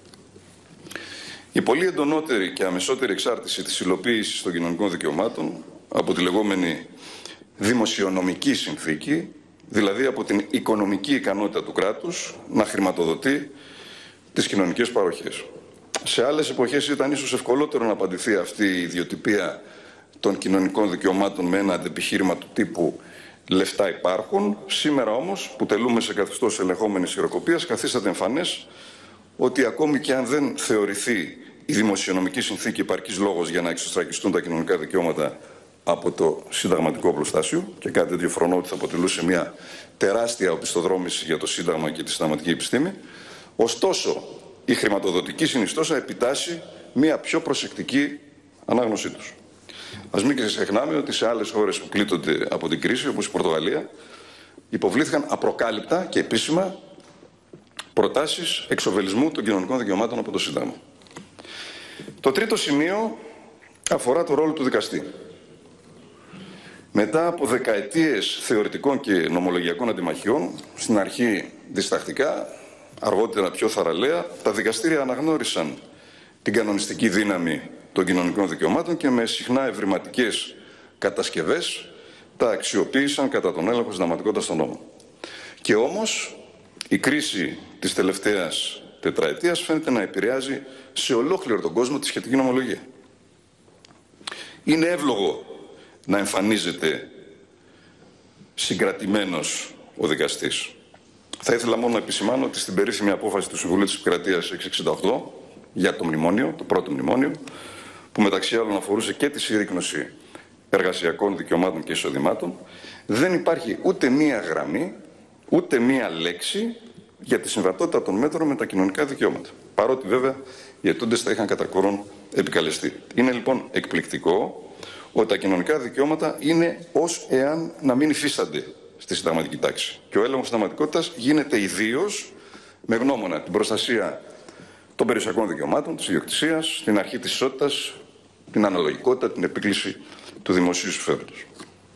η πολύ εντονότερη και αμεσότερη εξάρτηση της υλοποίησης των κοινωνικών δικαιωμάτων από τη λεγόμενη δημοσιονομική συνθήκη, δηλαδή από την οικονομική ικανότητα του κράτους να χρηματοδοτεί τις κοινωνικές παροχές. Σε άλλες εποχές ήταν ίσως ευκολότερο να απαντηθεί αυτή η ιδιοτυπία των κοινωνικών δικαιωμάτων με ένα αντεπιχείρημα του τύπου «λεφτά υπάρχουν». Σήμερα όμως, που τελούμε σε καθεστώς ελεγχόμενης χειροκοπίας, καθίσταται εμφανές ότι ακόμη και αν δεν θεωρηθεί η δημοσιονομική συνθήκη επαρκής λόγος για να εξωστρακιστούν τα κοινωνικά δικαιώματα από το συνταγματικό οπλοστάσιο, και κάτι τέτοιο φρονώ ότι θα αποτελούσε μια τεράστια οπισθοδρόμηση για το Σύνταγμα και τη συνταγματική επιστήμη, ωστόσο η χρηματοδοτική συνιστόσα επιτάσσει μια πιο προσεκτική ανάγνωσή τους. Ας μην ξεχνάμε ότι σε άλλες χώρες που πλήττονται από την κρίση, όπως η Πορτογαλία, υποβλήθηκαν απροκάλυπτα και επίσημα προτάσεις εξοβελισμού των κοινωνικών δικαιωμάτων από το Σύνταγμα. Το τρίτο σημείο αφορά το ρόλο του δικαστή. Μετά από δεκαετίες θεωρητικών και νομολογιακών αντιμαχιών, στην αρχή διστακτικά, αργότερα πιο θαραλέα, τα δικαστήρια αναγνώρισαν την κανονιστική δύναμη των κοινωνικών δικαιωμάτων και με συχνά ευρηματικές κατασκευές τα αξιοποίησαν κατά τον έλεγχο συνταγματικότητας των νόμων. Και όμως η κρίση της τελευταίας τετραετίας φαίνεται να επηρεάζει σε ολόκληρο τον κόσμο τη σχετική νομολογία. Είναι εύλογο να εμφανίζεται συγκρατημένος ο δικαστής. Θα ήθελα μόνο να επισημάνω ότι στην περίφημη απόφαση του Συμβουλίου της Επικρατείας εξακόσια εξήντα οκτώ για το μνημόνιο, το πρώτο μνημόνιο, που μεταξύ άλλων αφορούσε και τη συρρίκνωση εργασιακών δικαιωμάτων και εισοδημάτων, δεν υπάρχει ούτε μία γραμμή, ούτε μία λέξη για τη συμβατότητα των μέτρων με τα κοινωνικά δικαιώματα. Παρότι βέβαια οι αιτούντες τα είχαν κατά κόρον επικαλεστεί. Είναι λοιπόν εκπληκτικό ότι τα κοινωνικά δικαιώματα είναι ως εάν να μην υφίστανται στη συνταγματική τάξη. Και ο έλεγχος συνταγματικότητας γίνεται ιδίως με γνώμονα την προστασία των περιουσιακών δικαιωμάτων, της ιδιοκτησίας, την αρχή της ισότητας, την αναλογικότητα, την επίκληση του δημοσίου συμφέροντος.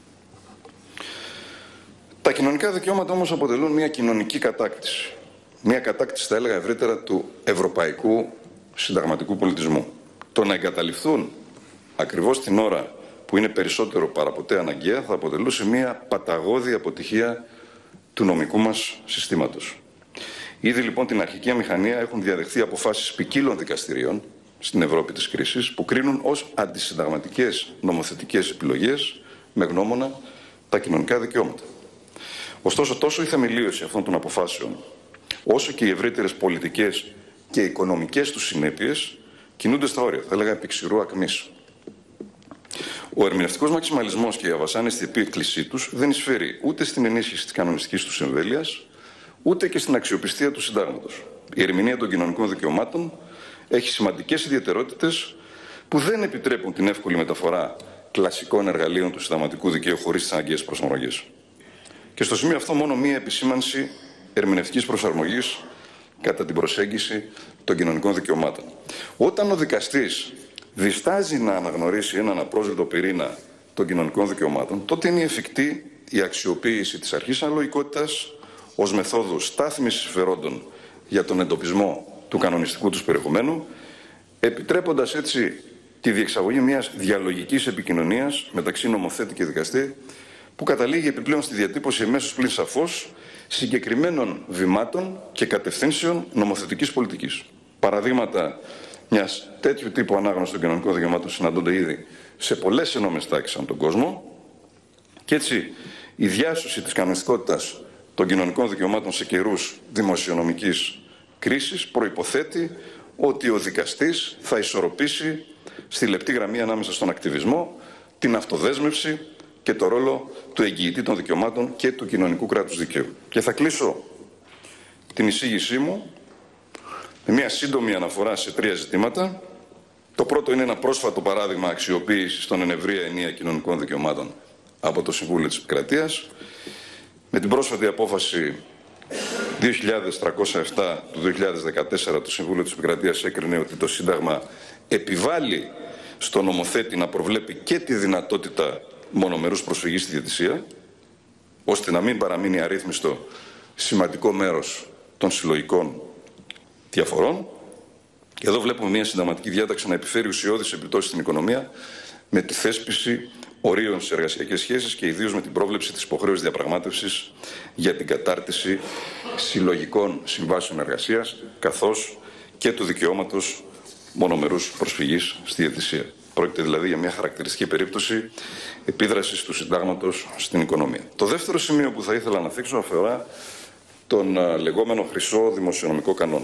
Τα κοινωνικά δικαιώματα όμως αποτελούν μια κοινωνική κατάκτηση. Μια κατάκτηση, θα έλεγα ευρύτερα, του ευρωπαϊκού συνταγματικού πολιτισμού. Το να εγκαταλειφθούν ακριβώς την ώρα που είναι περισσότερο παραποτέ αναγκαία θα αποτελούσε μια παταγώδη αποτυχία του νομικού μας συστήματος. Ήδη λοιπόν την αρχική αμηχανία έχουν διαδεχθεί αποφάσεις ποικίλων δικαστηρίων στην Ευρώπη της κρίσης που κρίνουν ως αντισυνταγματικές νομοθετικές επιλογές με γνώμονα τα κοινωνικά δικαιώματα. Ωστόσο, τόσο η θεμελίωση αυτών των αποφάσεων, όσο και οι ευρύτερες πολιτικές και οικονομικές τους συνέπειες κινούνται στα όρια, θα έλεγα επί ξηρού ακμής. Ο ερμηνευτικός μαξιμαλισμός και η αβασάνιστη επίκλησή τους δεν εισφέρει ούτε στην ενίσχυση της κανονιστικής τους εμβέλειας, ούτε και στην αξιοπιστία του συντάγματος. Η ερμηνεία των κοινωνικών δικαιωμάτων έχει σημαντικές ιδιαιτερότητες που δεν επιτρέπουν την εύκολη μεταφορά κλασικών εργαλείων του συνταγματικού δικαίου χωρίς τις αναγκαίες προσαρμογές. Και στο σημείο αυτό μόνο μία επισήμανση ερμηνευτικής προσαρμογής κατά την προσέγγιση των κοινωνικών δικαιωμάτων. Όταν ο δικαστής διστάζει να αναγνωρίσει έναν απρόσδεκτο πυρήνα των κοινωνικών δικαιωμάτων, τότε είναι εφικτή η αξιοποίηση της αρχής αναλογικότητας ως μεθόδου στάθμισης συμφερόντων για τον εντοπισμό του κανονιστικού τους περιεχομένου, επιτρέποντας έτσι τη διεξαγωγή μιας διαλογικής επικοινωνίας μεταξύ νομοθέτη και δικαστή, που καταλήγει επιπλέον στη διατύπωση εμέσως πλην σαφώς συγκεκριμένων βημάτων και κατευθύνσεων νομοθετικής πολιτικής. Παραδείγματα μιας τέτοιου τύπου ανάγνωσης των κοινωνικών δικαιωμάτων συναντώνται ήδη σε πολλές ενόμες τάξεις ανά τον κόσμο, και έτσι η διάσωση της κανονιστικότητας των κοινωνικών δικαιωμάτων σε καιρούς δημοσιονομικής κρίσης προϋποθέτει ότι ο δικαστής θα ισορροπήσει στη λεπτή γραμμή ανάμεσα στον ακτιβισμό, την αυτοδέσμευση, και το ρόλο του εγγυητή των δικαιωμάτων και του κοινωνικού κράτους δικαίου. Και θα κλείσω την εισήγησή μου με μια σύντομη αναφορά σε τρία ζητήματα. Το πρώτο είναι ένα πρόσφατο παράδειγμα αξιοποίησης των εν ευρεία ενία κοινωνικών δικαιωμάτων από το Συμβούλιο της Επικρατείας. Με την πρόσφατη απόφαση δύο χιλιάδες τριακόσια επτά του δύο χιλιάδες δεκατέσσερα το Συμβούλιο της Επικρατείας έκρινε ότι το Σύνταγμα επιβάλλει στον νομοθέτη να προβλέπει και τη δυνατότητα μονομερούς προσφυγής στη διαιτησία, ώστε να μην παραμείνει αρρύθμιστο σημαντικό μέρος των συλλογικών διαφορών. Και εδώ βλέπουμε μια συνταγματική διάταξη να επιφέρει ουσιώδεις επιπτώσεις στην οικονομία με τη θέσπιση ορίων σε εργασιακές σχέσεις και ιδίως με την πρόβλεψη της υποχρέωσης διαπραγμάτευσης για την κατάρτιση συλλογικών συμβάσεων εργασίας, καθώς και του δικαιώματος μονομερούς προσφυγής στη διαιτησία. Πρόκειται δηλαδή για μια χαρακτηριστική περίπτωση επίδρασης του συντάγματος στην οικονομία. Το δεύτερο σημείο που θα ήθελα να θίξω αφορά τον λεγόμενο χρυσό δημοσιονομικό κανόνα.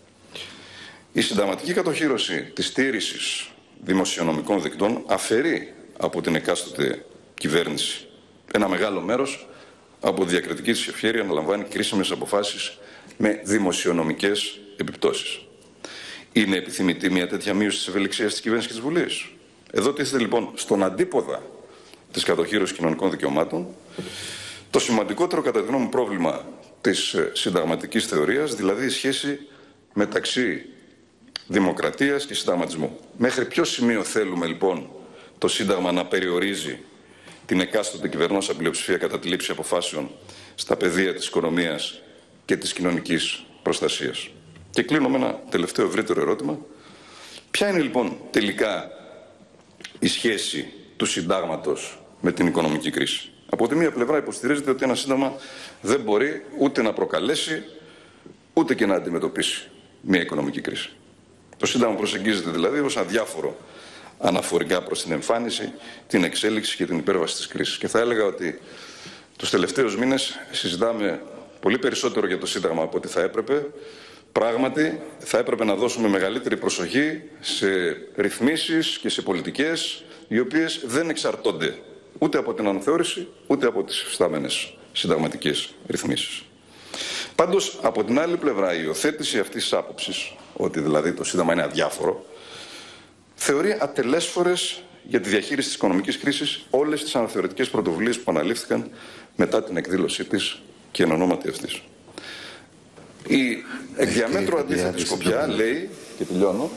Η συνταγματική κατοχύρωση της στήρησης δημοσιονομικών δικτών αφαιρεί από την εκάστοτε κυβέρνηση ένα μεγάλο μέρος από τη διακριτική της ευχέρεια να λαμβάνει κρίσιμες αποφάσεις με δημοσιονομικές επιπτώσεις. Είναι επιθυμητή μια τέτοια μείωση της ευελιξίας της κυβέρνησης και της Βουλής? Εδώ τίθεται λοιπόν στον αντίποδα της κατοχύρωσης κοινωνικών δικαιωμάτων το σημαντικότερο κατά τη γνώμη μου πρόβλημα της συνταγματικής θεωρίας, δηλαδή η σχέση μεταξύ δημοκρατίας και συνταγματισμού. Μέχρι ποιο σημείο θέλουμε λοιπόν το Σύνταγμα να περιορίζει την εκάστοτε κυβερνώσα πλειοψηφία κατά τη λήψη αποφάσεων στα πεδία της οικονομίας και της κοινωνικής προστασίας? Και κλείνω με ένα τελευταίο ευρύτερο ερώτημα. Ποια είναι λοιπόν τελικά η σχέση του συντάγματος με την οικονομική κρίση? Από τη μία πλευρά υποστηρίζεται ότι ένα σύνταγμα δεν μπορεί ούτε να προκαλέσει ούτε και να αντιμετωπίσει μια οικονομική κρίση. Το Σύνταγμα προσεγγίζεται δηλαδή ως αδιάφορο αναφορικά προς την εμφάνιση, την εξέλιξη και την υπέρβαση της κρίσης. Και θα έλεγα ότι τους τελευταίους μήνες συζητάμε πολύ περισσότερο για το Σύνταγμα από ό,τι θα έπρεπε. Πράγματι, θα έπρεπε να δώσουμε μεγαλύτερη προσοχή σε ρυθμίσεις και σε πολιτικές οι οποίες δεν εξαρτώνται ούτε από την αναθεώρηση, ούτε από τις υφιστάμενες συνταγματικές ρυθμίσεις. Πάντως, από την άλλη πλευρά, η υιοθέτηση αυτής της άποψης, ότι δηλαδή το Σύνταγμα είναι αδιάφορο, θεωρεί ατελέσφορες για τη διαχείριση της οικονομικής κρίσης όλες τις αναθεωρητικές πρωτοβουλίες που αναλήφθηκαν μετά την εκδήλωσή της και εν ονόματι αυτής. Η εκ διαμέτρου αντίθετη σκοπιά λέει, και τελειώνω,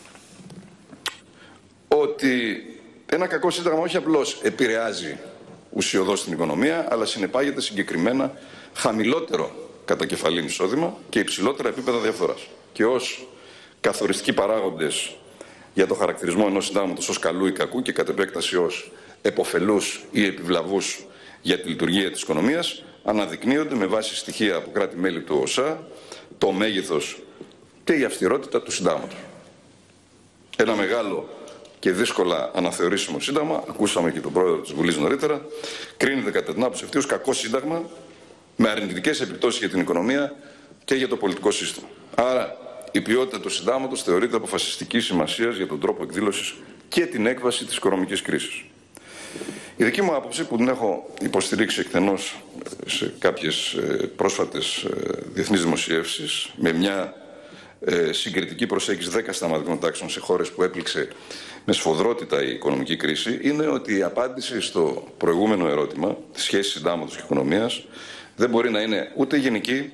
ότι ένα κακό σύνταγμα όχι απλώς επηρεάζει ουσιωδώς την οικονομία, αλλά συνεπάγεται συγκεκριμένα χαμηλότερο κατακεφαλήν εισόδημα και υψηλότερα επίπεδα διαφθοράς. Και ως καθοριστικοί παράγοντες για το χαρακτηρισμό ενός συντάγματος ως καλού ή κακού και κατ' επέκταση ως επωφελούς ή επιβλαβούς για τη λειτουργία της οικονομίας, αναδεικνύονται με βάση στοιχεία από κράτη-μέλη του ΟΣΑ το μέγεθος και η αυστηρότητα του συντάγματος. Ένα μεγάλο και δύσκολα αναθεωρήσιμο σύνταγμα, ακούσαμε και τον πρόεδρο της Βουλής νωρίτερα, κρίνεται κατά την άποψη αυτή ως κακό σύνταγμα με αρνητικές επιπτώσεις για την οικονομία και για το πολιτικό σύστημα. Άρα η ποιότητα του συντάγματος θεωρείται αποφασιστική σημασίας για τον τρόπο εκδήλωσης και την έκβαση της οικονομικής κρίσης. Η δική μου άποψη, που την έχω υποστηρίξει εκτενώς σε κάποιες πρόσφατες διεθνείς δημοσιεύσεις, με μια συγκριτική προσέγγιση δέκα συνταγματικών τάξεων σε χώρες που έπληξε με σφοδρότητα η οικονομική κρίση, είναι ότι η απάντηση στο προηγούμενο ερώτημα, τη σχέση συντάγματος και οικονομίας, δεν μπορεί να είναι ούτε γενική,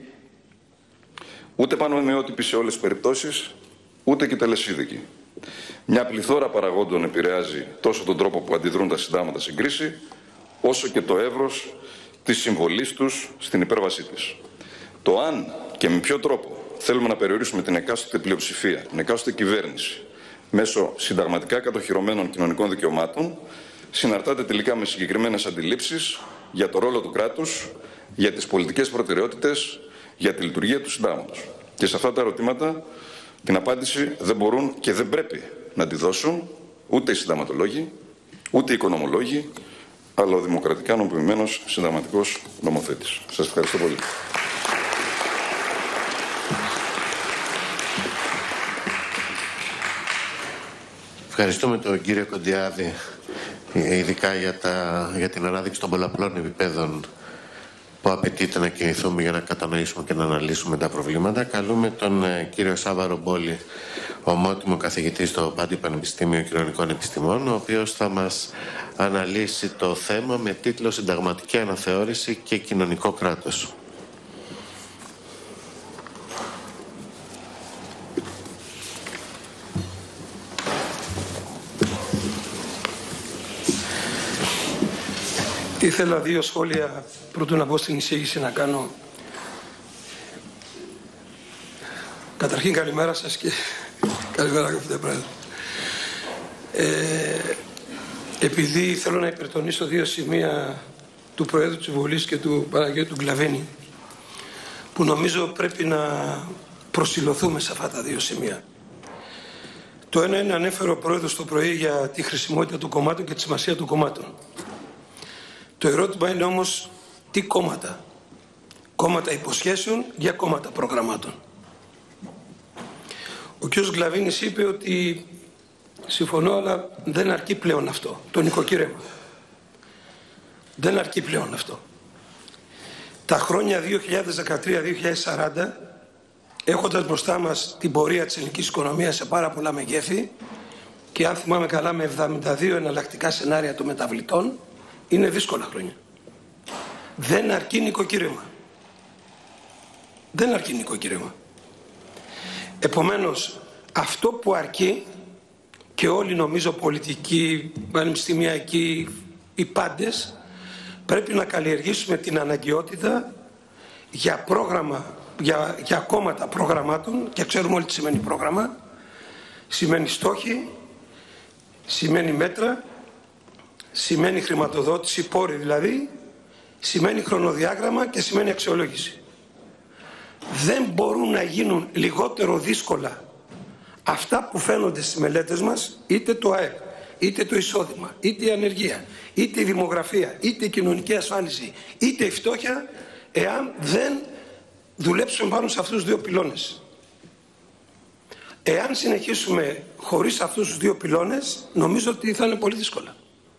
ούτε πανομοιότυπη σε όλες τις περιπτώσεις, ούτε και τελεσίδικη. Μια πληθώρα παραγόντων επηρεάζει τόσο τον τρόπο που αντιδρούν τα συντάγματα στην κρίση, όσο και το εύρος της συμβολής τους στην υπέρβασή της. Το αν και με ποιο τρόπο θέλουμε να περιορίσουμε την εκάστοτε πλειοψηφία, την εκάστοτε κυβέρνηση, μέσω συνταγματικά κατοχυρωμένων κοινωνικών δικαιωμάτων, συναρτάται τελικά με συγκεκριμένες αντιλήψεις για το ρόλο του κράτους, για τις πολιτικές προτεραιότητες, για τη λειτουργία του συντάγματος. Και σε αυτά τα ερωτήματα την απάντηση δεν μπορούν και δεν πρέπει να τη δώσουν ούτε οι συνταγματολόγοι, ούτε οι οικονομολόγοι, αλλά ο δημοκρατικά νομιμοποιημένος συνταγματικός νομοθέτης. Σας ευχαριστώ πολύ. Ευχαριστούμε τον κύριο Κοντιάδη ειδικά για, τα, για την ανάδειξη των πολλαπλών επιπέδων που απαιτείται να κινηθούμε για να κατανοήσουμε και να αναλύσουμε τα προβλήματα. Καλούμε τον ε, κύριο Σάβα Ρομπόλη, ομότιμο καθηγητή στο Πάντιο Πανεπιστήμιο Κοινωνικών Επιστημών, ο οποίος θα μας αναλύσει το θέμα με τίτλο «Συνταγματική αναθεώρηση και κοινωνικό κράτος». Ήθελα δύο σχόλια πρωτού να μπω στην εισήγηση να κάνω. Καταρχήν καλημέρα σας και καλημέρα αγαπητέ Πρόεδρε. Ε, επειδή θέλω να υπερτονίσω δύο σημεία του Προέδρου της Βουλής και του Παναγιώτου Γκλαβίνη, που νομίζω πρέπει να προσηλωθούμε σε αυτά τα δύο σημεία. Το ένα είναι, ανέφερε ο Πρόεδρος το πρωί για τη χρησιμότητα των κομμάτων και τη σημασία των κομμάτων. Το ερώτημα είναι όμως τι κόμματα. Κόμματα υποσχέσεων για κόμματα προγραμμάτων. Ο κ. Γκλαβίνης είπε ότι συμφωνώ, αλλά δεν αρκεί πλέον αυτό. Το νοικοκύρεμα. Δεν αρκεί πλέον αυτό. Τα χρόνια δύο χιλιάδες δεκατρία με δύο χιλιάδες σαράντα, έχοντας μπροστά μας την πορεία της ελληνικής οικονομίας σε πάρα πολλά μεγέθη και αν θυμάμαι καλά με εβδομήντα δύο εναλλακτικά σενάρια των μεταβλητών, είναι δύσκολα χρόνια. Δεν αρκεί νοικοκύρεμα. Δεν αρκεί νοικοκύρεμα. Επομένως, αυτό που αρκεί, και όλοι νομίζω πολιτικοί, πανεπιστημιακοί, οι πάντες, πρέπει να καλλιεργήσουμε την αναγκαιότητα για πρόγραμμα, για, για κόμματα προγραμμάτων, και ξέρουμε όλοι τι σημαίνει πρόγραμμα, σημαίνει στόχοι, σημαίνει μέτρα, σημαίνει χρηματοδότηση, πόροι δηλαδή, σημαίνει χρονοδιάγραμμα και σημαίνει αξιολόγηση. Δεν μπορούν να γίνουν λιγότερο δύσκολα αυτά που φαίνονται στις μελέτες μας, είτε το ΑΕΠ, είτε το εισόδημα, είτε η ανεργία, είτε η δημογραφία, είτε η κοινωνική ασφάλιση, είτε η φτώχεια, εάν δεν δουλέψουμε πάνω σε αυτούς τους δύο πυλώνες. Εάν συνεχίσουμε χωρίς αυτούς τους δύο πυλώνες, νομίζω ότι θα είναι πολύ δύσκολα.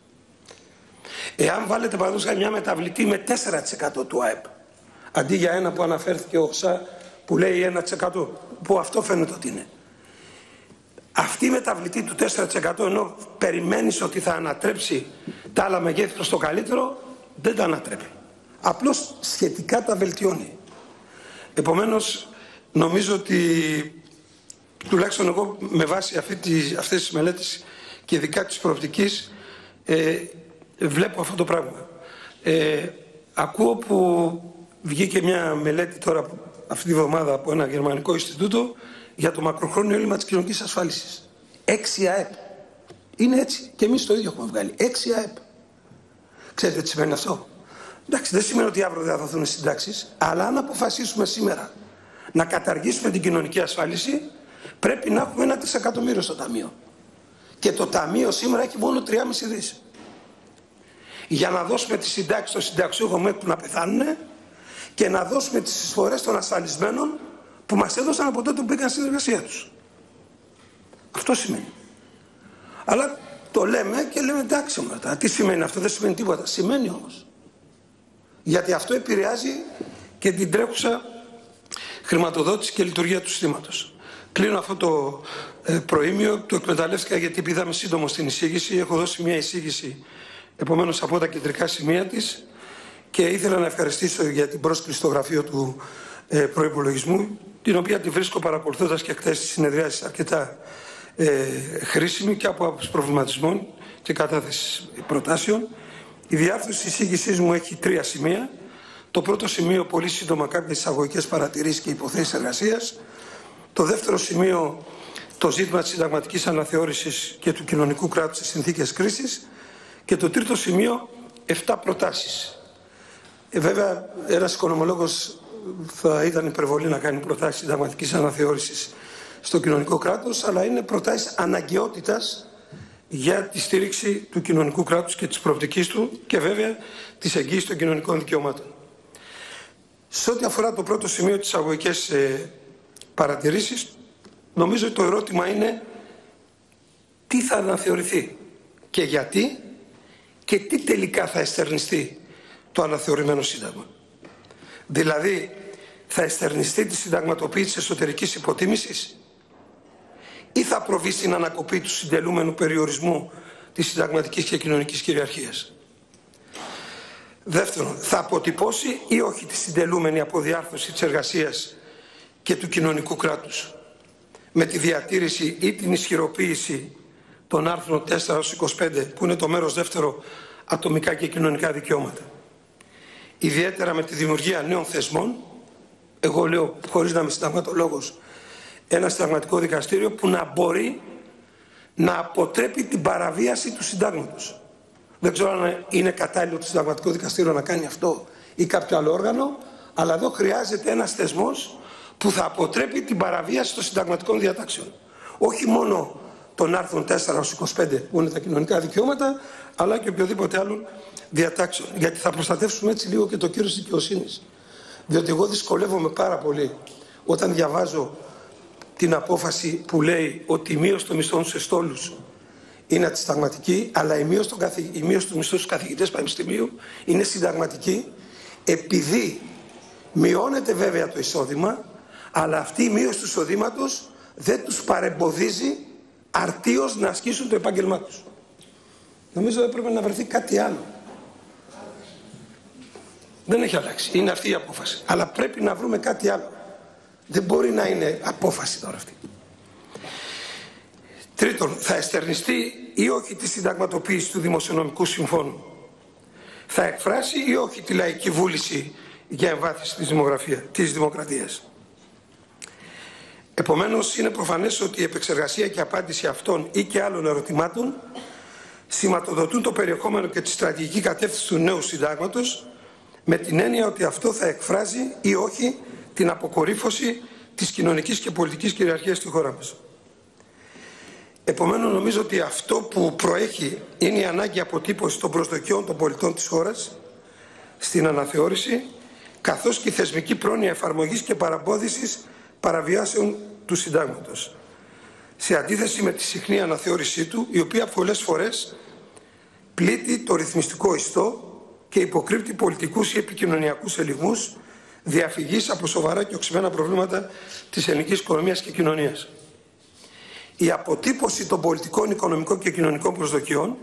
Εάν βάλετε παραδείγματος μια μεταβλητή με τέσσερα τοις εκατό του ΑΕΠ, αντί για ένα που αναφέρθηκε ο ΩΣΑ που λέει ένα τοις εκατό, που αυτό φαίνεται ότι είναι. Αυτή η μεταβλητή του τέσσερα τοις εκατό, ενώ περιμένεις ότι θα ανατρέψει τα άλλα μεγέθη προς το καλύτερο, δεν τα ανατρέπει. Απλώς σχετικά τα βελτιώνει. Επομένως, νομίζω ότι τουλάχιστον εγώ με βάση αυτή τη, αυτές τις μελέτες και ειδικά της προοπτικής ε, βλέπω αυτό το πράγμα. Ε, ακούω που βγήκε μια μελέτη τώρα αυτή τη βδομάδα από ένα γερμανικό Ινστιτούτο για το μακροχρόνιο έλλειμμα της κοινωνικής ασφάλισης. έξι ΑΕΠ. Είναι έτσι. Και εμείς το ίδιο έχουμε βγάλει. έξι ΑΕΠ. Ξέρετε τι σημαίνει αυτό? Εντάξει, δεν σημαίνει ότι αύριο δεν θα δοθούν συντάξεις, αλλά αν αποφασίσουμε σήμερα να καταργήσουμε την κοινωνική ασφάλιση, πρέπει να έχουμε ένα τρισεκατομμύριο στο ταμείο. Και το ταμείο σήμερα έχει μόνο τρία κόμμα πέντε δις. Για να δώσουμε τις συντάξεις των συνταξιούχων μέχρι που να πεθάνουν και να δώσουμε τις εισφορές των ασφαλισμένων που μας έδωσαν από τότε που μπήκαν στην εργασία τους. Αυτό σημαίνει. Αλλά το λέμε και λέμε εντάξει μετά. Τι σημαίνει αυτό? Δεν σημαίνει τίποτα. Σημαίνει όμως. Γιατί αυτό επηρεάζει και την τρέχουσα χρηματοδότηση και λειτουργία του συστήματος. Κλείνω αυτό το ε, προήμιο, το εκμεταλλεύτηκα γιατί επειδή είμαι σύντομο στην εισήγηση, έχω δώσει μια εισήγηση επομένως από τα κεντρικά σημεία της και ήθελα να ευχαριστήσω για την πρόσκληση στο γραφείο του ε, προϋπολογισμού, την οποία τη βρίσκω παρακολουθώντας και χθες τη συνεδριάσεις αρκετά ε, χρήσιμη και από άποψη προβληματισμών και κατάθεση προτάσεων. Η διάρθρωση της εισήγησής μου έχει τρία σημεία. Το πρώτο σημείο, πολύ σύντομα, κάποιες εισαγωγικές παρατηρήσεις και υποθέσεις εργασίας. Το δεύτερο σημείο, το ζήτημα της συνταγματικής αναθεώρησης και του κοινωνικού κράτους σε συνθήκες κρίσης. Και το τρίτο σημείο, επτά προτάσεις. Ε, βέβαια, ένας οικονομολόγος θα ήταν υπερβολή να κάνει προτάσεις συνταγματικής αναθεώρησης στο κοινωνικό κράτος, αλλά είναι προτάσεις αναγκαιότητας για τη στήριξη του κοινωνικού κράτους και της προοπτικής του και βέβαια της εγγύησης των κοινωνικών δικαιωμάτων. Σε ό,τι αφορά το πρώτο σημείο της εισαγωγικές ε, παρατηρήσεις, νομίζω ότι το ερώτημα είναι τι θα αναθεωρηθεί και γιατί και τι τελικά θα εστερνιστεί το αναθεωρημένο Σύνταγμα. Δηλαδή, θα εστερνιστεί τη συνταγματοποίηση της εσωτερικής υποτίμησης ή θα προβεί στην ανακοπή του συντελούμενου περιορισμού της συνταγματικής και κοινωνικής κυριαρχίας. Δεύτερον, θα αποτυπώσει ή όχι τη συντελούμενη αποδιάρθρωση της εργασίας και του κοινωνικού κράτους με τη διατήρηση ή την ισχυροποίηση των άρθρων τέσσερα έως είκοσι πέντε που είναι το μέρος δεύτερο ατομικά και κοινωνικά δικαιώματα. Ιδιαίτερα με τη δημιουργία νέων θεσμών, εγώ λέω χωρίς να είμαι συνταγματολόγος, ένα συνταγματικό δικαστήριο που να μπορεί να αποτρέπει την παραβίαση του συντάγματος. Δεν ξέρω αν είναι κατάλληλο το συνταγματικό δικαστήριο να κάνει αυτό ή κάποιο άλλο όργανο, αλλά εδώ χρειάζεται ένας θεσμός που θα αποτρέπει την παραβίαση των συνταγματικών διατάξεων. Όχι μόνο των άρθρων τέσσερα έως είκοσι πέντε που είναι τα κοινωνικά δικαιώματα, αλλά και οποιοδήποτε άλλων διατάξεων. Γιατί θα προστατεύσουμε έτσι λίγο και το κύρος της δικαιοσύνης. Διότι εγώ δυσκολεύομαι πάρα πολύ όταν διαβάζω την απόφαση που λέει ότι η μείωση των μισθών στους εστόλους είναι αντισυνταγματική, αλλά η μείωση, καθη... η μείωση του μισθού στους καθηγητές πανεπιστημίου είναι συνταγματική, επειδή μειώνεται βέβαια το εισόδημα, αλλά αυτή η μείωση του εισοδήματος δεν τους παρεμποδίζει αρτίως να ασκήσουν το επάγγελμά τους. Νομίζω ότι πρέπει να βρεθεί κάτι άλλο. Δεν έχει αλλάξει. Είναι αυτή η απόφαση. Αλλά πρέπει να βρούμε κάτι άλλο. Δεν μπορεί να είναι απόφαση τώρα αυτή. Τρίτον, θα εστερνιστεί ή όχι τη συνταγματοποίηση του Δημοσιονομικού Συμφώνου. Θα εκφράσει ή όχι τη λαϊκή βούληση για εμβάθυνση της, της δημοκρατίας. Επομένως, είναι προφανές ότι η επεξεργασία και απάντηση αυτών ή και άλλων ερωτημάτων σηματοδοτούν το περιεχόμενο και τη στρατηγική κατεύθυνση του νέου συντάγματος, με την έννοια ότι αυτό θα εκφράζει ή όχι την αποκορύφωση της κοινωνικής και πολιτικής κυριαρχίας στη χώρα μας. Επομένως, νομίζω ότι αυτό που προέχει είναι η ανάγκη αποτύπωση των προσδοκιών των πολιτών της χώρας στην αναθεώρηση, καθώς και η θεσμική πρόνοια εφαρμογής και παραμπόδισης παραβιάσεων του συντάγματος. Σε αντίθεση με τη συχνή αναθεώρησή του, η οποία πολλές φορές πλήττει το ρυθμιστικό ιστό και υποκρύπτει πολιτικούς ή επικοινωνιακούς ελιγμούς διαφυγής από σοβαρά και οξυμένα προβλήματα της ελληνικής οικονομίας και κοινωνίας. Η αποτύπωση των πολιτικών, οικονομικών και κοινωνικών προσδοκιών,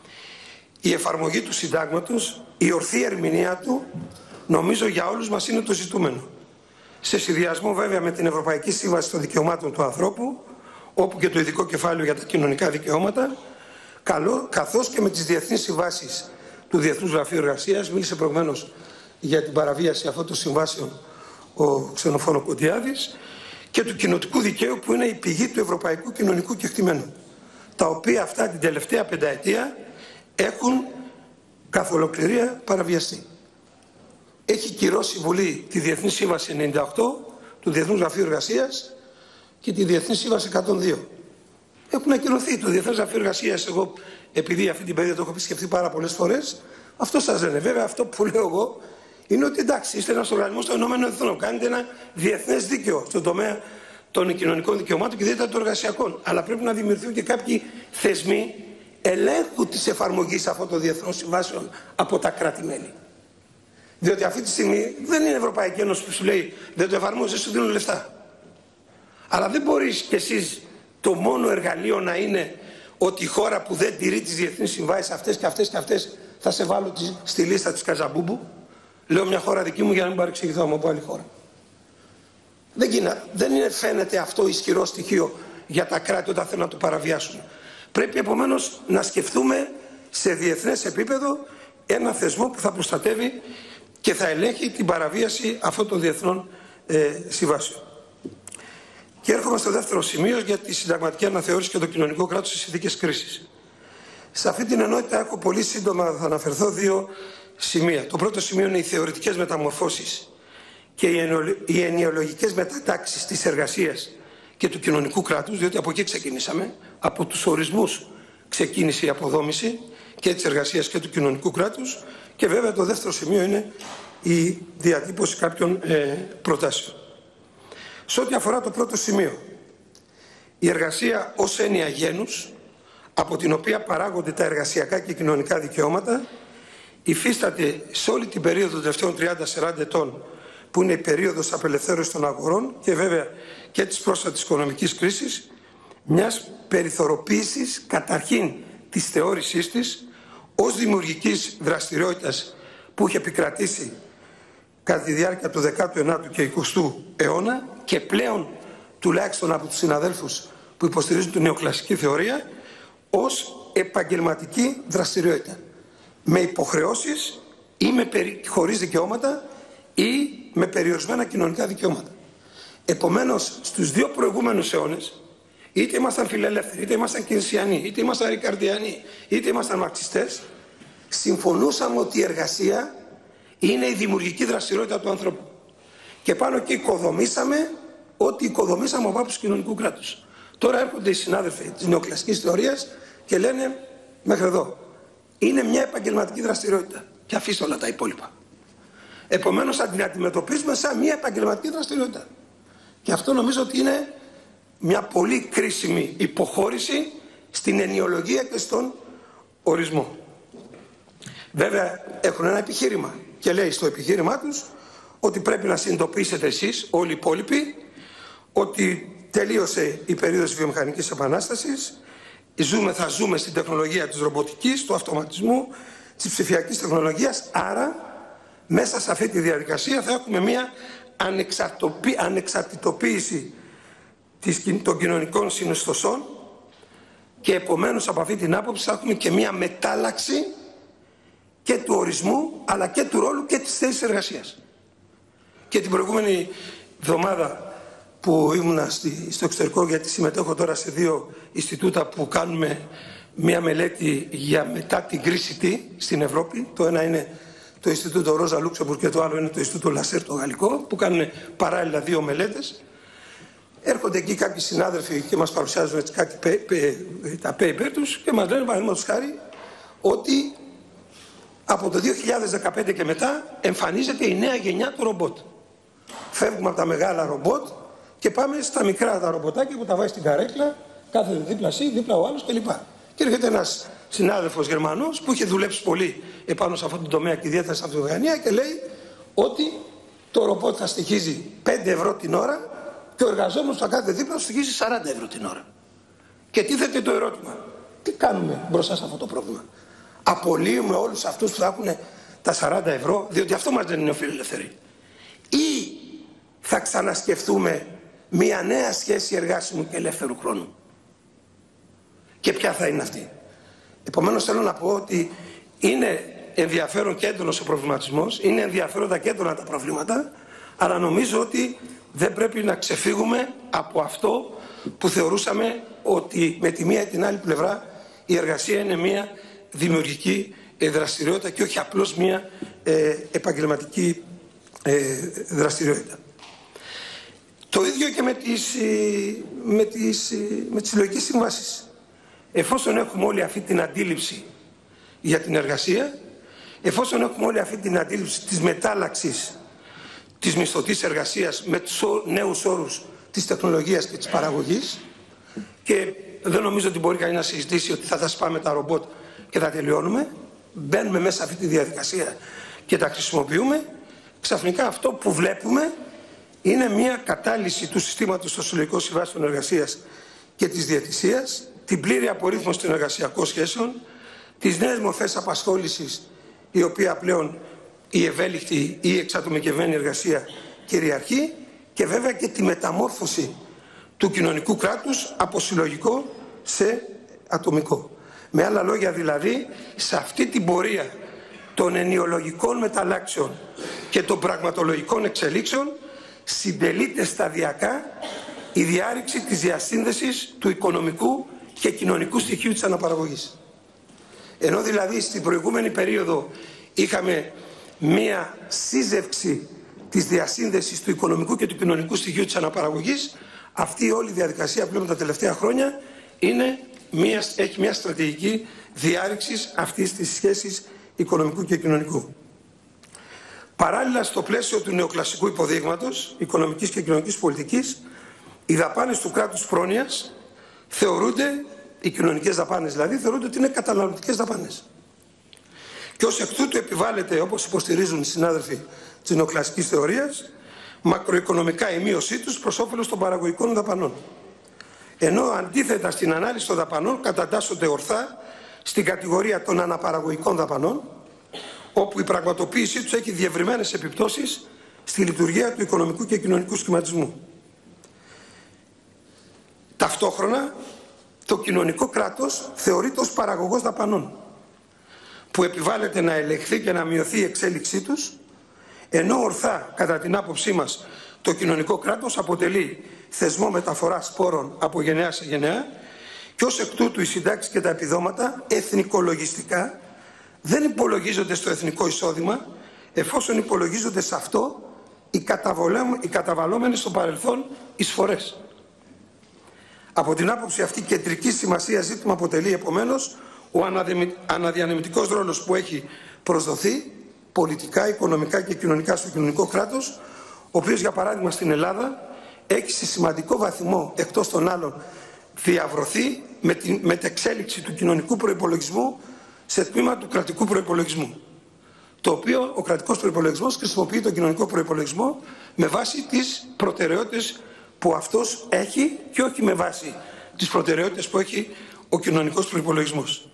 η εφαρμογή του συντάγματος, η ορθή ερμηνεία του, νομίζω για όλους μας είναι το ζητούμενο. Σε συνδυασμό βέβαια με την Ευρωπαϊκή Σύμβαση των Δικαιωμάτων του Ανθρώπου, όπου και το ειδικό κεφάλαιο για τα κοινωνικά δικαιώματα, καθώς και με τις διεθνείς συμβάσεις του Διεθνούς Γραφείου Εργασίας, μίλησε προηγουμένως για την παραβίαση αυτών των συμβάσεων ο Ξενοφώνο Κοντιάδης, και του κοινοτικού δικαίου που είναι η πηγή του ευρωπαϊκού κοινωνικού κεκτημένου, τα οποία αυτά την τελευταία πενταετία έχουν καθ' ολοκληρία παραβιαστεί. Έχει κυρώσει η Βουλή τη Διεθνή Σύμβαση ενενήντα οκτώ του Διεθνούς Γραφείου Εργασίας και τη Διεθνή Σύμβαση εκατόν δύο. Έχουν ακυρωθεί. Το Διεθνές Γραφείο Εργασίας, εγώ επειδή αυτή την περίοδο το έχω επισκεφθεί πάρα πολλές φορές, αυτό σας λένε. Βέβαια, αυτό που λέω εγώ είναι ότι εντάξει, είστε ένας οργανισμός των Ηνωμένων Εθνών, κάνετε ένα διεθνές δίκαιο στον τομέα των κοινωνικών δικαιωμάτων και ιδιαίτερα των εργασιακών. Αλλά πρέπει να δημιουργηθούν και κάποιοι θεσμοί ελέγχου της εφαρμογής αυτών των διεθνών συμβάσεων από τα κράτη-μέλη. Διότι αυτή τη στιγμή δεν είναι η Ευρωπαϊκή Ένωση που σου λέει δεν το εφαρμόζεις, δεν σου δίνουν λεφτά. Αλλά δεν μπορείς κι εσείς το μόνο εργαλείο να είναι ότι η χώρα που δεν τηρεί τις διεθνείς συμβάσεις αυτές και αυτές και αυτές θα σε βάλω στη λίστα της Καζαμπούμπου. Λέω μια χώρα δική μου για να μην παρεξηγηθώ από άλλη χώρα. Δεν, γίνα, δεν είναι, φαίνεται αυτό ισχυρό στοιχείο για τα κράτη όταν θέλουν να το παραβιάσουν. Πρέπει επομένως να σκεφτούμε σε διεθνές επίπεδο ένα θεσμό που θα προστατεύει και θα ελέγχει την παραβίαση αυτών των διεθνών ε, συμβάσεων. Και έρχομαι στο δεύτερο σημείο για τη συνταγματική αναθεώρηση και το κοινωνικό κράτος σε συνθήκες κρίσης. Σε αυτή την ενότητα έχω πολύ σύντομα θα αναφερθώ δύο σημεία. Το πρώτο σημείο είναι οι θεωρητικές μεταμορφώσεις και οι ενοιολογικές μετατάξεις της εργασίας και του κοινωνικού κράτους, διότι από εκεί ξεκινήσαμε, από τους ορισμούς ξεκίνησε η αποδόμηση και της εργασίας και του κοινωνικού κράτους, και βέβαια το δεύτερο σημείο είναι η διατύπωση κάποιων ε, προτάσεων. Σε ό,τι αφορά το πρώτο σημείο, η εργασία ως έννοια γένους από την οποία παράγονται τα εργασιακά και κοινωνικά δικαιώματα, υφίσταται σε όλη την περίοδο των τελευταίων τριάντα σαράντα ετών, που είναι η περίοδος απελευθέρωσης των αγορών και βέβαια και της πρόσφατης οικονομικής κρίσης, μιας περιθωριοποίησης καταρχήν της θεώρησής της ως δημιουργικής δραστηριότητας που είχε επικρατήσει κατά τη διάρκεια του δεκάτου ενάτου και εικοστού αιώνα και πλέον τουλάχιστον από τους συναδέλφους που υποστηρίζουν την νεοκλασική θεωρία ως επαγγελματική δραστηριότητα με υποχρεώσεις ή με περι... χωρίς δικαιώματα ή με περιορισμένα κοινωνικά δικαιώματα. Επομένως, στους δύο προηγούμενους αιώνες, είτε ήμασταν φιλελεύθεροι, είτε ήμασταν κινσιανοί, είτε ήμασταν ρικαρδιανοί, είτε ήμασταν μαρξιστές, συμφωνούσαμε ότι η εργασία είναι η δημιουργική δραστηριότητα του ανθρώπου. Και πάνω εκεί οικοδομήσαμε ότι οικοδομήσαμε ο βάπους του κοινωνικού κράτους. Τώρα έρχονται οι συνάδελφοι της νεοκλασικής θεωρίας και λένε μέχρι εδώ. Είναι μια επαγγελματική δραστηριότητα. Και αφήστε όλα τα υπόλοιπα. Επομένως θα την αντιμετωπίσουμε σαν μια επαγγελματική δραστηριότητα. Και αυτό νομίζω ότι είναι μια πολύ κρίσιμη υποχώρηση στην ενιολογία και στον ορισμό. Βέβαια έχουν ένα επιχείρημα και λέει στο επιχείρημά τους ότι πρέπει να συνειδητοποιήσετε εσείς όλοι οι υπόλοιποι ότι τελείωσε η περίοδος βιομηχανικής επανάστασης, ζούμε, θα ζούμε στην τεχνολογία της ρομποτικής, του αυτοματισμού, της ψηφιακής τεχνολογίας, άρα μέσα σε αυτή τη διαδικασία θα έχουμε μια ανεξαρτητοποίηση των κοινωνικών συνιστοσών και επομένως από αυτή την άποψη θα έχουμε και μια μετάλλαξη και του ορισμού αλλά και του ρόλου και της θέσης εργασίας. Και την προηγούμενη εβδομάδα που ήμουνα στο εξωτερικό, γιατί συμμετέχω τώρα σε δύο Ινστιτούτα που κάνουμε μια μελέτη για μετά την κρίση τι στην Ευρώπη. Το ένα είναι το Ινστιτούτο Ρόζα Λούξεμπουργκ και το άλλο είναι το Ινστιτούτο Λασέρ το γαλλικό, που κάνουν παράλληλα δύο μελέτες. Έρχονται εκεί κάποιοι συνάδελφοι και μας παρουσιάζουν έτσι κάτι πέ, πέ, τα paper τους και μας λένε παραδείγματος χάρη ότι από το δύο χιλιάδες δεκαπέντε και μετά εμφανίζεται η νέα γενιά του ρομπότ. Φεύγουμε από τα μεγάλα ρομπότ και πάμε στα μικρά τα ρομποτάκια που τα βάζει στην καρέκλα, κάθεται δίπλα εσύ, δίπλα ο άλλος κλπ. Και έρχεται ένας συνάδελφος Γερμανός που είχε δουλέψει πολύ επάνω σε αυτόν τον τομέα και ιδιαίτερα στην αυτοβιομηχανία και λέει ότι το ρομπότ θα στοιχίζει πέντε ευρώ την ώρα και ο εργαζόμενος που θα κάθεται δίπλα θα στοιχίζει σαράντα ευρώ την ώρα. Και τίθεται το ερώτημα, τι κάνουμε μπροστά σε αυτό το πρόβλημα? Απολύουμε όλους αυτούς που θα έχουν τα σαράντα ευρώ, διότι αυτό μας δεν είναι οφειλελευθερή. Ή θα ξανασκεφτούμε μια νέα σχέση εργάσιμου και ελεύθερου χρόνου? Και ποια θα είναι αυτή? Επομένως θέλω να πω ότι είναι ενδιαφέρον και έντονος ο προβληματισμός, είναι ενδιαφέροντα και έντονα τα προβλήματα, αλλά νομίζω ότι δεν πρέπει να ξεφύγουμε από αυτό που θεωρούσαμε ότι με τη μία ή την άλλη πλευρά η εργασία είναι μια δημιουργική δραστηριότητα και όχι απλώς μια ε, επαγγελματική ε, δραστηριότητα. Το ίδιο και με τις, με τις, με τις συλλογικές συμβάσεις. Εφόσον έχουμε όλη αυτή την αντίληψη για την εργασία, εφόσον έχουμε όλη αυτή την αντίληψη της μετάλλαξης της μισθωτής εργασίας με τους νέους όρους της τεχνολογίας και της παραγωγής, και δεν νομίζω ότι μπορεί κανείς να συζητήσει ότι θα τα σπάμε τα ρομπότ και θα τελειώνουμε, μπαίνουμε μέσα σε αυτή τη διαδικασία και τα χρησιμοποιούμε, ξαφνικά αυτό που βλέπουμε είναι μια κατάλυση του συστήματος των συλλογικών συμβάσεων εργασίας και της διαιτησίας, την πλήρη απορρίθμιση των εργασιακών σχέσεων, τις νέες μορφές απασχόλησης, η οποία πλέον η ευέλικτη ή η εξατομικευμένη εργασία κυριαρχεί, και βέβαια και τη μεταμόρφωση του κοινωνικού κράτους από συλλογικό σε ατομικό. Με άλλα λόγια δηλαδή, σε αυτή την πορεία των ενιολογικών μεταλλάξεων και των πραγματολογικών εξελίξεων συντελείται σταδιακά η διάρρηξη της διασύνδεσης του οικονομικού και κοινωνικού στοιχείου της αναπαραγωγής. Ενώ δηλαδή στην προηγούμενη περίοδο είχαμε μία σύζευξη της διασύνδεσης του οικονομικού και του κοινωνικού στοιχείου της αναπαραγωγής, αυτή η όλη διαδικασία που βλέπουμε τα τελευταία χρόνια είναι μία, έχει μια στρατηγική διάρρηξης αυτής της σχέσης οικονομικού και κοινωνικού. Παράλληλα, στο πλαίσιο του νεοκλασικού υποδείγματος οικονομικής και κοινωνικής πολιτικής, οι δαπάνες του κράτους πρόνοιας θεωρούνται οι κοινωνικές δαπάνες δηλαδή, θεωρούνται ότι είναι καταναλωτικές δαπάνες. Και ως εκ τούτου επιβάλλεται, όπως υποστηρίζουν οι συνάδελφοι της νεοκλασικής θεωρίας, μακροοικονομικά η μείωσή τους προς όφελος των παραγωγικών δαπανών. Ενώ αντίθετα στην ανάλυση των δαπανών κατατάσσονται ορθά στην κατηγορία των αναπαραγωγικών δαπανών, όπου η πραγματοποίησή τους έχει διευρυμένες επιπτώσεις στη λειτουργία του οικονομικού και κοινωνικού σχηματισμού. Ταυτόχρονα, το κοινωνικό κράτος θεωρείται ως παραγωγός δαπανών, που επιβάλλεται να ελεγχθεί και να μειωθεί η εξέλιξή τους, ενώ ορθά, κατά την άποψή μας, το κοινωνικό κράτος αποτελεί θεσμό μεταφοράς πόρων από γενεά σε γενεά και ως εκ τούτου οι συντάξεις και τα επιδόματα εθνικολογιστικά δεν υπολογίζονται στο εθνικό εισόδημα, εφόσον υπολογίζονται σε αυτό οι, οι καταβαλλόμενες στο παρελθόν εισφορές. Από την άποψη αυτή κεντρική σημασία ζήτημα αποτελεί επομένως ο αναδιανεμητικός ρόλος που έχει προσδοθεί πολιτικά, οικονομικά και κοινωνικά στο κοινωνικό κράτος, ο οποίος για παράδειγμα στην Ελλάδα έχει σε σημαντικό βαθμό εκτός των άλλων διαβρωθεί με την μετεξέλιξη του κοινωνικού προϋπολογισμού σε τμήμα του κρατικού προϋπολογισμού, το οποίο ο κρατικός προϋπολογισμός χρησιμοποιεί τον κοινωνικό προϋπολογισμό με βάση τις προτεραιότητες που αυτός έχει και όχι με βάση τις προτεραιότητες που έχει ο κοινωνικός προϋπολογισμός.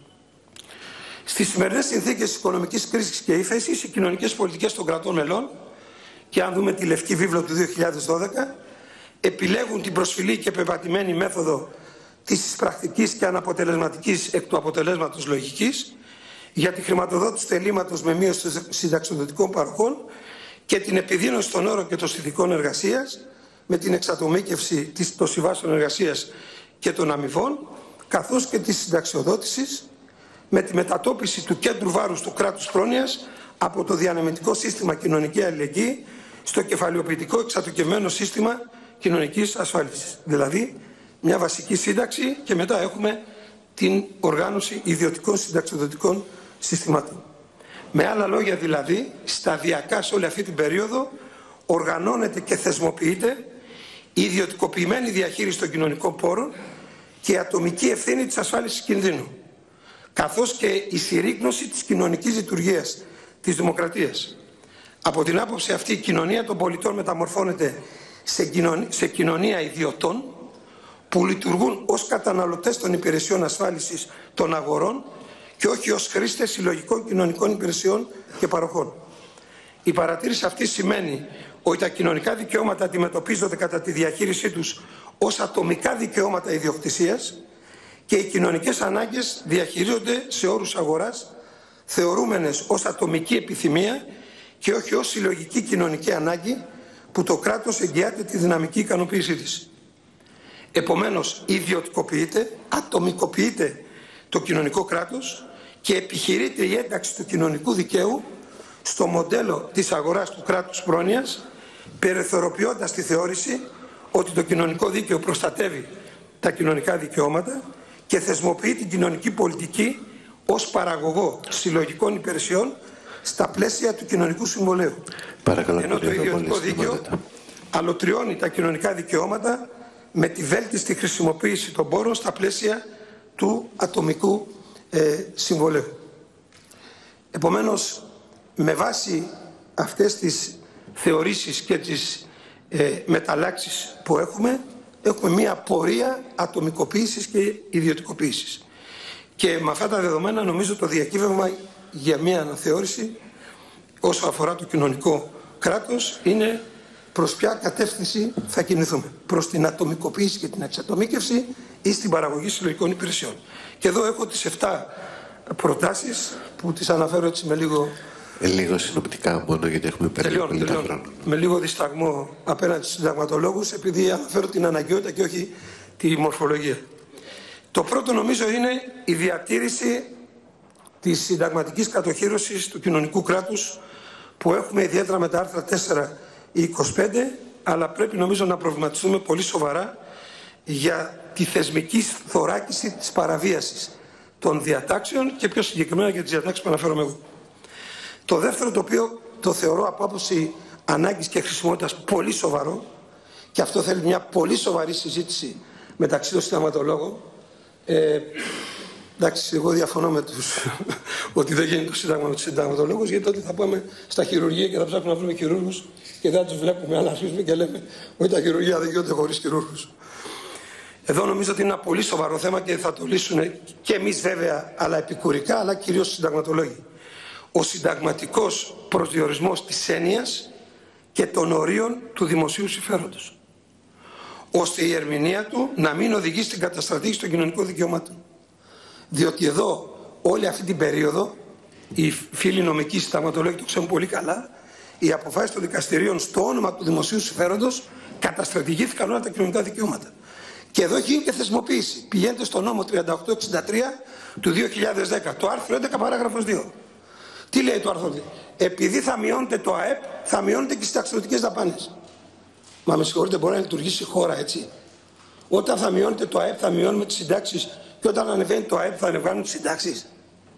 Στις σημερινές συνθήκες οικονομικής κρίσης και ύφεσης, οι κοινωνικές πολιτικές των κρατών μελών, και αν δούμε τη Λευκή Βίβλο του δύο χιλιάδες δώδεκα, επιλέγουν την προσφυλή και πεπατημένη μέθοδο της πρακτικής και αναποτελεσματικής εκ του αποτελέσματος λογικής για τη χρηματοδότηση του ελλείμματος με μείωση των συνταξιοδοτικών παροχών και την επιδείνωση των όρων και των συνθηκών εργασίας με την εξατομίκευση των συμβάσεων εργασίας και των αμοιβών, καθώς και της συνταξιοδότησης με τη μετατόπιση του κέντρου βάρους του κράτους πρόνοιας από το διανεμητικό σύστημα κοινωνική αλληλεγγύη στο κεφαλαιοποιητικό εξατοκευμένο σύστημα κοινωνικής ασφάλισης. Δηλαδή, μια βασική σύνταξη και μετά έχουμε την οργάνωση ιδιωτικών συνταξιοδοτικών συστημάτων. Με άλλα λόγια δηλαδή, σταδιακά σε όλη αυτή την περίοδο οργανώνεται και θεσμοποιείται η ιδιωτικοποιημένη διαχείριση των κοινωνικών πόρων και η ατομική ευθύνη της ασφάλισης κινδύνου, καθώς και η συρρίκνωση της κοινωνικής λειτουργίας της δημοκρατίας. Από την άποψη αυτή η κοινωνία των πολιτών μεταμορφώνεται σε κοινωνία, σε κοινωνία ιδιωτών που λειτουργούν ως καταναλωτές των υπηρεσιών ασφάλισης των αγορών και όχι ως χρήστες συλλογικών κοινωνικών υπηρεσιών και παροχών. Η παρατήρηση αυτή σημαίνει ότι τα κοινωνικά δικαιώματα αντιμετωπίζονται κατά τη διαχείρισή τους ως ατομικά δικαιώματα ιδιοκτησίας και οι κοινωνικές ανάγκες διαχειρίζονται σε όρους αγοράς, θεωρούμενες ως ατομική επιθυμία και όχι ως συλλογική κοινωνική ανάγκη που το κράτος εγγυάται τη δυναμική ικανοποίησή της. Επομένως, ιδιωτικοποιείται, ατομικοποιείται το κοινωνικό κράτος και επιχειρείται η ένταξη του κοινωνικού δικαίου στο μοντέλο της αγοράς του κράτους πρόνοιας, περιθωριοποιώντας τη θεώρηση ότι το κοινωνικό δίκαιο προστατεύει τα κοινωνικά δικαιώματα και θεσμοποιεί την κοινωνική πολιτική ως παραγωγό συλλογικών υπηρεσιών στα πλαίσια του κοινωνικού συμβολέου. Παρακαλώ, ενώ το ιδιωτικό δίκαιο αλωτριώνει τα κοινωνικά δικαιώματα με τη βέλτιστη χρησιμοποίηση των πόρων στα πλαίσια του ατομικού ε, συμβολέου. Επομένως, με βάση αυτές τις θεωρήσεις και τις ε, μεταλλάξεις που έχουμε, έχουμε μία πορεία ατομικοποίησης και ιδιωτικοποίησης. Και με αυτά τα δεδομένα νομίζω το διακύβευμα για μία αναθεώρηση όσο αφορά το κοινωνικό κράτος είναι προς ποια κατεύθυνση θα κινηθούμε. Προς την ατομικοποίηση και την εξατομίκευση ή στην παραγωγή συλλογικών υπηρεσιών. Και εδώ έχω τις εφτά προτάσεις που τις αναφέρω έτσι με λίγο... Ε, λίγο συνοπτικά μόνο γιατί έχουμε περάσει πολύ τα χρόνια. Με λίγο δισταγμό απέναντι στους συνταγματολόγους επειδή αναφέρω την αναγκαιότητα και όχι τη μορφολογία. Το πρώτο νομίζω είναι η διατήρηση της συνταγματικής κατοχύρωσης του κοινωνικού κράτους που έχουμε ιδιαίτερα με τα άρθρα τέσσερα ή είκοσι πέντε, αλλά πρέπει νομίζω να προβληματιστούμε πολύ σοβαρά για τη θεσμική θωράκιση της παραβίασης των διατάξεων και πιο συγκεκριμένα για τις διατάξεις που αναφέρομαι εγώ. Το δεύτερο, το οποίο το θεωρώ από άποψη ανάγκης και χρησιμότητας πολύ σοβαρό, και αυτό θέλει μια πολύ σοβαρή συζήτηση μεταξύ των συνταγματολόγων, Ε, εντάξει, εγώ διαφωνώ με τους ότι δεν γίνει το Σύνταγμα με τους συνταγματολόγους, γιατί τότε θα πάμε στα χειρουργεία και θα ψάχνουμε να βρούμε χειρούργους και δεν θα τους βλέπουμε, αλλά αρχίζουμε και λέμε ότι τα χειρουργεία δεν γίνονται χωρίς χειρούργους. Εδώ νομίζω ότι είναι ένα πολύ σοβαρό θέμα και θα το λύσουν και εμείς βέβαια, αλλά επικουρικά, αλλά κυρίως οι συνταγματολόγοι. Ο συνταγματικός προσδιορισμός της έννοιας και των ορίων του δημοσίου συμφέροντος, ώστε η ερμηνεία του να μην οδηγεί στην καταστρατήγηση των κοινωνικών δικαιωμάτων. Διότι εδώ όλη αυτή την περίοδο, οι φίλοι νομικοί συνταγματολόγοι το ξέρουν πολύ καλά, οι αποφάσεις των δικαστηρίων στο όνομα του δημοσίου συμφέροντος καταστρατηγήθηκαν όλα τα κοινωνικά δικαιώματα. Και εδώ έχει γίνει και θεσμοποίηση. Πηγαίνετε στο νόμο τριάντα οκτώ εξήντα τρία του δύο χιλιάδες δέκα, το άρθρο έντεκα παράγραφος δύο. Τι λέει το άρθρο δύο? Επειδή θα μειώνεται το ΑΕΠ, θα μειώνεται και στις ταξιδιωτικές δαπάνες. Μα με συγχωρείτε, μπορεί να λειτουργήσει η χώρα έτσι? Όταν θα μειώνεται το ΑΕΠ, θα μειώνουμε τις συντάξεις, και όταν ανεβαίνει το ΑΕΠ, θα ανεβαίνουν τις συντάξεις.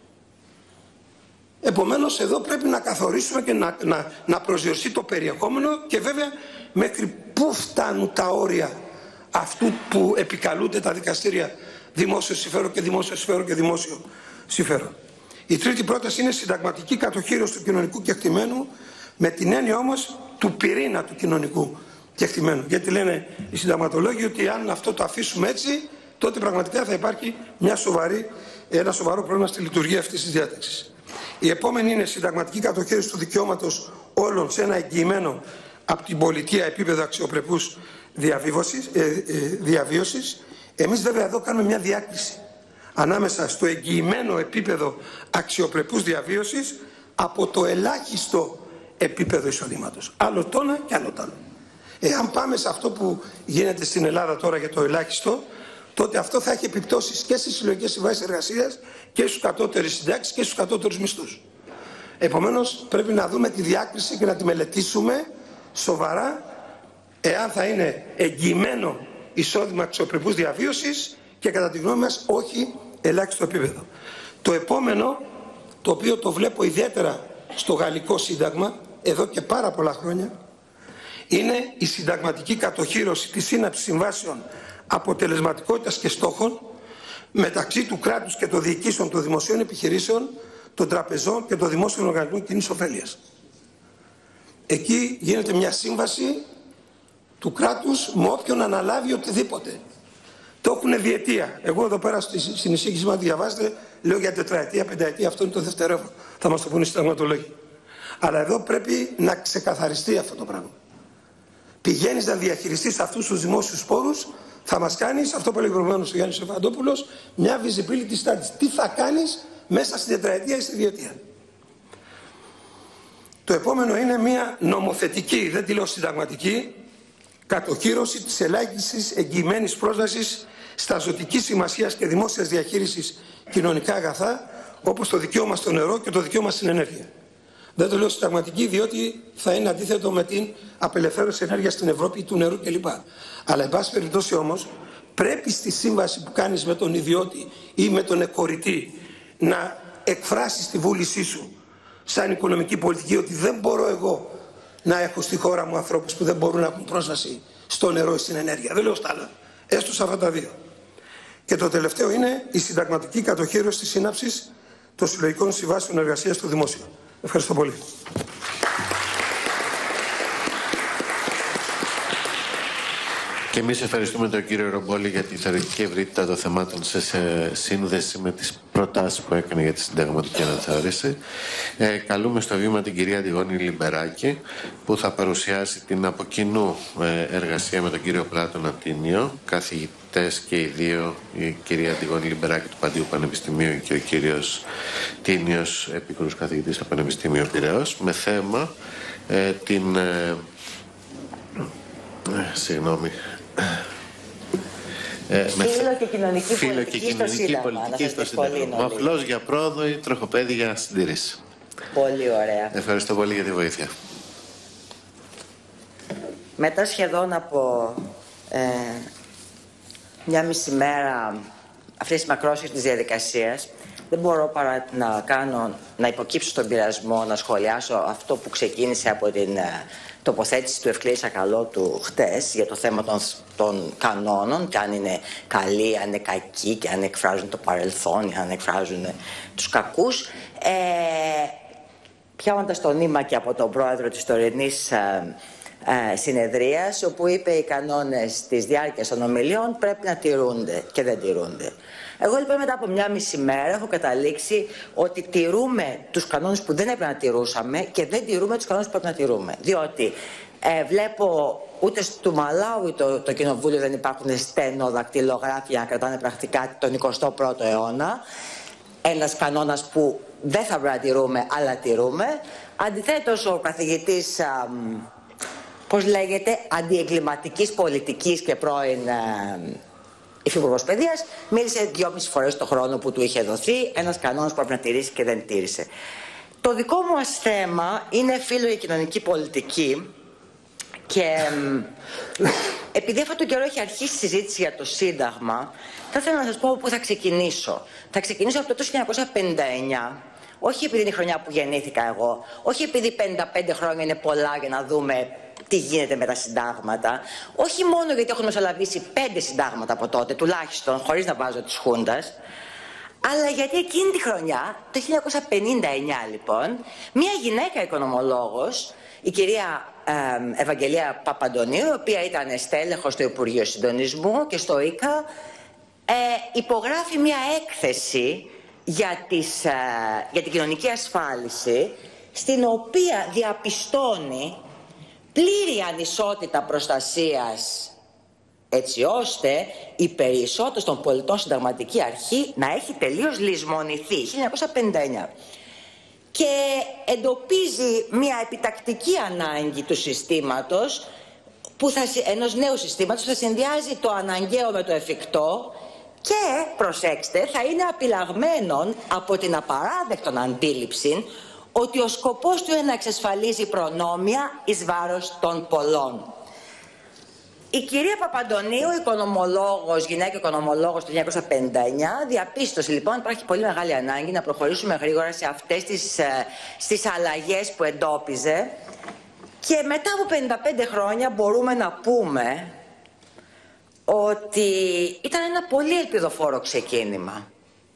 Επομένως, εδώ πρέπει να καθορίσουμε και να, να, να προσδιοριστεί το περιεχόμενο και βέβαια μέχρι πού φτάνουν τα όρια αυτού που επικαλούνται τα δικαστήρια δημόσιο συμφέρον και δημόσιο συμφέρον και δημόσιο συμφέρον. Η τρίτη πρόταση είναι συνταγματική κατοχήρωση του κοινωνικού κεκτημένου, με την έννοια όμως του πυρήνα του κοινωνικού κεκτημένου. Γιατί λένε οι συνταγματολόγοι ότι αν αυτό το αφήσουμε έτσι, τότε πραγματικά θα υπάρχει μια σοβαρή, ένα σοβαρό πρόβλημα στη λειτουργία αυτής της διάταξης. Η επόμενη είναι συνταγματική κατοχήρωση του δικαιώματος όλων σε ένα εγγυημένο από την πολιτεία επίπεδο αξιοπρεπούς διαβίωσης, ε, ε, διαβίωσης. Εμείς βέβαια εδώ κάνουμε μια διάκριση ανάμεσα στο εγγυημένο επίπεδο αξιοπρεπούς διαβίωσης από το ελάχιστο επίπεδο εισοδήματος. Άλλο το ένα και άλλο το άλλο. Εάν πάμε σε αυτό που γίνεται στην Ελλάδα τώρα για το ελάχιστο, τότε αυτό θα έχει επιπτώσεις και στις συλλογικές συμβάσεις εργασίας και στους κατώτερες συντάξεις και στους κατώτερους μισθούς. Επομένως πρέπει να δούμε τη διάκριση και να τη μελετήσουμε σοβαρά, εάν θα είναι εγγυημένο εισόδημα αξιοπρεπούς διαβίωσης και κατά τη γνώμη μας όχι ελάχιστο επίπεδο. Το επόμενο, το οποίο το βλέπω ιδιαίτερα στο γαλλικό σύνταγμα εδώ και πάρα πολλά χρόνια, είναι η συνταγματική κατοχήρωση της σύναψης συμβάσεων αποτελεσματικότητας και στόχων μεταξύ του κράτους και των διοικήσεων των δημοσίων επιχειρήσεων, των τραπεζών και των δημόσιων οργανισμών κοινής ωφέλειας. Εκεί γίνεται μια σύμβαση του κράτους με όποιον αναλάβει οτιδήποτε. Το έχουν διετία. Εγώ εδώ πέρα στην εισήγηση μου, αν διαβάζετε, λέω για τετραετία, πενταετία, αυτό είναι το δευτερεύον. Θα μας το πούνε οι συνταγματολόγοι. Αλλά εδώ πρέπει να ξεκαθαριστεί αυτό το πράγμα. Πηγαίνεις να διαχειριστείς αυτούς τους δημόσιους πόρους, θα μας κάνεις, αυτό που έλεγε προηγουμένως ο Γιάννης Ευαντόπουλος, μια visibility studies. Τι θα κάνεις μέσα στην τετραετία ή στη διετία. Το επόμενο είναι μια νομοθετική, δεν τη λέω συνταγματική, κατοχήρωση της ελάχιστης εγγυημένης πρόσβασης στα ζωτικής σημασίας και δημόσιας διαχείρισης κοινωνικά αγαθά, όπως το δικαίωμα στο νερό και το δικαίωμα στην ενέργεια. Δεν το λέω συνταγματική, διότι θα είναι αντίθετο με την απελευθέρωση ενέργειας στην Ευρώπη, του νερού κλπ. Αλλά, εν πάση περιπτώσει όμως, πρέπει στη σύμβαση που κάνεις με τον ιδιώτη ή με τον εκχωρητή να εκφράσεις τη βούλησή σου σαν οικονομική πολιτική ότι δεν μπορώ εγώ να έχω στη χώρα μου ανθρώπους που δεν μπορούν να έχουν πρόσβαση στο νερό ή στην ενέργεια. Δεν λέω στα άλλα. Έστω σε αυτά τα δύο. Και το τελευταίο είναι η συνταγματική κατοχήρωση της σύναψης των συλλογικών συμβάσεων εργασίας στο δημόσιο. Ευχαριστώ πολύ. Και εμείς ευχαριστούμε τον κύριο Ρομπόλη για τη θεωρητική ευρύτητα των θεμάτων σε σύνδεση με τις προτάσεις που έκανε για τη συνταγματική αναθεώρηση. Ε, καλούμε στο βήμα την κυρία Αντιγόνη Λιμπεράκη, που θα παρουσιάσει την από κοινού ε, εργασία με τον κύριο Πλάτωνα Τίνιο, καθηγητές και οι δύο, η κυρία Αντιγόνη Λιμπεράκη του Παντίου Πανεπιστημίου και ο κύριος Τίνιος, επίκουρος καθηγητής στο Πανεπιστήμιο Πειραιώς, με θέμα ε, την... Ε, ε, συγγνώμη. Ε, Φύλλο και κοινωνική φύλλο πολιτική, και κοινωνική στο Σύνταγμα. πολιτική στο Σύνταγμα. Μοχλός για πρόοδο ή τροχοπέδι για συντήρηση. Πολύ ωραία. Ευχαριστώ πολύ για τη βοήθεια. Μετά σχεδόν από ε, μια μισή μέρα αυτής της μακρόσυρτης διαδικασίας, δεν μπορώ παρά να κάνω, να υποκύψω στον πειρασμό, να σχολιάσω αυτό που ξεκίνησε από την, τοποθέτηση του Ευκλήδη Σακαλώτου χτες για το θέμα των, των κανόνων και αν είναι καλοί, αν είναι κακοί και αν εκφράζουν το παρελθόν ή αν εκφράζουν τους κακούς. Ε, πιάνοντας το νήμα και από τον πρόεδρο της τωρινής ε, ε, συνεδρίας, όπου είπε οι κανόνες της διάρκειας των ομιλιών πρέπει να τηρούνται και δεν τηρούνται. Εγώ λοιπόν μετά από μια μισή μέρα έχω καταλήξει ότι τηρούμε τους κανόνες που δεν έπρεπε να τηρούσαμε και δεν τηρούμε τους κανόνες που πρέπει να τηρούμε. Διότι ε, βλέπω ούτε στο Μαλάουι το, το κοινοβούλιο δεν υπάρχουν στένο δακτυλογράφια για να κρατάνε πρακτικά τον εικοστό πρώτο αιώνα. Ένας κανόνας που δεν θα πρέπει να τηρούμε, αλλά τηρούμε. Αντιθέτως ο καθηγητής, α, πώς λέγεται, αντιεγκληματικής πολιτικής και πρώην α, υφυπουργός παιδείας, μίλησε δυόμιση φορές το χρόνο που του είχε δοθεί, ένας κανόνας που πρέπει να τηρήσει και δεν τήρησε. Το δικό μου θέμα είναι φίλο η κοινωνική πολιτική και επειδή αυτόν τον καιρό έχει αρχίσει η συζήτηση για το Σύνταγμα, θα ήθελα να σας πω πού θα ξεκινήσω. Θα ξεκινήσω από το χίλια εννιακόσια πενήντα εννιά, όχι επειδή είναι η χρονιά που γεννήθηκα εγώ, όχι επειδή πενήντα πέντε χρόνια είναι πολλά για να δούμε τι γίνεται με τα συντάγματα, όχι μόνο γιατί έχουν μεσολαβήσει πέντε συντάγματα από τότε, τουλάχιστον, χωρίς να βάζω της Χούντας, αλλά γιατί εκείνη τη χρονιά, το χίλια εννιακόσια πενήντα εννιά λοιπόν, μια γυναίκα οικονομολόγος, η κυρία ε, Ευαγγελία Παπαντονίου, η οποία ήταν στέλεχος στο Υπουργείο Συντονισμού και στο ΙΚΑ, ε, υπογράφει μια έκθεση για, τις, ε, για την κοινωνική ασφάλιση, στην οποία διαπιστώνει πλήρη ανισότητα προστασίας, έτσι ώστε οι περισσότεροι των πολιτών συνταγματική αρχή να έχει τελείως λησμονηθεί, χίλια εννιακόσια πενήντα εννιά. Και εντοπίζει μια επιτακτική ανάγκη του συστήματος, που θα, ενός νέου συστήματος που θα συνδυάζει το αναγκαίο με το εφικτό και, προσέξτε, θα είναι απειλαγμένον από την απαράδεκτον αντίληψη ότι ο σκοπός του είναι να εξασφαλίζει προνόμια εις βάρος των πολλών. Η κυρία Παπαντονίου, οικονομολόγος, γυναίκα οικονομολόγος του χίλια εννιακόσια πενήντα εννιά, διαπίστωσε λοιπόν υπάρχει πολύ μεγάλη ανάγκη να προχωρήσουμε γρήγορα σε αυτές τις, στις αλλαγές που εντόπιζε και μετά από πενήντα πέντε χρόνια μπορούμε να πούμε ότι ήταν ένα πολύ ελπιδοφόρο ξεκίνημα.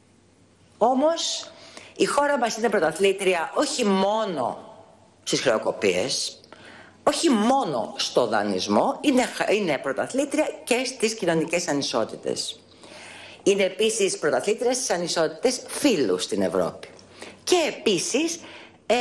Όμως η χώρα μας είναι πρωταθλήτρια όχι μόνο στις χρεοκοπίες, όχι μόνο στο δανεισμό, είναι, είναι πρωταθλήτρια και στις κοινωνικές ανισότητες. Είναι επίσης πρωταθλήτρια στις ανισότητες φύλου στην Ευρώπη. Και επίσης, ε,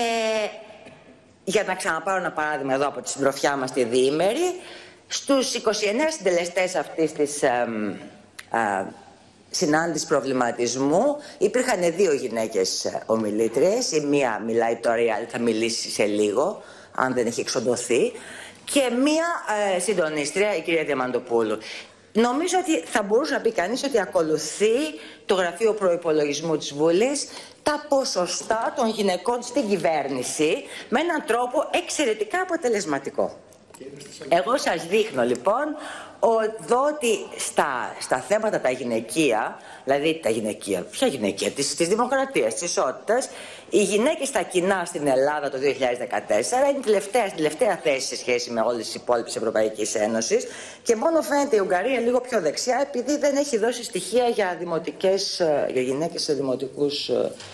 για να ξαναπάρω ένα παράδειγμα εδώ από τη συντροφιά μας τη διήμερη, στους είκοσι εννέα συντελεστές αυτής της ε, ε, συνάντησης προβληματισμού υπήρχαν δύο γυναίκες ομιλήτριες. Η μία μιλάει τώρα, η άλλη θα μιλήσει σε λίγο, αν δεν έχει εξοντωθεί, και μία ε, συντονίστρια, η κυρία Διαμαντοπούλου. Νομίζω ότι θα μπορούσε να πει κανείς ότι ακολουθεί το Γραφείο Προϋπολογισμού της Βουλής τα ποσοστά των γυναικών στην κυβέρνηση με έναν τρόπο εξαιρετικά αποτελεσματικό. Εγώ σας δείχνω λοιπόν ότι στα, στα θέματα τα γυναικεία, δηλαδή τα γυναικεία, ποια γυναικεία, της, της δημοκρατίας, της ισότητας, οι γυναίκες στα κοινά στην Ελλάδα το δύο χιλιάδες δεκατέσσερα είναι τελευταία, στην τελευταία θέση σε σχέση με όλες τις υπόλοιπες Ευρωπαϊκής Ένωσης και μόνο φαίνεται η Ουγγαρία λίγο πιο δεξιά επειδή δεν έχει δώσει στοιχεία για, δημοτικές, για γυναίκες σε δημοτικούς.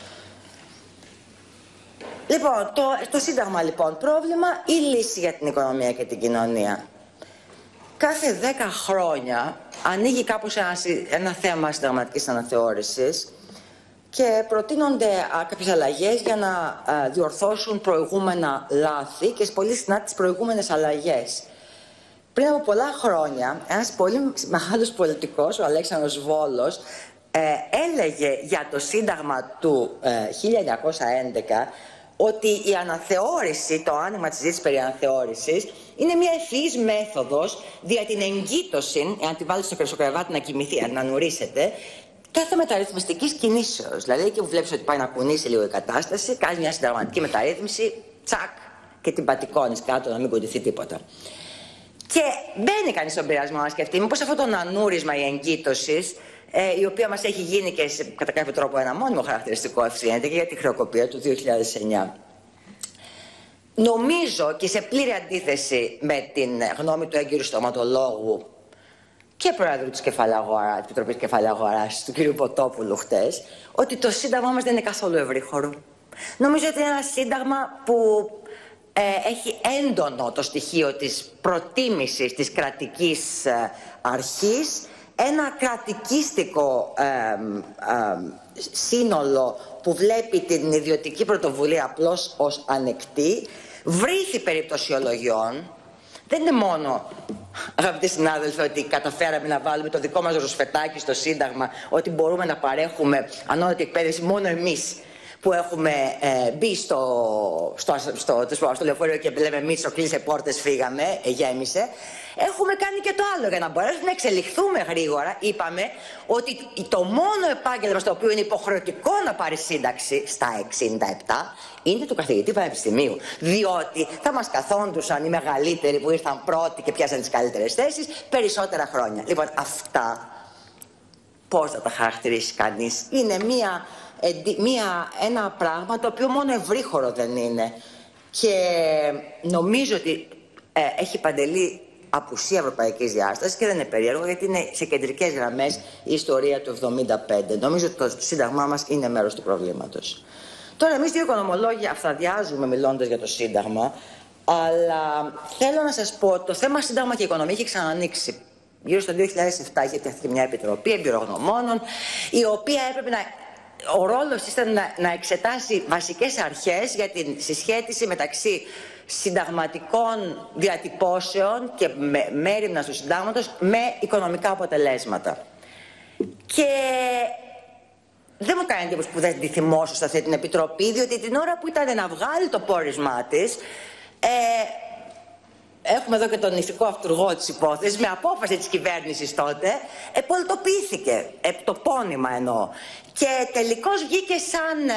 Λοιπόν, το, το Σύνταγμα λοιπόν πρόβλημα ή λύση για την οικονομία και την κοινωνία. Κάθε δέκα χρόνια ανοίγει κάπως ένα, ένα θέμα συνταγματικής αναθεώρησης και προτείνονται α, κάποιες αλλαγές για να α, διορθώσουν προηγούμενα λάθη και πολύ συχνά τις προηγούμενες αλλαγές. Πριν από πολλά χρόνια, ένας πολύ μεγάλος πολιτικός, ο Αλέξανδρος Βόλος, ε, έλεγε για το Σύνταγμα του ε, χίλια εννιακόσια έντεκα ότι η αναθεώρηση, το άνοιγμα της συζήτησης περί αναθεώρησης, είναι μια ευφυής μέθοδος δια την εγκύτωση, εάν τη βάλετε στο χρυσοκρεβάτι να κοιμηθεί, να νουρίσετε, κάθε μεταρρυθμιστικής κινήσεως. Δηλαδή, εκεί που βλέπεις ότι πάει να κουνήσει λίγο η κατάσταση, κάνει μια συνταγματική μεταρρύθμιση, τσακ, και την πατικώνεις κάτω να μην κουντηθεί τίποτα. Και μπαίνει κανείς στον πειρασμό να σκεφτεί, μήπως αυτό το ανούρισμα, η εγκύτωση, ε, η οποία μας έχει γίνει και σε, κατά κάποιο τρόπο ένα μόνιμο χαρακτηριστικό ευθύνεται και για τη χρεοκοπία του δύο χιλιάδες εννιά. νομίζω και σε πλήρη αντίθεση με την γνώμη του έγκυρου στοματολόγου και πρόεδρου της Κεφαλαγορά, της Επιτροπής Κεφαλαγοράς, του κ. Ποτόπουλου χτες, ότι το σύνταγμα μας δεν είναι καθόλου ευρύχωρο. Νομίζω ότι είναι ένα σύνταγμα που ε, έχει έντονο το στοιχείο της προτίμησης της κρατικής ε, αρχής, ένα κρατικίστικο ε, ε, σύνολο που βλέπει την ιδιωτική πρωτοβουλία απλώς ως ανεκτή, βρήθη περιπτωσιολογιών. Δεν είναι μόνο, αγαπητοί συνάδελφοι, ότι καταφέραμε να βάλουμε το δικό μας ρουσφετάκι στο Σύνταγμα, ότι μπορούμε να παρέχουμε ανώτατη εκπαίδευση μόνο εμείς που έχουμε ε, μπει στο, στο, στο, στο, στο λεωφορείο και λέμε Μίτσο, κλείσε πόρτες, φύγαμε, ε, γέμισε. Έχουμε κάνει και το άλλο. Για να μπορέσουμε να εξελιχθούμε γρήγορα, είπαμε ότι το μόνο επάγγελμα στο οποίο είναι υποχρεωτικό να πάρει σύνταξη στα εξήντα επτά είναι του καθηγητή πανεπιστημίου. Διότι θα μας καθόντουσαν οι μεγαλύτεροι που ήρθαν πρώτοι και πιάσαν τις καλύτερες θέσεις περισσότερα χρόνια. Λοιπόν, αυτά πώς θα τα χαρακτηρίσει κανείς? Είναι μία, μία, ένα πράγμα το οποίο μόνο ευρύχωρο δεν είναι. Και νομίζω ότι ε, έχει παντελή απουσία ευρωπαϊκής διάστασης και δεν είναι περίεργο, γιατί είναι σε κεντρικές γραμμές η ιστορία του εβδομήντα πέντε. Νομίζω ότι το Σύνταγμά μας είναι μέρος του προβλήματος. Τώρα, εμείς δύο οικονομολόγοι αυθαδιάζουμε μιλώντας για το Σύνταγμα, αλλά θέλω να σας πω ότι το θέμα Σύνταγμα και Οικονομία έχει ξανανοίξει. Γύρω στο δύο χιλιάδες επτά είχε φτιαχτεί μια επιτροπή εμπειρογνωμόνων, η οποία έπρεπε να. Ο ρόλος ήταν να, να εξετάσει βασικές αρχές για την συσχέτιση μεταξύ συνταγματικών διατυπώσεων και με, μέριμνας του συντάγματος με οικονομικά αποτελέσματα. Και δεν μου κάνει εντύπωση που δεν τη θυμώσω σε αυτή την επιτροπή, διότι την ώρα που ήταν να βγάλει το πόρισμά της, ε, έχουμε εδώ και τον ηθικό αυτουργό της υπόθεσης, με απόφαση της κυβέρνησης τότε, επολτοποιήθηκε, ε, το πόνημα εννοώ. Και τελικώς βγήκε σαν,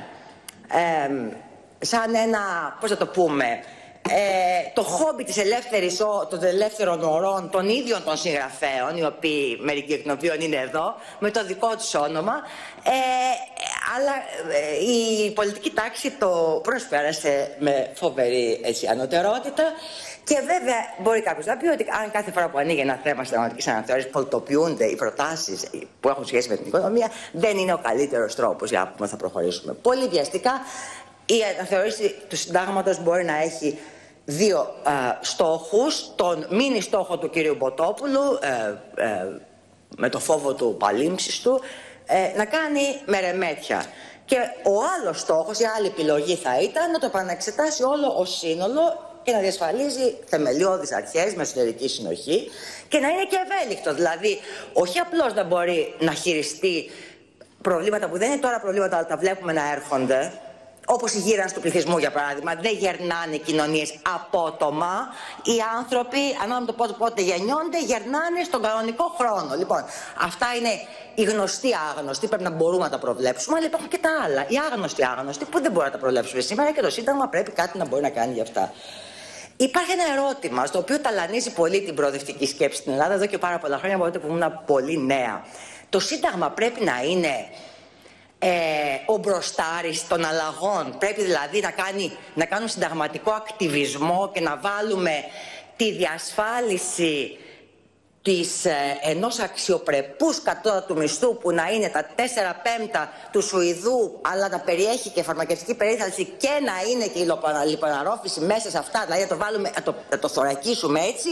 ε, ε, σαν ένα, πώς θα το πούμε, ε, το χόμπι της ελεύθερης, των ελεύθερων ορών των ίδιων των συγγραφέων, οι οποίοι μερικοί εκ των οποίων είναι εδώ, με το δικό τους όνομα, ε, αλλά ε, η πολιτική τάξη το προσπέρασε με φοβερή έτσι, ανωτερότητα. Και βέβαια μπορεί κάποιος να πει ότι αν κάθε φορά που ανοίγει ένα θέμα συνταγματικής αναθεώρησης πολιτοποιούνται οι προτάσεις που έχουν σχέση με την οικονομία, δεν είναι ο καλύτερος τρόπος για να θα προχωρήσουμε. Πολύ βιαστικά η αναθεώρηση του συντάγματος μπορεί να έχει δύο α, στόχους. Τον μίνι στόχο του κ. Ποτόπουλου, ε, ε, με το φόβο του παλήμψης του, ε, να κάνει μερεμέτια. Και ο άλλος στόχος, η άλλη επιλογή θα ήταν να το επαναξετάσει όλο ως σύνολο και να διασφαλίζει θεμελιώδεις αρχές με εσωτερική συνοχή και να είναι και ευέλικτο. Δηλαδή, όχι απλώς να μπορεί να χειριστεί προβλήματα που δεν είναι τώρα προβλήματα, αλλά τα βλέπουμε να έρχονται, όπως η γύρανση του πληθυσμού, για παράδειγμα. Δεν γερνάνε οι κοινωνίες απότομα. Οι άνθρωποι, ανάλογα με το πότε, πότε γεννιόνται, γερνάνε στον κανονικό χρόνο. Λοιπόν, αυτά είναι οι γνωστοί άγνωστοι, πρέπει να μπορούμε να τα προβλέψουμε, αλλά υπάρχουν και τα άλλα. Οι άγνωστοι άγνωστοι που δεν μπορούμε να τα προβλέψουμε σήμερα και το Σύνταγμα πρέπει κάτι να μπορεί να κάνει γι' αυτά. Υπάρχει ένα ερώτημα στο οποίο ταλανίζει πολύ την προοδευτική σκέψη στην Ελλάδα εδώ και πάρα πολλά χρόνια, από τότε που ήμουν πολύ νέα. Το Σύνταγμα πρέπει να είναι ε, ο μπροστάρης των αλλαγών. Πρέπει δηλαδή να, κάνει, να κάνουμε συνταγματικό ακτιβισμό και να βάλουμε τη διασφάλιση της, ε, ενός αξιοπρεπούς κατώτατου μισθού που να είναι τα τέσσερα πέμπτα του Σουηδού, αλλά να περιέχει και φαρμακευτική περίθαλψη και να είναι και η λιπαναρρόφηση μέσα σε αυτά, δηλαδή να το, βάλουμε, να το, να το θωρακίσουμε έτσι,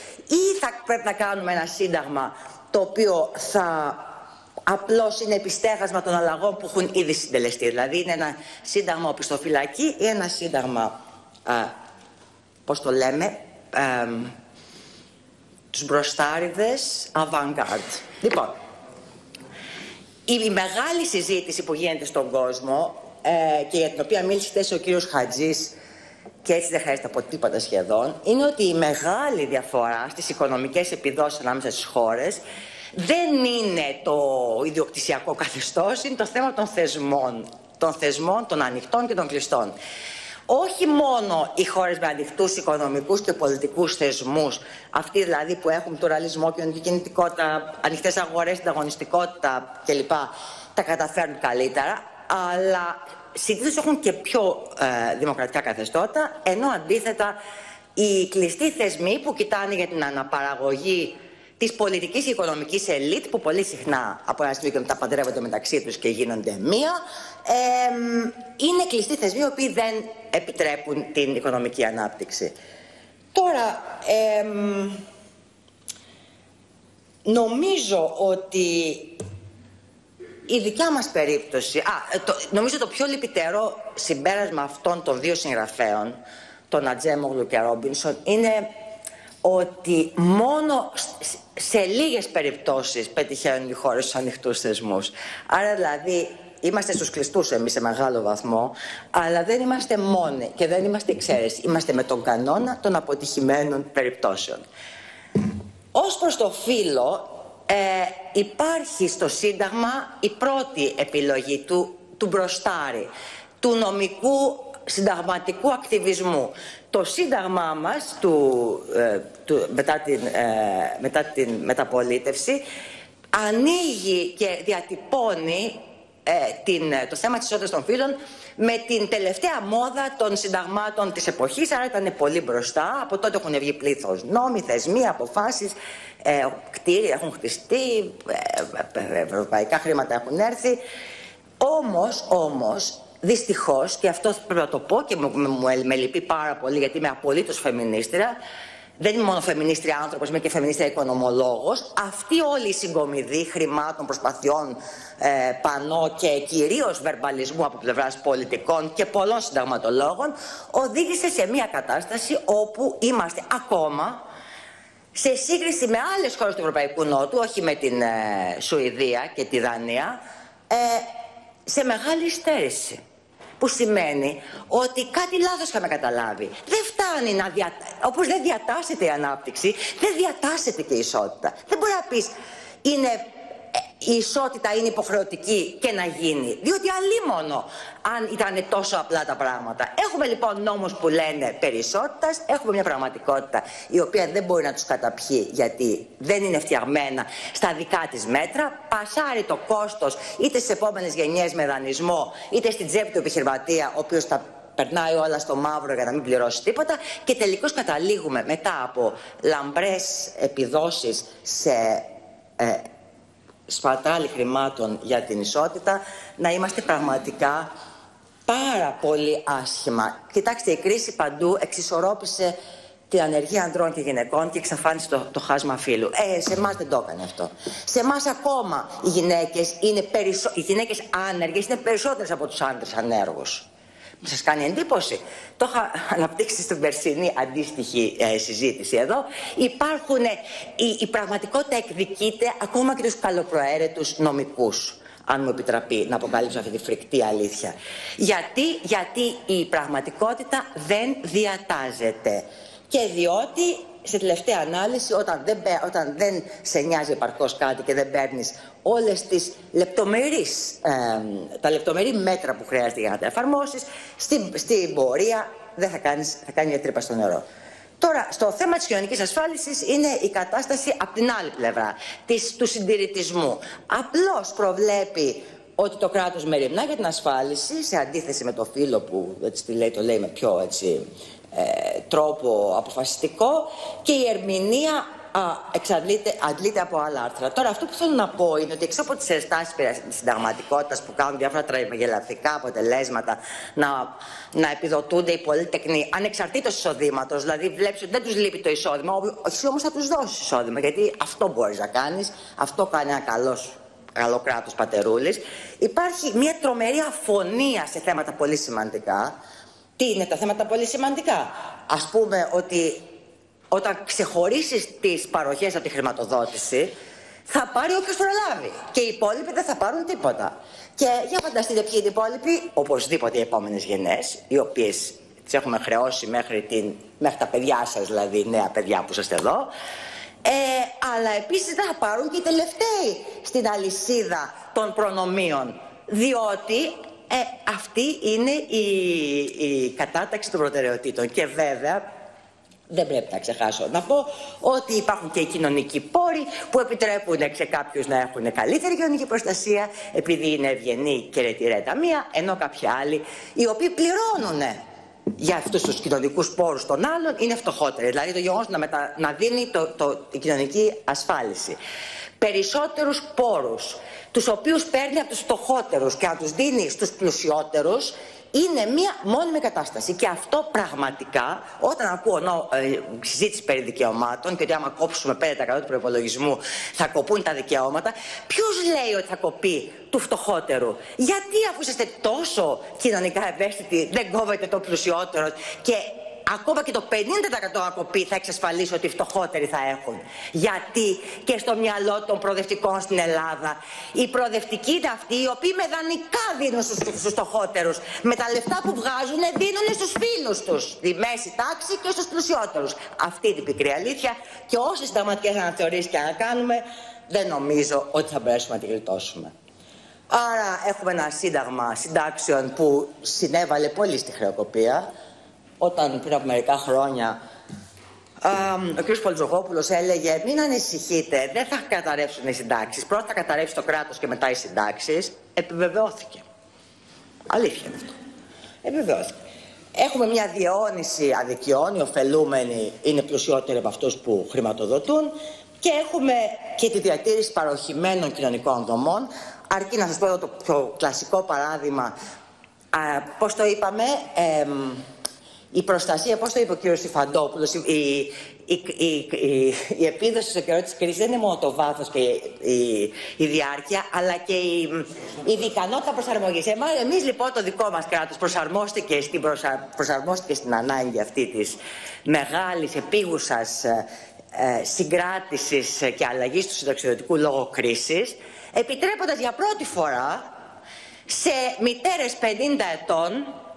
ή θα πρέπει να κάνουμε ένα σύνταγμα το οποίο θα απλώς είναι επιστέγασμα των αλλαγών που έχουν ήδη συντελεστεί. Δηλαδή είναι ένα σύνταγμα οπισθοφυλακή ή ένα σύνταγμα, α, πώς το λέμε, α, τους μπροστάριδες avant-garde. Λοιπόν, η μεγάλη συζήτηση που γίνεται στον κόσμο ε, και για την οποία μίλησε χθες ο κύριος Χατζής, και έτσι δεν χρειάζεται από τίποτα σχεδόν, είναι ότι η μεγάλη διαφορά στις οικονομικές επιδόσεις ανάμεσα στις χώρες δεν είναι το ιδιοκτησιακό καθεστώς, είναι το θέμα των θεσμών. Των θεσμών, των ανοιχτών και των κλειστών. Όχι μόνο οι χώρες με ανοιχτούς οικονομικούς και πολιτικούς θεσμούς, αυτοί δηλαδή που έχουν πλουραλισμό, κοινωνική κινητικότητα, ανοιχτές αγορές, ανταγωνιστικότητα κλπ., τα καταφέρνουν καλύτερα, αλλά συνήθως έχουν και πιο ε, δημοκρατικά καθεστώτα, ενώ αντίθετα οι κλειστοί θεσμοί που κοιτάνε για την αναπαραγωγή της πολιτικής και οικονομικής ελίτ, που πολύ συχνά από ένα σημείο και μετά παντρεύονται μεταξύ τους και γίνονται μία, ε, είναι κλειστοί θεσμοί οι οποίοι δεν επιτρέπουν την οικονομική ανάπτυξη. Τώρα, ε, νομίζω ότι η δικιά μας περίπτωση, α, το, νομίζω το πιο λυπητερό συμπέρασμα αυτών των δύο συγγραφέων, των Ατζέμογλου και Ρόμπινσον, είναι ότι μόνο σε λίγες περιπτώσεις πετυχαίνουν οι χώρες στους ανοιχτούς θεσμούς. Άρα δηλαδή είμαστε στους κλειστούς εμείς σε μεγάλο βαθμό, αλλά δεν είμαστε μόνοι και δεν είμαστε εξαίρεση. Είμαστε με τον κανόνα των αποτυχημένων περιπτώσεων. Ως προς το φύλο, ε, υπάρχει στο Σύνταγμα η πρώτη επιλογή του, του μπροστάρι, του νομικού συνταγματικού ακτιβισμού. Το Σύνταγμά μας του, ε, του, μετά, την, ε, μετά την μεταπολίτευση ανοίγει και διατυπώνει ε, την, το θέμα της ισότητας των φύλων με την τελευταία μόδα των συνταγμάτων της εποχής, άρα ήταν πολύ μπροστά. Από τότε έχουν βγει πλήθος νόμοι, θεσμοί, αποφάσεις, ε, κτίρια έχουν χτιστεί, ε, ευρωπαϊκά χρήματα έχουν έρθει. Όμως, όμως, δυστυχώς, και αυτό πρέπει να το πω και μου, μου, με λυπεί πάρα πολύ γιατί είμαι απολύτως φεμινίστρια, δεν είμαι μόνο φεμινίστρια άνθρωπος, είμαι και φεμινίστρια οικονομολόγος. Αυτή όλη η συγκομιδή χρημάτων, προσπαθειών, ε, πανό και κυρίως βερμπαλισμού από πλευράς πολιτικών και πολλών συνταγματολόγων οδήγησε σε μια κατάσταση όπου είμαστε ακόμα, σε σύγκριση με άλλες χώρες του Ευρωπαϊκού Νότου, όχι με την ε, Σουηδία και τη Δανία, ε, σε μεγάλη υστέρηση. Που σημαίνει ότι κάτι λάθος είχαμε καταλάβει. Δεν φτάνει να δια... όπως δεν διατάσσεται η ανάπτυξη, δεν διατάσσεται και η ισότητα. Δεν μπορεί να πεις είναι... η ισότητα είναι υποχρεωτική και να γίνει. Διότι αλίμονο αν ήταν τόσο απλά τα πράγματα. Έχουμε λοιπόν νόμους που λένε περί ισότητας, έχουμε μια πραγματικότητα η οποία δεν μπορεί να τους καταπιεί γιατί δεν είναι φτιαγμένα στα δικά της μέτρα. Πασάρει το κόστος είτε στις επόμενες γενιές με δανεισμό, είτε στην τσέπη του επιχειρηματία, ο οποίος τα περνάει όλα στο μαύρο για να μην πληρώσει τίποτα, και τελικώς καταλήγουμε μετά από λαμπρές επιδόσεις σε ε, σπατάλη χρημάτων για την ισότητα, να είμαστε πραγματικά πάρα πολύ άσχημα. Κοιτάξτε, η κρίση παντού εξισορρόπησε την ανεργία ανδρών και γυναικών και εξαφάνισε το, το χάσμα φύλου. Ε, σε εμάς δεν το έκανε αυτό. Σε εμάς ακόμα οι γυναίκες, είναι περισσο... οι γυναίκες άνεργες είναι περισσότερες από τους άντρες ανέργους. Σας κάνει εντύπωση? Το είχα αναπτύξει στην περσινή αντίστοιχη ε, συζήτηση εδώ. Υπάρχουν, ε, η, η πραγματικότητα εκδικείται ακόμα και τους καλοπροαίρετους νομικούς, αν μου επιτραπεί να αποκαλύψω αυτή τη φρικτή αλήθεια. Γιατί, γιατί η πραγματικότητα δεν διατάζεται. Και διότι, σε τελευταία ανάλυση, όταν δεν, όταν δεν σε νοιάζει επαρκώς κάτι και δεν παίρνεις όλες τις λεπτομερείς, ε, τα λεπτομερή μέτρα που χρειάζεται για να τα εφαρμόσεις, στην, στην πορεία δεν θα κάνεις, θα κάνει μια τρύπα στο νερό. Τώρα, στο θέμα της κοινωνικής ασφάλισης είναι η κατάσταση από την άλλη πλευρά, της, του συντηρητισμού. Απλώς προβλέπει ότι το κράτος μεριμνά για την ασφάλιση, σε αντίθεση με το φύλλο που έτσι, λέει, το λέει με πιο έτσι, ε, τρόπο αποφασιστικό, και η ερμηνεία α, εξαντλείται, αντλείται από άλλα άρθρα. Τώρα, αυτό που θέλω να πω είναι ότι εξ από τις ενστάσεις της συνταγματικότητας που κάνουν διάφορα τραγελαφικά αποτελέσματα να, να επιδοτούνται οι πολύτεκνοι ανεξαρτήτως εισοδήματος, δηλαδή βλέπεις ότι δεν τους λείπει το εισόδημα, εσύ όμως θα τους δώσεις εισόδημα, γιατί αυτό μπορείς να κάνεις, αυτό κάνει ένα καλός. Καλό κράτος πατερούλης. Υπάρχει μια τρομερή αφωνία σε θέματα πολύ σημαντικά. Τι είναι τα θέματα πολύ σημαντικά? Ας πούμε ότι όταν ξεχωρίσεις τις παροχές από τη χρηματοδότηση, θα πάρει όποιος προλάβει. Και οι υπόλοιποι δεν θα πάρουν τίποτα. Και για φανταστείτε ποιοι είναι οι υπόλοιποι, οπωσδήποτε οι επόμενες γενναίες, οι οποίες τις έχουμε χρεώσει μέχρι, την, μέχρι τα παιδιά σας, δηλαδή νέα παιδιά που είστε εδώ. Ε, αλλά επίσης δεν θα πάρουν και οι τελευταίοι στην αλυσίδα των προνομίων, διότι ε, αυτή είναι η, η κατάταξη των προτεραιοτήτων. Και βέβαια Δεν πρέπει να ξεχάσω να πω ότι υπάρχουν και οι κοινωνικοί πόροι που επιτρέπουν σε κάποιους να έχουν καλύτερη κοινωνική προστασία επειδή είναι ευγενή και ρετηρέ ταμεία, ενώ κάποιοι άλλοι οι οποίοι πληρώνουν για αυτούς τους κοινωνικούς πόρους των άλλων είναι φτωχότεροι. Δηλαδή το γεγονός να, μετα... να δίνει το, το, την κοινωνική ασφάλιση. Περισσότερους πόρους, τους οποίους παίρνει από τους φτωχότερους και να τους δίνει στους πλουσιότερους, είναι μία μόνιμη κατάσταση. Και αυτό πραγματικά, όταν ακούω νο, ε, συζήτηση περί δικαιωμάτων και ότι άμα κόψουμε πέντε τοις εκατό του προϋπολογισμού θα κοπούν τα δικαιώματα, ποιος λέει ότι θα κοπεί του φτωχότερου? Γιατί, αφού είστε τόσο κοινωνικά ευαίσθητοι, δεν κόβετε το πλουσιότερο και ακόμα και το πενήντα τοις εκατό ακοπή θα εξασφαλίσει ότι οι φτωχότεροι θα έχουν? Γιατί και στο μυαλό των προοδευτικών στην Ελλάδα, οι προοδευτικοί είναι αυτοί οι οποίοι με δανεικά δίνουν στους, στους φτωχότερους. Με τα λεφτά που βγάζουν δίνουν στους φίλους τους, τη μέση τάξη και στους πλουσιότερους. Αυτή είναι η πικρή αλήθεια και όσες συνταγματικές αναθεωρήσεις και να κάνουμε, δεν νομίζω ότι θα μπορέσουμε να τη γλιτώσουμε. Άρα έχουμε ένα σύνταγμα συντάξεων που συνέβαλε πολύ στη χρεοκοπία. Όταν πριν από μερικά χρόνια α, ο κ. Πολυτζογόπουλος έλεγε μην ανησυχείτε, δεν θα καταρρεύσουν οι συντάξεις, πρώτα θα καταρρεύσει το κράτος και μετά οι συντάξεις, επιβεβαιώθηκε. Αλήθεια είναι αυτό. Επιβεβαιώθηκε. Έχουμε μια διαιώνιση αδικιών, οι ωφελούμενοι είναι πλουσιότεροι από αυτούς που χρηματοδοτούν και έχουμε και τη διατήρηση παροχημένων κοινωνικών δομών, αρκεί να σας πω εδώ το πιο κλασικό παράδειγμα, α, πώς το είπαμε, ε, η προστασία, πώς το είπε ο κ. Σιφαντόπουλος, η, η, η, η, η επίδοση στο καιρό της κρίσης δεν είναι μόνο το βάθος και η, η, η διάρκεια, αλλά και η, η δικανότητα προσαρμογής. Εμείς λοιπόν το δικό μας κράτος προσαρμόστηκε στην, προσα, προσαρμόστηκε στην ανάγκη αυτή της μεγάλης επίγουσας ε, συγκράτησης και αλλαγής του συνταξιδοτικού λόγω κρίσης, επιτρέποντας για πρώτη φορά σε μητέρες πενήντα ετών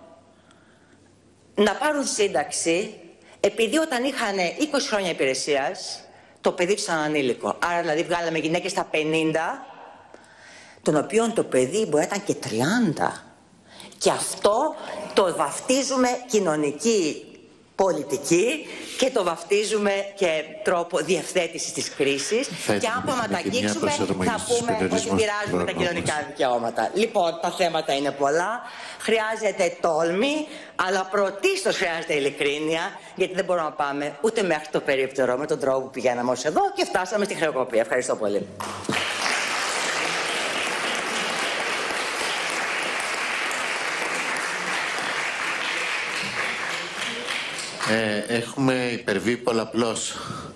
να πάρουν σύνταξη επειδή όταν είχαν είκοσι χρόνια υπηρεσίας το παιδί τους ήταν ανήλικο. Άρα δηλαδή βγάλαμε γυναίκες στα πενήντα, των οποίων το παιδί μπορεί να ήταν και τριάντα. Και αυτό το βαφτίζουμε κοινωνική πολιτική και το βαφτίζουμε και τρόπο διευθέτησης της κρίσης. Και αν πάμε να τα αγγίξουμε θα πούμε ότι πειράζουμε τα κοινωνικά δικαιώματα. Λοιπόν, τα θέματα είναι πολλά. Χρειάζεται τόλμη, αλλά πρωτίστως χρειάζεται ειλικρίνεια, γιατί δεν μπορούμε να πάμε ούτε μέχρι το περίπτερο με τον τρόπο που πηγαίναμε ως εδώ και φτάσαμε στη χρεοκοπία. Ευχαριστώ πολύ. Ε, έχουμε υπερβεί πολλαπλώς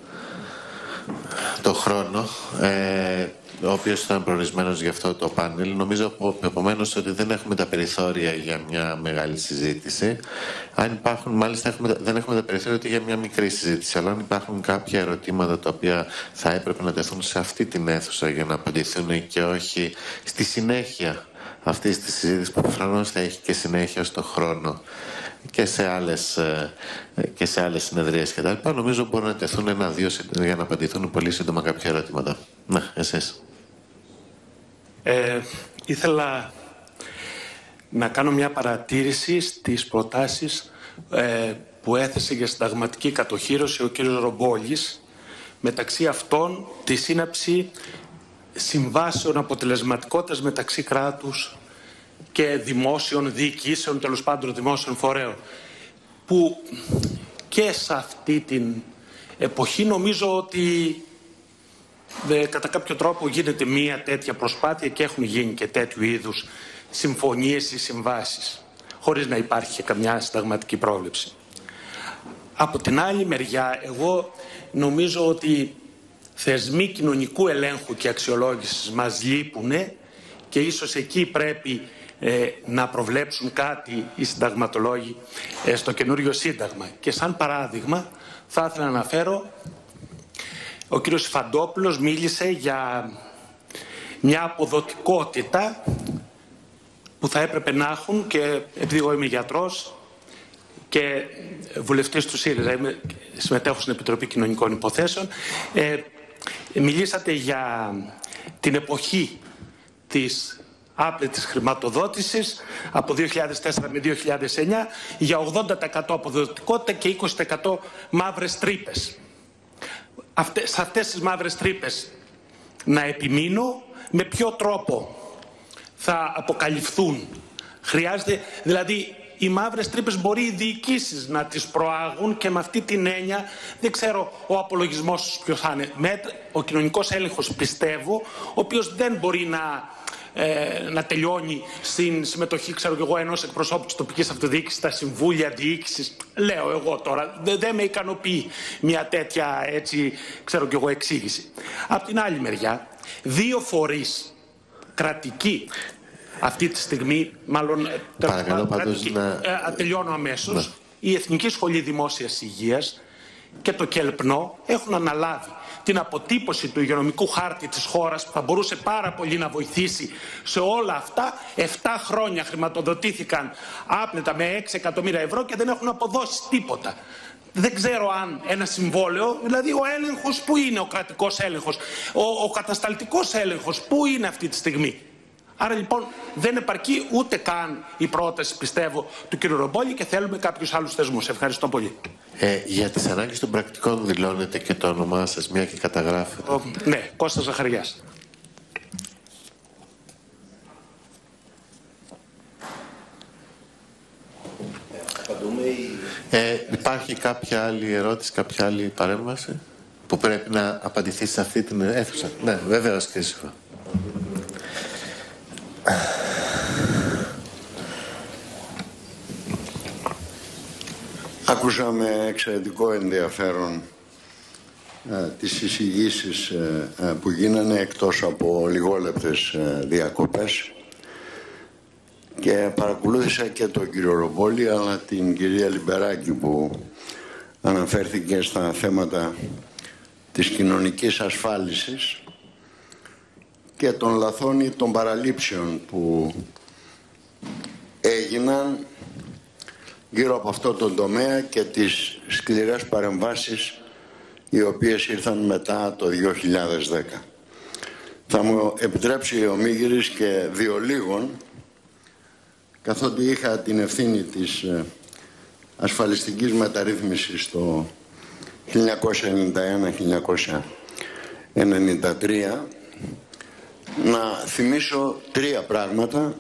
το χρόνο, ε, ο οποίος ήταν προορισμένος για αυτό το πάνελ. Νομίζω επομένως ότι δεν έχουμε τα περιθώρια για μια μεγάλη συζήτηση. Αν υπάρχουν, μάλιστα έχουμε, δεν έχουμε τα περιθώρια για μια μικρή συζήτηση, αλλά αν υπάρχουν κάποια ερωτήματα τα οποία θα έπρεπε να τεθούν σε αυτή την αίθουσα για να απαντηθούν και όχι στη συνέχεια αυτής της συζήτησης που προφανώς θα έχει και συνέχεια στο χρόνο και σε άλλες, και σε άλλες συνεδρίες και τα λοιπά, νομίζω μπορούν να τεθούν ένα-δύο για να απαντηθούν πολύ σύντομα κάποια ερωτήματα. Ναι, εσείς. Ε, ήθελα να κάνω μια παρατήρηση στις προτάσεις ε, που έθεσε για συνταγματική κατοχήρωση ο κ. Ρομπόλης, μεταξύ αυτών τη σύναψη συμβάσεων αποτελεσματικότητας μεταξύ κράτους και δημόσιων διοικήσεων, τέλος πάντων δημόσιων φορέων, που και σε αυτή την εποχή νομίζω ότι δε, κατά κάποιο τρόπο γίνεται μία τέτοια προσπάθεια και έχουν γίνει και τέτοιου είδους συμφωνίες ή συμβάσεις, χωρίς να υπάρχει και καμιά συνταγματική πρόβλεψη. Από την άλλη μεριά, εγώ νομίζω ότι θεσμοί κοινωνικού ελέγχου και αξιολόγησης μας λείπουνε και ίσως εκεί πρέπει ε, να προβλέψουν κάτι οι συνταγματολόγοι ε, στο καινούριο σύνταγμα. Και σαν παράδειγμα θα ήθελα να αναφέρω, ο κύριος Φαντόπουλος μίλησε για μια αποδοτικότητα που θα έπρεπε να έχουν, και επειδή εγώ είμαι γιατρός και βουλευτής του ΣΥΡΙΖΑ, είμαι, συμμετέχω στην Επιτροπή Κοινωνικών Υποθέσεων, ε, μιλήσατε για την εποχή της άπλετης χρηματοδότησης από δύο χιλιάδες τέσσερα με δύο χιλιάδες εννιά για ογδόντα τοις εκατό αποδοτικότητα και είκοσι τοις εκατό μαύρες τρύπες. Αυτές, σε αυτές τις μαύρες τρύπες να επιμείνω, με ποιο τρόπο θα αποκαλυφθούν. Χρειάζεται, δηλαδή οι μαύρες τρύπες μπορεί οι διοικήσεις να τις προάγουν και με αυτή την έννοια δεν ξέρω ο απολογισμός ποιος θα είναι. Ο κοινωνικός έλεγχος πιστεύω, ο οποίος δεν μπορεί να, ε, να τελειώνει στην συμμετοχή, ξέρω και εγώ, ενός εκπροσώπου της τοπικής αυτοδιοίκησης στα συμβούλια διοίκησης. Λέω εγώ τώρα, δεν δε με ικανοποιεί μια τέτοια, έτσι, ξέρω και εγώ, εξήγηση. Απ' την άλλη μεριά, δύο φορείς κρατικοί αυτή τη στιγμή, μάλλον Παρακαλώ, πάντως, να... ε, τελειώνω αμέσως, ναι. η Εθνική Σχολή Δημόσιας Υγείας και το ΚΕΛΠΝΟ έχουν αναλάβει την αποτύπωση του υγειονομικού χάρτη της χώρας που θα μπορούσε πάρα πολύ να βοηθήσει σε όλα αυτά. Επτά χρόνια χρηματοδοτήθηκαν άπλετα με έξι εκατομμύρια ευρώ και δεν έχουν αποδώσει τίποτα. Δεν ξέρω αν ένα συμβόλαιο, δηλαδή ο έλεγχος, πού είναι ο κρατικός έλεγχος, ο, ο κατασταλτικός έλεγχος, πού είναι αυτή τη στιγμή. Άρα λοιπόν δεν επαρκεί ούτε καν η πρόταση, πιστεύω, του κ. Ρομπόλη και θέλουμε κάποιους άλλους θεσμούς. Ευχαριστώ πολύ. Ε, για τις ανάγκες των πρακτικών δηλώνετε και το όνομά σας, μια και καταγράφετε. Ο, ναι, Κώστας Ζαχαριάς. Ε, υπάρχει κάποια άλλη ερώτηση, κάποια άλλη παρέμβαση που πρέπει να απαντηθεί σε αυτή την αίθουσα? Ναι, βεβαίως, κύριε Σιφά. Άκουσα με εξαιρετικό ενδιαφέρον ε, τις εισηγήσεις ε, ε, που γίνανε, εκτός από λιγόλεπτες ε, διακοπές, και παρακολούθησα και τον κύριο Ρομπόλη αλλά την κυρία Λιμπεράκη που αναφέρθηκε στα θέματα της κοινωνικής ασφάλισης και των λαθών ή των παραλήψεων που έγιναν γύρω από αυτό το τομέα και τις σκληρές παρεμβάσεις οι οποίες ήρθαν μετά το δύο χιλιάδες δέκα. Θα μου επιτρέψει ο Μίγυρης και δύο λίγων, καθότι είχα την ευθύνη της ασφαλιστικής μεταρρύθμισης το χίλια εννιακόσια ενενήντα ένα χίλια εννιακόσια ενενήντα τρία, να θυμίσω τρία πράγματα,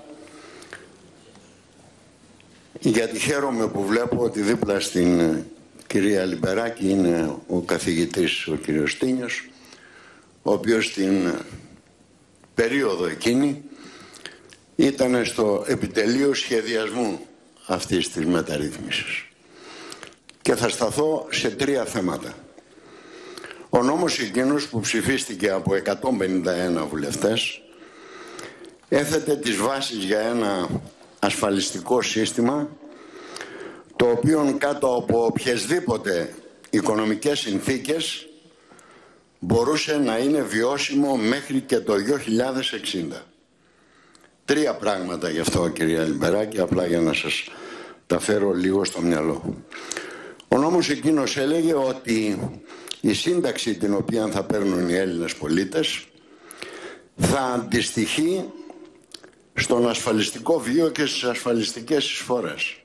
γιατί χαίρομαι που βλέπω ότι δίπλα στην κυρία Λιμπεράκη είναι ο καθηγητής ο κύριος Τίνιος, ο οποίος στην περίοδο εκείνη ήταν στο επιτελείο σχεδιασμού αυτής της μεταρρύθμισης. Και θα σταθώ σε τρία θέματα. Ο νόμος εκείνος που ψηφίστηκε από εκατόν πενήντα ένα βουλευτές έθετε τις βάσεις για ένα ασφαλιστικό σύστημα το οποίο κάτω από οποιασδήποτε οικονομικές συνθήκες μπορούσε να είναι βιώσιμο μέχρι και το δύο χιλιάδες εξήντα. Τρία πράγματα γι' αυτό, κυρία Λιμπεράκη, απλά για να σας τα φέρω λίγο στο μυαλό. Ο νόμος εκείνος έλεγε ότι η σύνταξη την οποία θα παίρνουν οι Έλληνες πολίτες θα αντιστοιχεί στον ασφαλιστικό βίο και στις ασφαλιστικές εισφορές.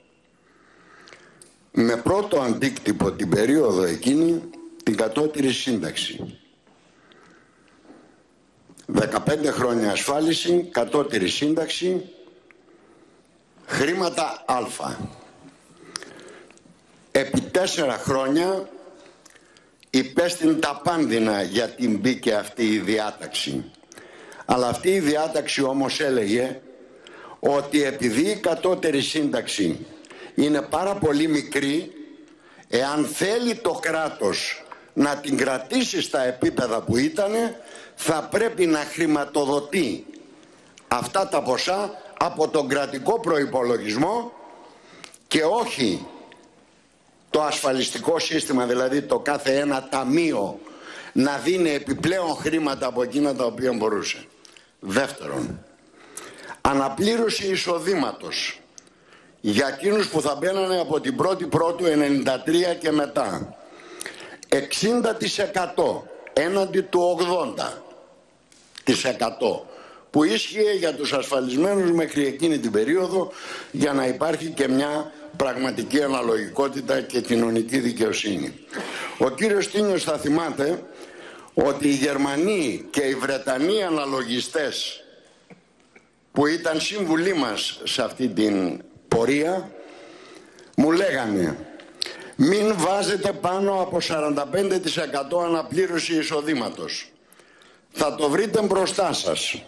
Με πρώτο αντίκτυπο την περίοδο εκείνη την κατώτερη σύνταξη. δεκαπέντε χρόνια ασφάλιση, κατώτερη σύνταξη, χρήματα α. Επί τέσσερα χρόνια υπέστην τα πάνδυνα γιατί μπήκε αυτή η διάταξη. Αλλά αυτή η διάταξη όμως έλεγε ότι επειδή η κατώτερη σύνταξη είναι πάρα πολύ μικρή, εάν θέλει το κράτος να την κρατήσει στα επίπεδα που ήταν, θα πρέπει να χρηματοδοτεί αυτά τα ποσά από τον κρατικό προϋπολογισμό και όχι το ασφαλιστικό σύστημα, δηλαδή το κάθε ένα ταμείο να δίνει επιπλέον χρήματα από εκείνα τα οποία μπορούσε. Δεύτερον, αναπλήρωση εισοδήματος για εκείνους που θα μπαίνανε από την πρώτη Πρώτου ενενήντα τρία και μετά. εξήντα τοις εκατό έναντι του ογδόντα τοις εκατό που ίσχυε για τους ασφαλισμένους μέχρι εκείνη την περίοδο, για να υπάρχει και μια πραγματική αναλογικότητα και κοινωνική δικαιοσύνη. Ο κύριος Στίνιος θα θυμάται ότι οι Γερμανοί και οι Βρετανοί αναλογιστές που ήταν σύμβουλοι μας σε αυτή την πορεία μου λέγανε: μην βάζετε πάνω από σαράντα πέντε τοις εκατό αναπλήρωση εισοδήματος. Θα το βρείτε μπροστά σας.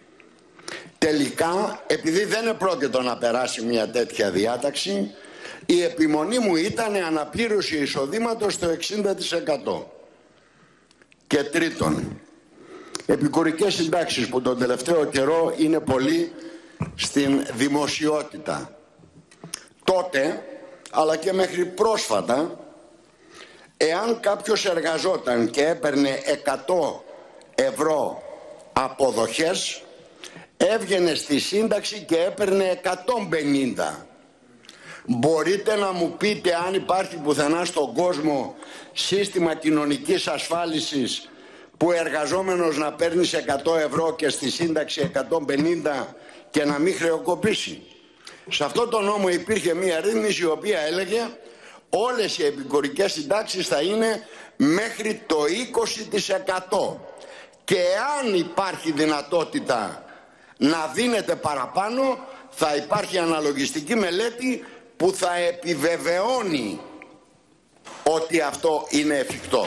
Τελικά, επειδή δεν επρόκειτο να περάσει μια τέτοια διάταξη, η επιμονή μου ήταν αναπλήρωση εισοδήματος στο εξήντα τοις εκατό. Και τρίτον, επικουρικές συντάξεις που τον τελευταίο καιρό είναι πολύ στην δημοσιότητα. Τότε, αλλά και μέχρι πρόσφατα, εάν κάποιος εργαζόταν και έπαιρνε εκατό ευρώ αποδοχές, έβγαινε στη σύνταξη και έπαιρνε εκατόν πενήντα. Μπορείτε να μου πείτε αν υπάρχει πουθενά στον κόσμο σύστημα κοινωνικής ασφάλισης που εργαζόμενος να παίρνει εκατό ευρώ και στη σύνταξη εκατόν πενήντα και να μην χρεοκοπήσει? Σε αυτό το νόμο υπήρχε μία ρύθμιση η οποία έλεγε όλες οι επικουρικές συντάξεις θα είναι μέχρι το είκοσι τοις εκατό και αν υπάρχει δυνατότητα να δίνεται παραπάνω θα υπάρχει αναλογιστική μελέτη που θα επιβεβαιώνει ότι αυτό είναι εφικτό.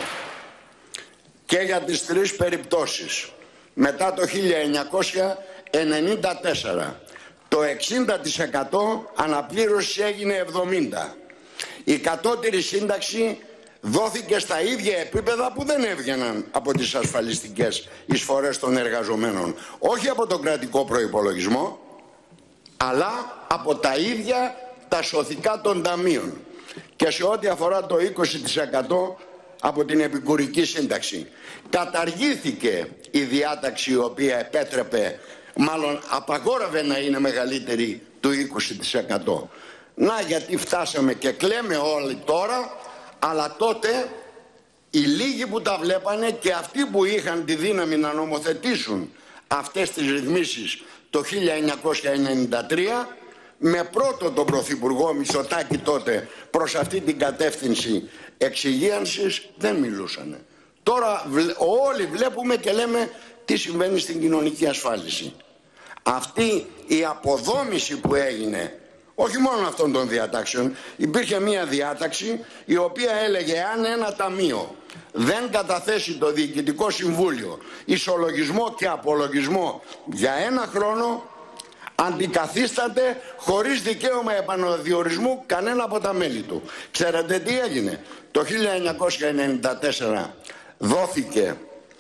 Και για τις τρεις περιπτώσεις μετά το χίλια εννιακόσια ενενήντα τέσσερα το εξήντα τοις εκατό αναπλήρωση έγινε εβδομήντα τοις εκατό. Η κατώτερη σύνταξη δόθηκε στα ίδια επίπεδα που δεν έβγαιναν από τις ασφαλιστικές εισφορές των εργαζομένων. Όχι από τον κρατικό προϋπολογισμό, αλλά από τα ίδια τα σωθικά των ταμείων. Και σε ό,τι αφορά το είκοσι τοις εκατό από την επικουρική σύνταξη, καταργήθηκε η διάταξη η οποία επέτρεπε, μάλλον απαγόρευε να είναι μεγαλύτερη του είκοσι τοις εκατό. Να γιατί φτάσαμε και κλαίμε όλοι τώρα, αλλά τότε οι λίγοι που τα βλέπανε και αυτοί που είχαν τη δύναμη να νομοθετήσουν αυτές τις ρυθμίσεις το χίλια εννιακόσια ενενήντα τρία, με πρώτο τον Πρωθυπουργό Μητσοτάκη τότε προς αυτή την κατεύθυνση εξυγίανσης, δεν μιλούσανε. Τώρα όλοι βλέπουμε και λέμε τι συμβαίνει στην κοινωνική ασφάλιση. Αυτή η αποδόμηση που έγινε, όχι μόνο αυτών των διατάξεων, υπήρχε μία διάταξη η οποία έλεγε αν ένα ταμείο δεν καταθέσει το Διοικητικό Συμβούλιο ισολογισμό και απολογισμό για ένα χρόνο, αντικαθίσταται χωρίς δικαίωμα επαναδιορισμού κανένα από τα μέλη του. Ξέρετε τι έγινε? Το χίλια εννιακόσια ενενήντα τέσσερα δόθηκε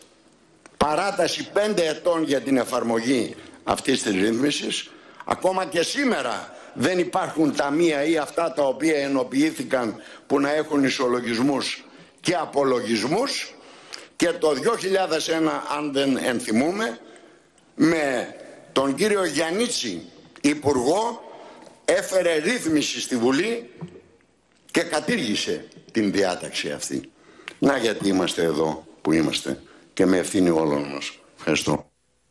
παράταση πέντε ετών για την εφαρμογή αυτής της ρύθμισης. Ακόμα και σήμερα δεν υπάρχουν ταμεία ή αυτά τα οποία ενοποιήθηκαν που να έχουν ισολογισμούς και απολογισμούς. Και το δύο χιλιάδες ένα, αν δεν ενθυμούμε, με τον κύριο Γιαννίτση υπουργό, έφερε ρύθμιση στη Βουλή και κατήργησε την διάταξη αυτή. Να γιατί είμαστε εδώ που είμαστε και με ευθύνη όλων μας. Ευχαριστώ.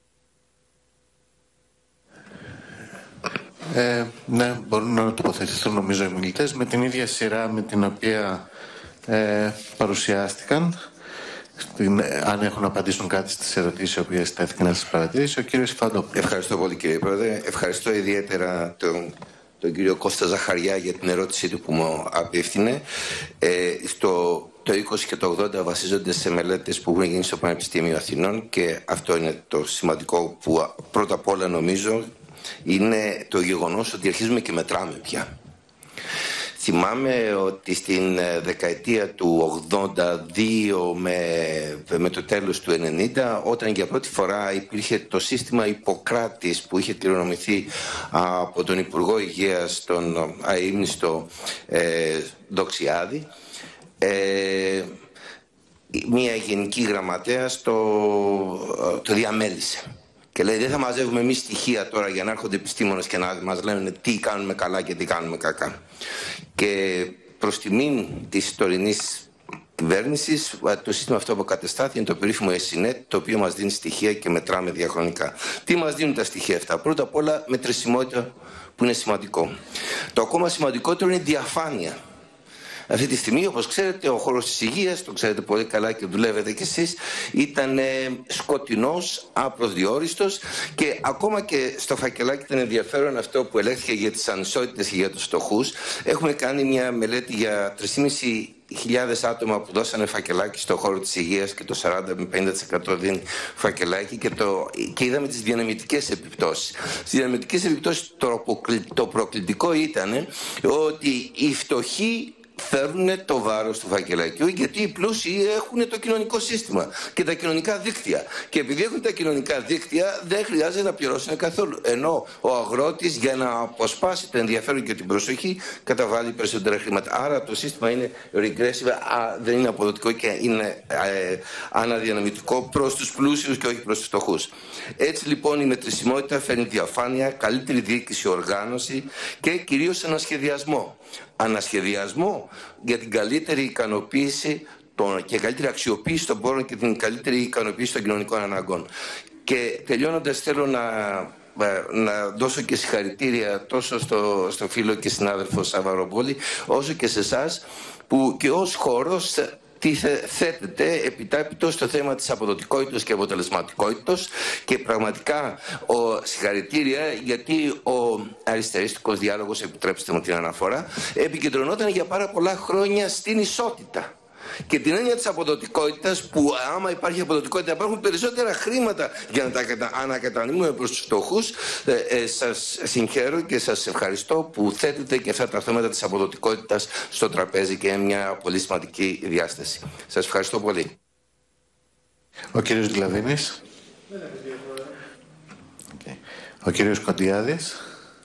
Ε, ναι, μπορούν να τοποθετηθούν νομίζω οι μιλητές με την ίδια σειρά με την οποία ε, παρουσιάστηκαν. Στην, αν έχουν να απαντήσουν κάτι στις ερωτήσεις οι οποίες τέθηκαν να σας παρατηρήσει, ο κύριος Φαντόπουλος. Ευχαριστώ πολύ κύριε Πρόεδρε. Ευχαριστώ ιδιαίτερα τον, τον κύριο Κώστα Ζαχαριά για την ερώτησή του που μου απίφθινε. Ε, στο, το είκοσι και το ογδόντα βασίζονται σε μελέτες που έχουν γίνει στο Πανεπιστήμιο Αθηνών και αυτό είναι το σημαντικό που πρώτα απ' όλα νομίζω είναι το γεγονός ότι αρχίζουμε και μετράμε πια. Θυμάμαι ότι στην δεκαετία του ογδόντα δύο με, με το τέλος του ενενήντα, όταν για πρώτη φορά υπήρχε το σύστημα Ιπποκράτης που είχε κληρονομηθεί από τον Υπουργό Υγείας, τον αείμνηστο ε, Δοξιάδη, ε, μία γενική γραμματέα το, το διαμέλησε. Και λέει δεν θα μαζεύουμε εμείς στοιχεία τώρα για να έρχονται επιστήμονες και να μας λένε τι κάνουμε καλά και τι κάνουμε κακά. Και προς τιμήν της τωρινής κυβέρνησης. Το σύστημα αυτό αποκατεστάθηκε, είναι το περίφημο ΕΣΥΝΕΤ, το οποίο μας δίνει στοιχεία και μετράμε διαχρονικά. Τι μας δίνουν τα στοιχεία αυτά? Πρώτα απ' όλα μετρησιμότητα, που είναι σημαντικό. Το ακόμα σημαντικότερο είναι η διαφάνεια. Αυτή τη στιγμή, όπως ξέρετε, ο χώρος της υγείας, το ξέρετε πολύ καλά και δουλεύετε κι εσείς, ήταν σκοτεινός, απροσδιόριστος και ακόμα και στο φακελάκι ήταν ενδιαφέρον αυτό που ελέγχθηκε για τις ανισότητες και για τους φτωχούς. Έχουμε κάνει μια μελέτη για τρεις και μισή χιλιάδες άτομα που δώσανε φακελάκι στο χώρο της υγείας και το σαράντα με πενήντα τοις εκατό δίνει φακελάκι και, το, και είδαμε τις διανεμητικές επιπτώσεις. Στις διανεμητικές επιπτώσεις το, το προκλητικό ήταν ότι οι φτωχοί φέρουν το βάρος του φακελακιού, γιατί οι πλούσιοι έχουν το κοινωνικό σύστημα και τα κοινωνικά δίκτυα. Και επειδή έχουν τα κοινωνικά δίκτυα, δεν χρειάζεται να πληρώσουν καθόλου. Ενώ ο αγρότης, για να αποσπάσει το ενδιαφέρον και την προσοχή, καταβάλει περισσότερα χρήματα. Άρα το σύστημα είναι regressive, α, δεν είναι αποδοτικό και είναι ε, αναδιανεμητικό προς τους πλούσιους και όχι προς τους φτωχούς. Έτσι λοιπόν η μετρησιμότητα φέρνει διαφάνεια, καλύτερη διοίκηση, οργάνωση και κυρίως ανασχεδιασμό. Ανασχεδιασμό για την καλύτερη ικανοποίηση των, και καλύτερη αξιοποίηση των πόρων και την καλύτερη ικανοποίηση των κοινωνικών αναγκών. Και τελειώνοντας θέλω να, να δώσω και συγχαρητήρια τόσο στο, στο φίλο και συνάδελφο Σαββαροπόλη, όσο και σε εσάς που και ως χώρος τι θέτεται επιτάπητο στο θέμα της αποδοτικότητας και αποτελεσματικότητας και πραγματικά ο, συγχαρητήρια γιατί ο αριστεριστικός διάλογος, επιτρέψτε μου την αναφορά, επικεντρωνόταν για πάρα πολλά χρόνια στην ισότητα. Και την έννοια της αποδοτικότητας, που άμα υπάρχει αποδοτικότητα υπάρχουν περισσότερα χρήματα για να τα ανακατανείμουμε προς τους φτωχούς. Ε, ε, σας συγχαίρω και σας ευχαριστώ που θέτετε και αυτά τα θέματα της αποδοτικότητας στο τραπέζι και είναι μια πολύ σημαντική διάσταση. Σας ευχαριστώ πολύ. Ο κύριος Γκλαβίνης. Okay. Ο κύριος Κοντιάδης.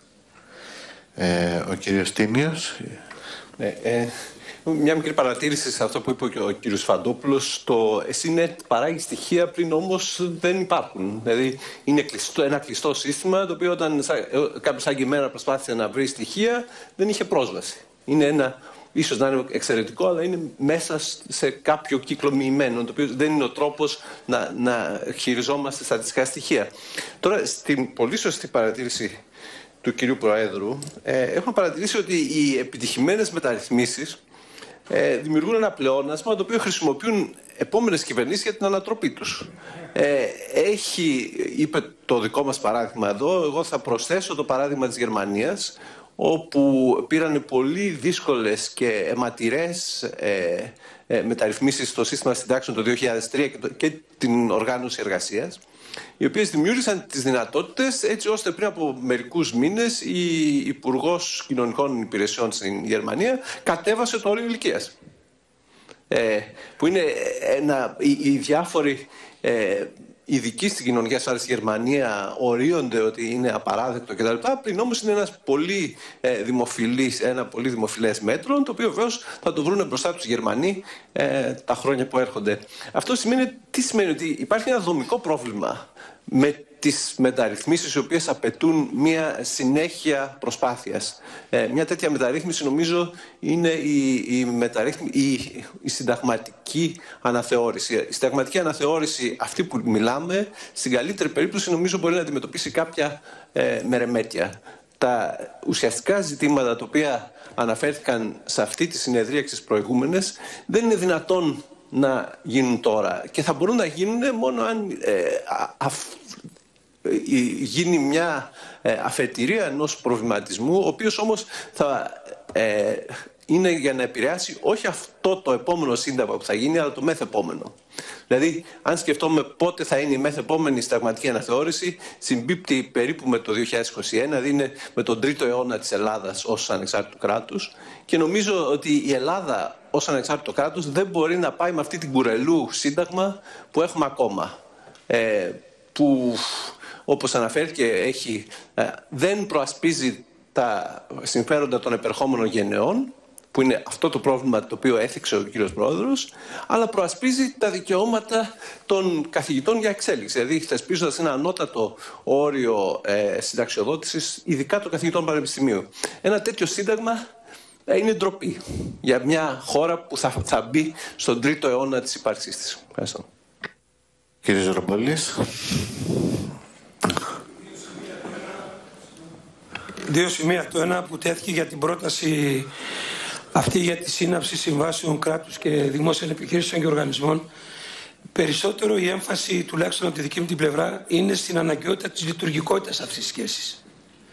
Ε, ο κύριος Τίνιος. Ναι, ε... Μια μικρή παρατήρηση σε αυτό που είπε ο κ. Φαντόπουλος. Το ΕΣΥΝΕΤ παράγει στοιχεία πριν όμως δεν υπάρχουν. Δηλαδή είναι κλειστό, ένα κλειστό σύστημα το οποίο όταν κάποιος σαν και εμένα προσπάθησε να βρει στοιχεία δεν είχε πρόσβαση. Είναι ένα, ίσως να είναι εξαιρετικό, αλλά είναι μέσα σε κάποιο κύκλο μοιημένο, το οποίο δεν είναι ο τρόπος να, να χειριζόμαστε στατιστικά στοιχεία. Τώρα, στην πολύ σωστή παρατήρηση του κυρίου Προέδρου, ε, έχω παρατηρήσει ότι οι επιτυχημένες μεταρρυθμίσεις Ε, δημιουργούν ένα πλεόνασμα το οποίο χρησιμοποιούν επόμενες κυβερνήσεις για την ανατροπή τους. Ε, έχει, είπε το δικό μας παράδειγμα εδώ, εγώ θα προσθέσω το παράδειγμα της Γερμανίας, όπου πήραν πολύ δύσκολες και αιματηρές ε, ε, μεταρρυθμίσεις στο σύστημα συντάξεων το δύο χιλιάδες τρία και, το, και την οργάνωση εργασίας, οι οποίες δημιούργησαν τις δυνατότητες έτσι ώστε πριν από μερικούς μήνες η Υπουργός Κοινωνικών Υπηρεσιών στην Γερμανία κατέβασε το όριο ηλικίας. Ε, που είναι ένα, οι, οι διάφοροι ε, ειδικοί στην κοινωνική ασφάλιση στη Γερμανία ορίονται ότι είναι απαράδεκτο κτλ. Πριν όμως είναι ένας πολύ, ε, δημοφιλής, ένα πολύ δημοφιλές μέτρο, το οποίο βέβαιως θα το βρουν μπροστά τους οι Γερμανοί ε, τα χρόνια που έρχονται. Αυτό σημαίνει, τι σημαίνει? Ότι υπάρχει ένα δομικό πρόβλημα με τις μεταρρυθμίσεις οι οποίες απαιτούν μια συνέχεια προσπάθειας. Ε, μια τέτοια μεταρρύθμιση νομίζω είναι η, η, μεταρρύθμι... η, η συνταγματική αναθεώρηση. Η συνταγματική αναθεώρηση, αυτή που μιλάμε, στην καλύτερη περίπτωση νομίζω μπορεί να αντιμετωπίσει κάποια ε, μερεμέτια. Τα ουσιαστικά ζητήματα τα οποία αναφέρθηκαν σε αυτή τη συνεδρία και στις προηγούμενες δεν είναι δυνατόν να γίνουν τώρα και θα μπορούν να γίνουν μόνο αν ε, α, γίνει μια ε, αφετηρία ενός προβληματισμού, ο οποίος όμως θα ε, είναι για να επηρεάσει όχι αυτό το επόμενο σύνταγμα που θα γίνει, αλλά το μεθεπόμενο. Δηλαδή, αν σκεφτόμαστε πότε θα είναι η μεθεπόμενη συνταγματική αναθεώρηση, συμπίπτει περίπου με το δύο χιλιάδες είκοσι ένα, δηλαδή είναι με τον τρίτο αιώνα της Ελλάδας ως ανεξάρτητο κράτους, και νομίζω ότι η Ελλάδα ως ανεξάρτητο κράτος δεν μπορεί να πάει με αυτή την κουρελού σύνταγμα που έχουμε ακόμα. Ε, που, όπως αναφέρθηκε, έχει, ε, δεν προασπίζει τα συμφέροντα των επερχόμενων γενεών, που είναι αυτό το πρόβλημα το οποίο έθιξε ο κύριος Πρόεδρος, αλλά προασπίζει τα δικαιώματα των καθηγητών για εξέλιξη. Δηλαδή, θεσπίζοντας ένα ανώτατο όριο ε, συνταξιοδότησης, ειδικά των καθηγητών πανεπιστημίου. Ένα τέτοιο σύνταγμα είναι ντροπή για μια χώρα που θα, θα μπει στον τρίτο αιώνα της ύπαρξής της. Ευχαριστώ. Κύριε Ζωροπόλης. Δύο σημεία. Το ένα που τέθηκε για την πρόταση αυτή για τη σύναψη συμβάσεων κράτους και δημόσιων επιχειρήσεων και οργανισμών. Περισσότερο η έμφαση, τουλάχιστον από τη δική μου την πλευρά, είναι στην αναγκαιότητα της λειτουργικότητας αυτής της σχέσης.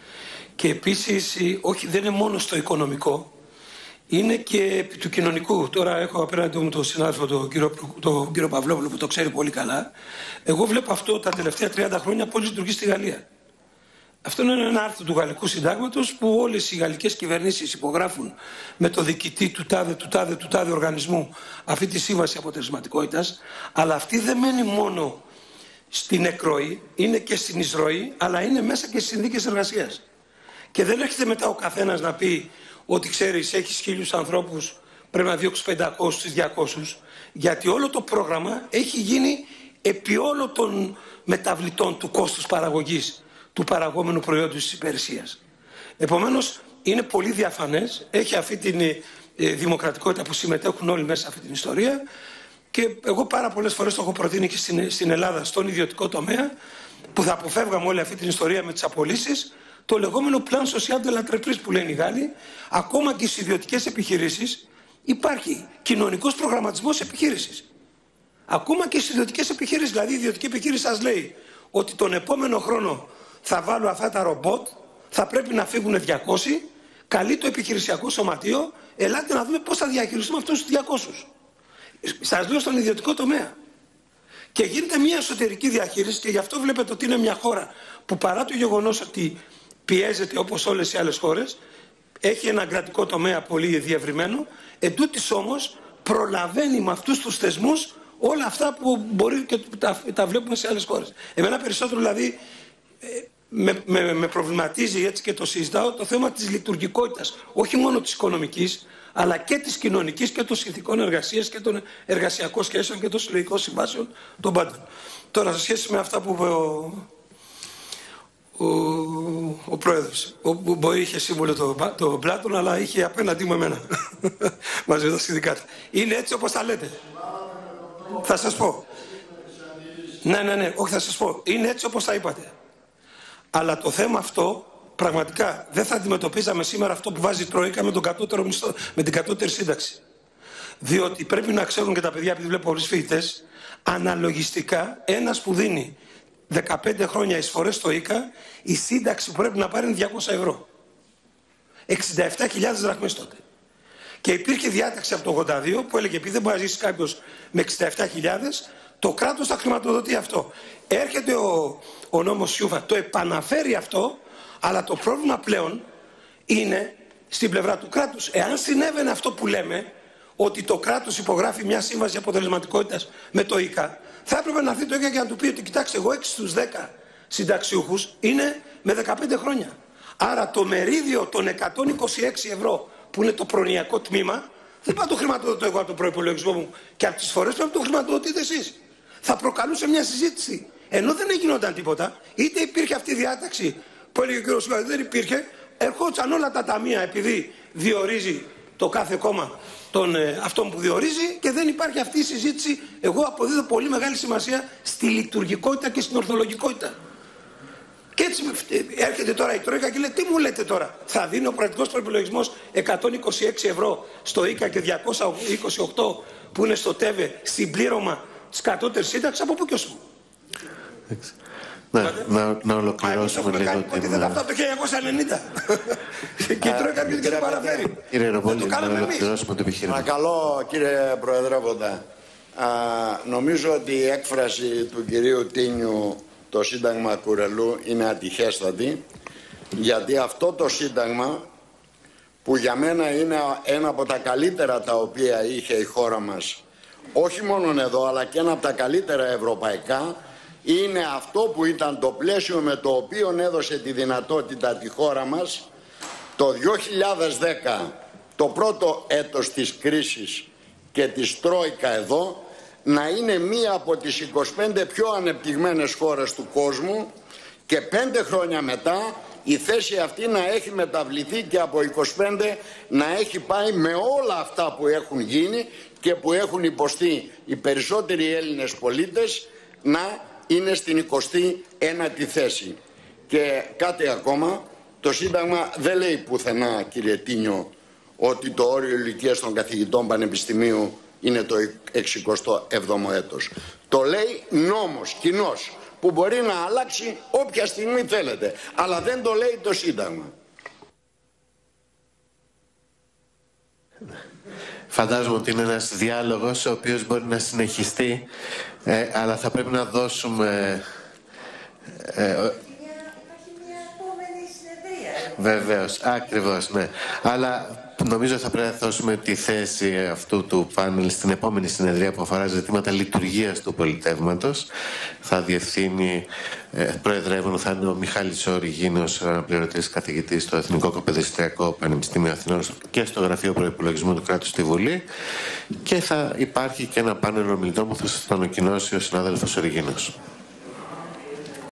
Και επίσης, όχι, δεν είναι μόνο στο οικονομικό, είναι και επί του κοινωνικού. Τώρα έχω απέναντι μου τον συνάδελφο, τον κύριο, τον κύριο Παυλόπουλο, που το ξέρει πολύ καλά. Εγώ βλέπω αυτό τα τελευταία τριάντα χρόνια πώς λειτουργεί στη Γαλλία. Αυτό είναι ένα άρθρο του Γαλλικού Συντάγματος που όλες οι γαλλικές κυβερνήσεις υπογράφουν με το διοικητή του τάδε, του τάδε, του τάδε οργανισμού αυτή τη σύμβαση αποτελεσματικότητας. Αλλά αυτή δεν μένει μόνο στην εκροή, είναι και στην εισρωή, αλλά είναι μέσα και στις συνθήκες εργασίας. Και δεν έρχεται μετά ο καθένας να πει ότι ξέρεις, έχεις χίλιους ανθρώπους, πρέπει να διώξεις πεντακόσιους ή διακόσιους, γιατί όλο το πρόγραμμα έχει γίνει επί όλων των μεταβλητών του κόστους παραγωγής του παραγόμενου προϊόντος της υπηρεσίας. Επομένως, είναι πολύ διαφανές, έχει αυτή την ε, δημοκρατικότητα που συμμετέχουν όλοι μέσα σε αυτή την ιστορία και εγώ πάρα πολλές φορές το έχω προτείνει και στην, στην Ελλάδα, στον ιδιωτικό τομέα, που θα αποφεύγαμε όλη αυτή την ιστορία με τις απολύσεις, το λεγόμενο plan social de l'entreprise που λένε οι Γάλλοι. Ακόμα και στις ιδιωτικές επιχειρήσεις υπάρχει κοινωνικός προγραμματισμός επιχείρησης. Ακόμα και στις ιδιωτικές επιχειρήσεις, δηλαδή η ιδιωτική επιχείρηση σας λέει ότι τον επόμενο χρόνο θα βάλω αυτά τα ρομπότ, θα πρέπει να φύγουν διακόσιοι, καλεί το επιχειρησιακό σωματείο, ελάτε να δούμε πώς θα διαχειριστούμε αυτούς τους διακόσιους. Σας λέω στον ιδιωτικό τομέα. Και γίνεται μια εσωτερική διαχείριση και γι' αυτό βλέπετε ότι είναι μια χώρα που παρά το γεγονός ότι πιέζεται όπως όλες οι άλλες χώρες, έχει ένα κρατικό τομέα πολύ διευρυμένο, εντούτοις όμως προλαβαίνει με αυτούς τους θεσμούς όλα αυτά που μπορεί και τα, τα βλέπουμε σε άλλες χώρες. Εμένα περισσότερο δηλαδή με, με, με προβληματίζει, έτσι και το συζητάω, το θέμα της λειτουργικότητας, όχι μόνο της οικονομικής, αλλά και της κοινωνικής και των συνθηκών εργασίας και των εργασιακών σχέσεων και των συλλογικών συμβάσεων των πάντων. Τώρα, σε σχέση με αυτά που είπε ο, ο, ο πρόεδρος, ο, μπορεί είχε σύμβολο το, το Πλάτων, αλλά είχε απέναντί μου εμένα, μαζί με τα συνδικάτα. Είναι έτσι όπως τα λέτε. Θα σας πω. Ναι, ναι, ναι, όχι θα σας πω. Είναι έτσι όπως τα είπατε. Αλλά το θέμα αυτό, πραγματικά, δεν θα αντιμετωπίζαμε σήμερα αυτό που βάζει η Τρόικα με, τον κατώτερο μισθό, με την κατώτερη σύνταξη. Διότι πρέπει να ξέρουν και τα παιδιά, επειδή βλέπω πολλούς φοιτητές, αναλογιστικά ένας που δίνει δεκαπέντε χρόνια εισφορές στο ΙΚΑ, η σύνταξη που πρέπει να πάρει είναι διακόσια ευρώ. εξήντα επτά χιλιάδες δραχμές τότε. Και υπήρχε διάταξη από το ογδόντα δύο που έλεγε επειδή δεν μπορεί να ζήσει κάποιος με εξήντα επτά χιλιάδες, το κράτος θα χρηματοδοτεί αυτό. Έρχεται ο, ο νόμος Σιούφα, το επαναφέρει αυτό, αλλά το πρόβλημα πλέον είναι στην πλευρά του κράτους. Εάν συνέβαινε αυτό που λέμε, ότι το κράτος υπογράφει μια σύμβαση αποτελεσματικότητας με το ΙΚΑ, θα έπρεπε να έρθει το ΙΚΑ και να του πει ότι κοιτάξτε, εγώ έξι στους δέκα συνταξιούχους είναι με δεκαπέντε χρόνια. Άρα το μερίδιο των εκατόν είκοσι έξι ευρώ που είναι το προνοιακό τμήμα, δεν πάω το χρηματοδοτώ εγώ από τον προϋπολογισμό μου και από τις φορές πρέπει να το χρηματοδοτείτε εσείς. Θα προκαλούσε μια συζήτηση. Ενώ δεν έγινονταν τίποτα, είτε υπήρχε αυτή η διάταξη που έλεγε ο κ. Σουγκάρη, δεν υπήρχε, ερχόντουσαν όλα τα ταμεία επειδή διορίζει το κάθε κόμμα τον, ε, αυτόν που διορίζει και δεν υπάρχει αυτή η συζήτηση. Εγώ αποδίδω πολύ μεγάλη σημασία στη λειτουργικότητα και στην ορθολογικότητα. Και έτσι έρχεται τώρα η Τρόικα και λέει, τι μου λέτε τώρα, θα δίνει ο κρατικός προϋπολογισμός εκατόν είκοσι έξι ευρώ στο ΙΚΑ και διακόσια είκοσι οκτώ που είναι στο ΤΕΒΕ συμπλήρωμα της κατώτερης σύνταξης, από πού και ως πού. Ναι, να, να ολοκληρώσουμε λίγο την... Δεν αυτά το χίλια εννιακόσια ενενήντα. Και η Τρόικα έρχεται και το παραφέρει. Κύριε Ροπόλη, να ολοκληρώσουμε το επιχείρημα. Παρακαλώ, κύριε Προεδρεύοντα. Νομίζω ότι η έκφραση του κυρίου Τίνιου, το Σύνταγμα Κουρελού, είναι ατυχέστατη, γιατί αυτό το Σύνταγμα, που για μένα είναι ένα από τα καλύτερα τα οποία είχε η χώρα μας, όχι μόνο εδώ αλλά και ένα από τα καλύτερα ευρωπαϊκά, είναι αυτό που ήταν το πλαίσιο με το οποίο έδωσε τη δυνατότητα τη χώρα μας το δύο χιλιάδες δέκα, το πρώτο έτος της κρίσης και της Τρόικα εδώ, να είναι μία από τις είκοσι πέντε πιο ανεπτυγμένες χώρες του κόσμου και πέντε χρόνια μετά η θέση αυτή να έχει μεταβληθεί και από είκοσι πέντε να έχει πάει με όλα αυτά που έχουν γίνει και που έχουν υποστεί οι περισσότεροι Έλληνες πολίτες, να είναι στην εικοστή ένατη θέση. Και κάτι ακόμα, το Σύνταγμα δεν λέει πουθενά, κύριε Τίνιο, ότι το όριο ηλικίας των καθηγητών πανεπιστημίου είναι το εξηκοστό έβδομο έτος. Το λέει νόμος κοινός, που μπορεί να αλλάξει όποια στιγμή θέλετε, αλλά δεν το λέει το Σύνταγμα. Φαντάζομαι ότι είναι ένας διάλογος ο οποίος μπορεί να συνεχιστεί, ε, αλλά θα πρέπει να δώσουμε... Ε, ε, Βεβαίως, ακριβώς, ναι. Αλλά νομίζω θα πρέπει να δώσουμε τη θέση αυτού του πάνελ στην επόμενη συνεδρία που αφορά ζητήματα λειτουργίας του πολιτεύματος. Θα διευθύνει, ε, προεδρεύον θα είναι ο Μιχάλης Οριγίνος, αναπληρωτής καθηγητής στο Εθνικό Κοπαιδιστριακό Πανεπιστήμιο Αθηνών και στο Γραφείο Προϋπολογισμού του Κράτους στη Βουλή. Και θα υπάρχει και ένα πάνελ ομιλητών που θα σας το ανακοινώσει ο συνάδελφος Οριγίνος.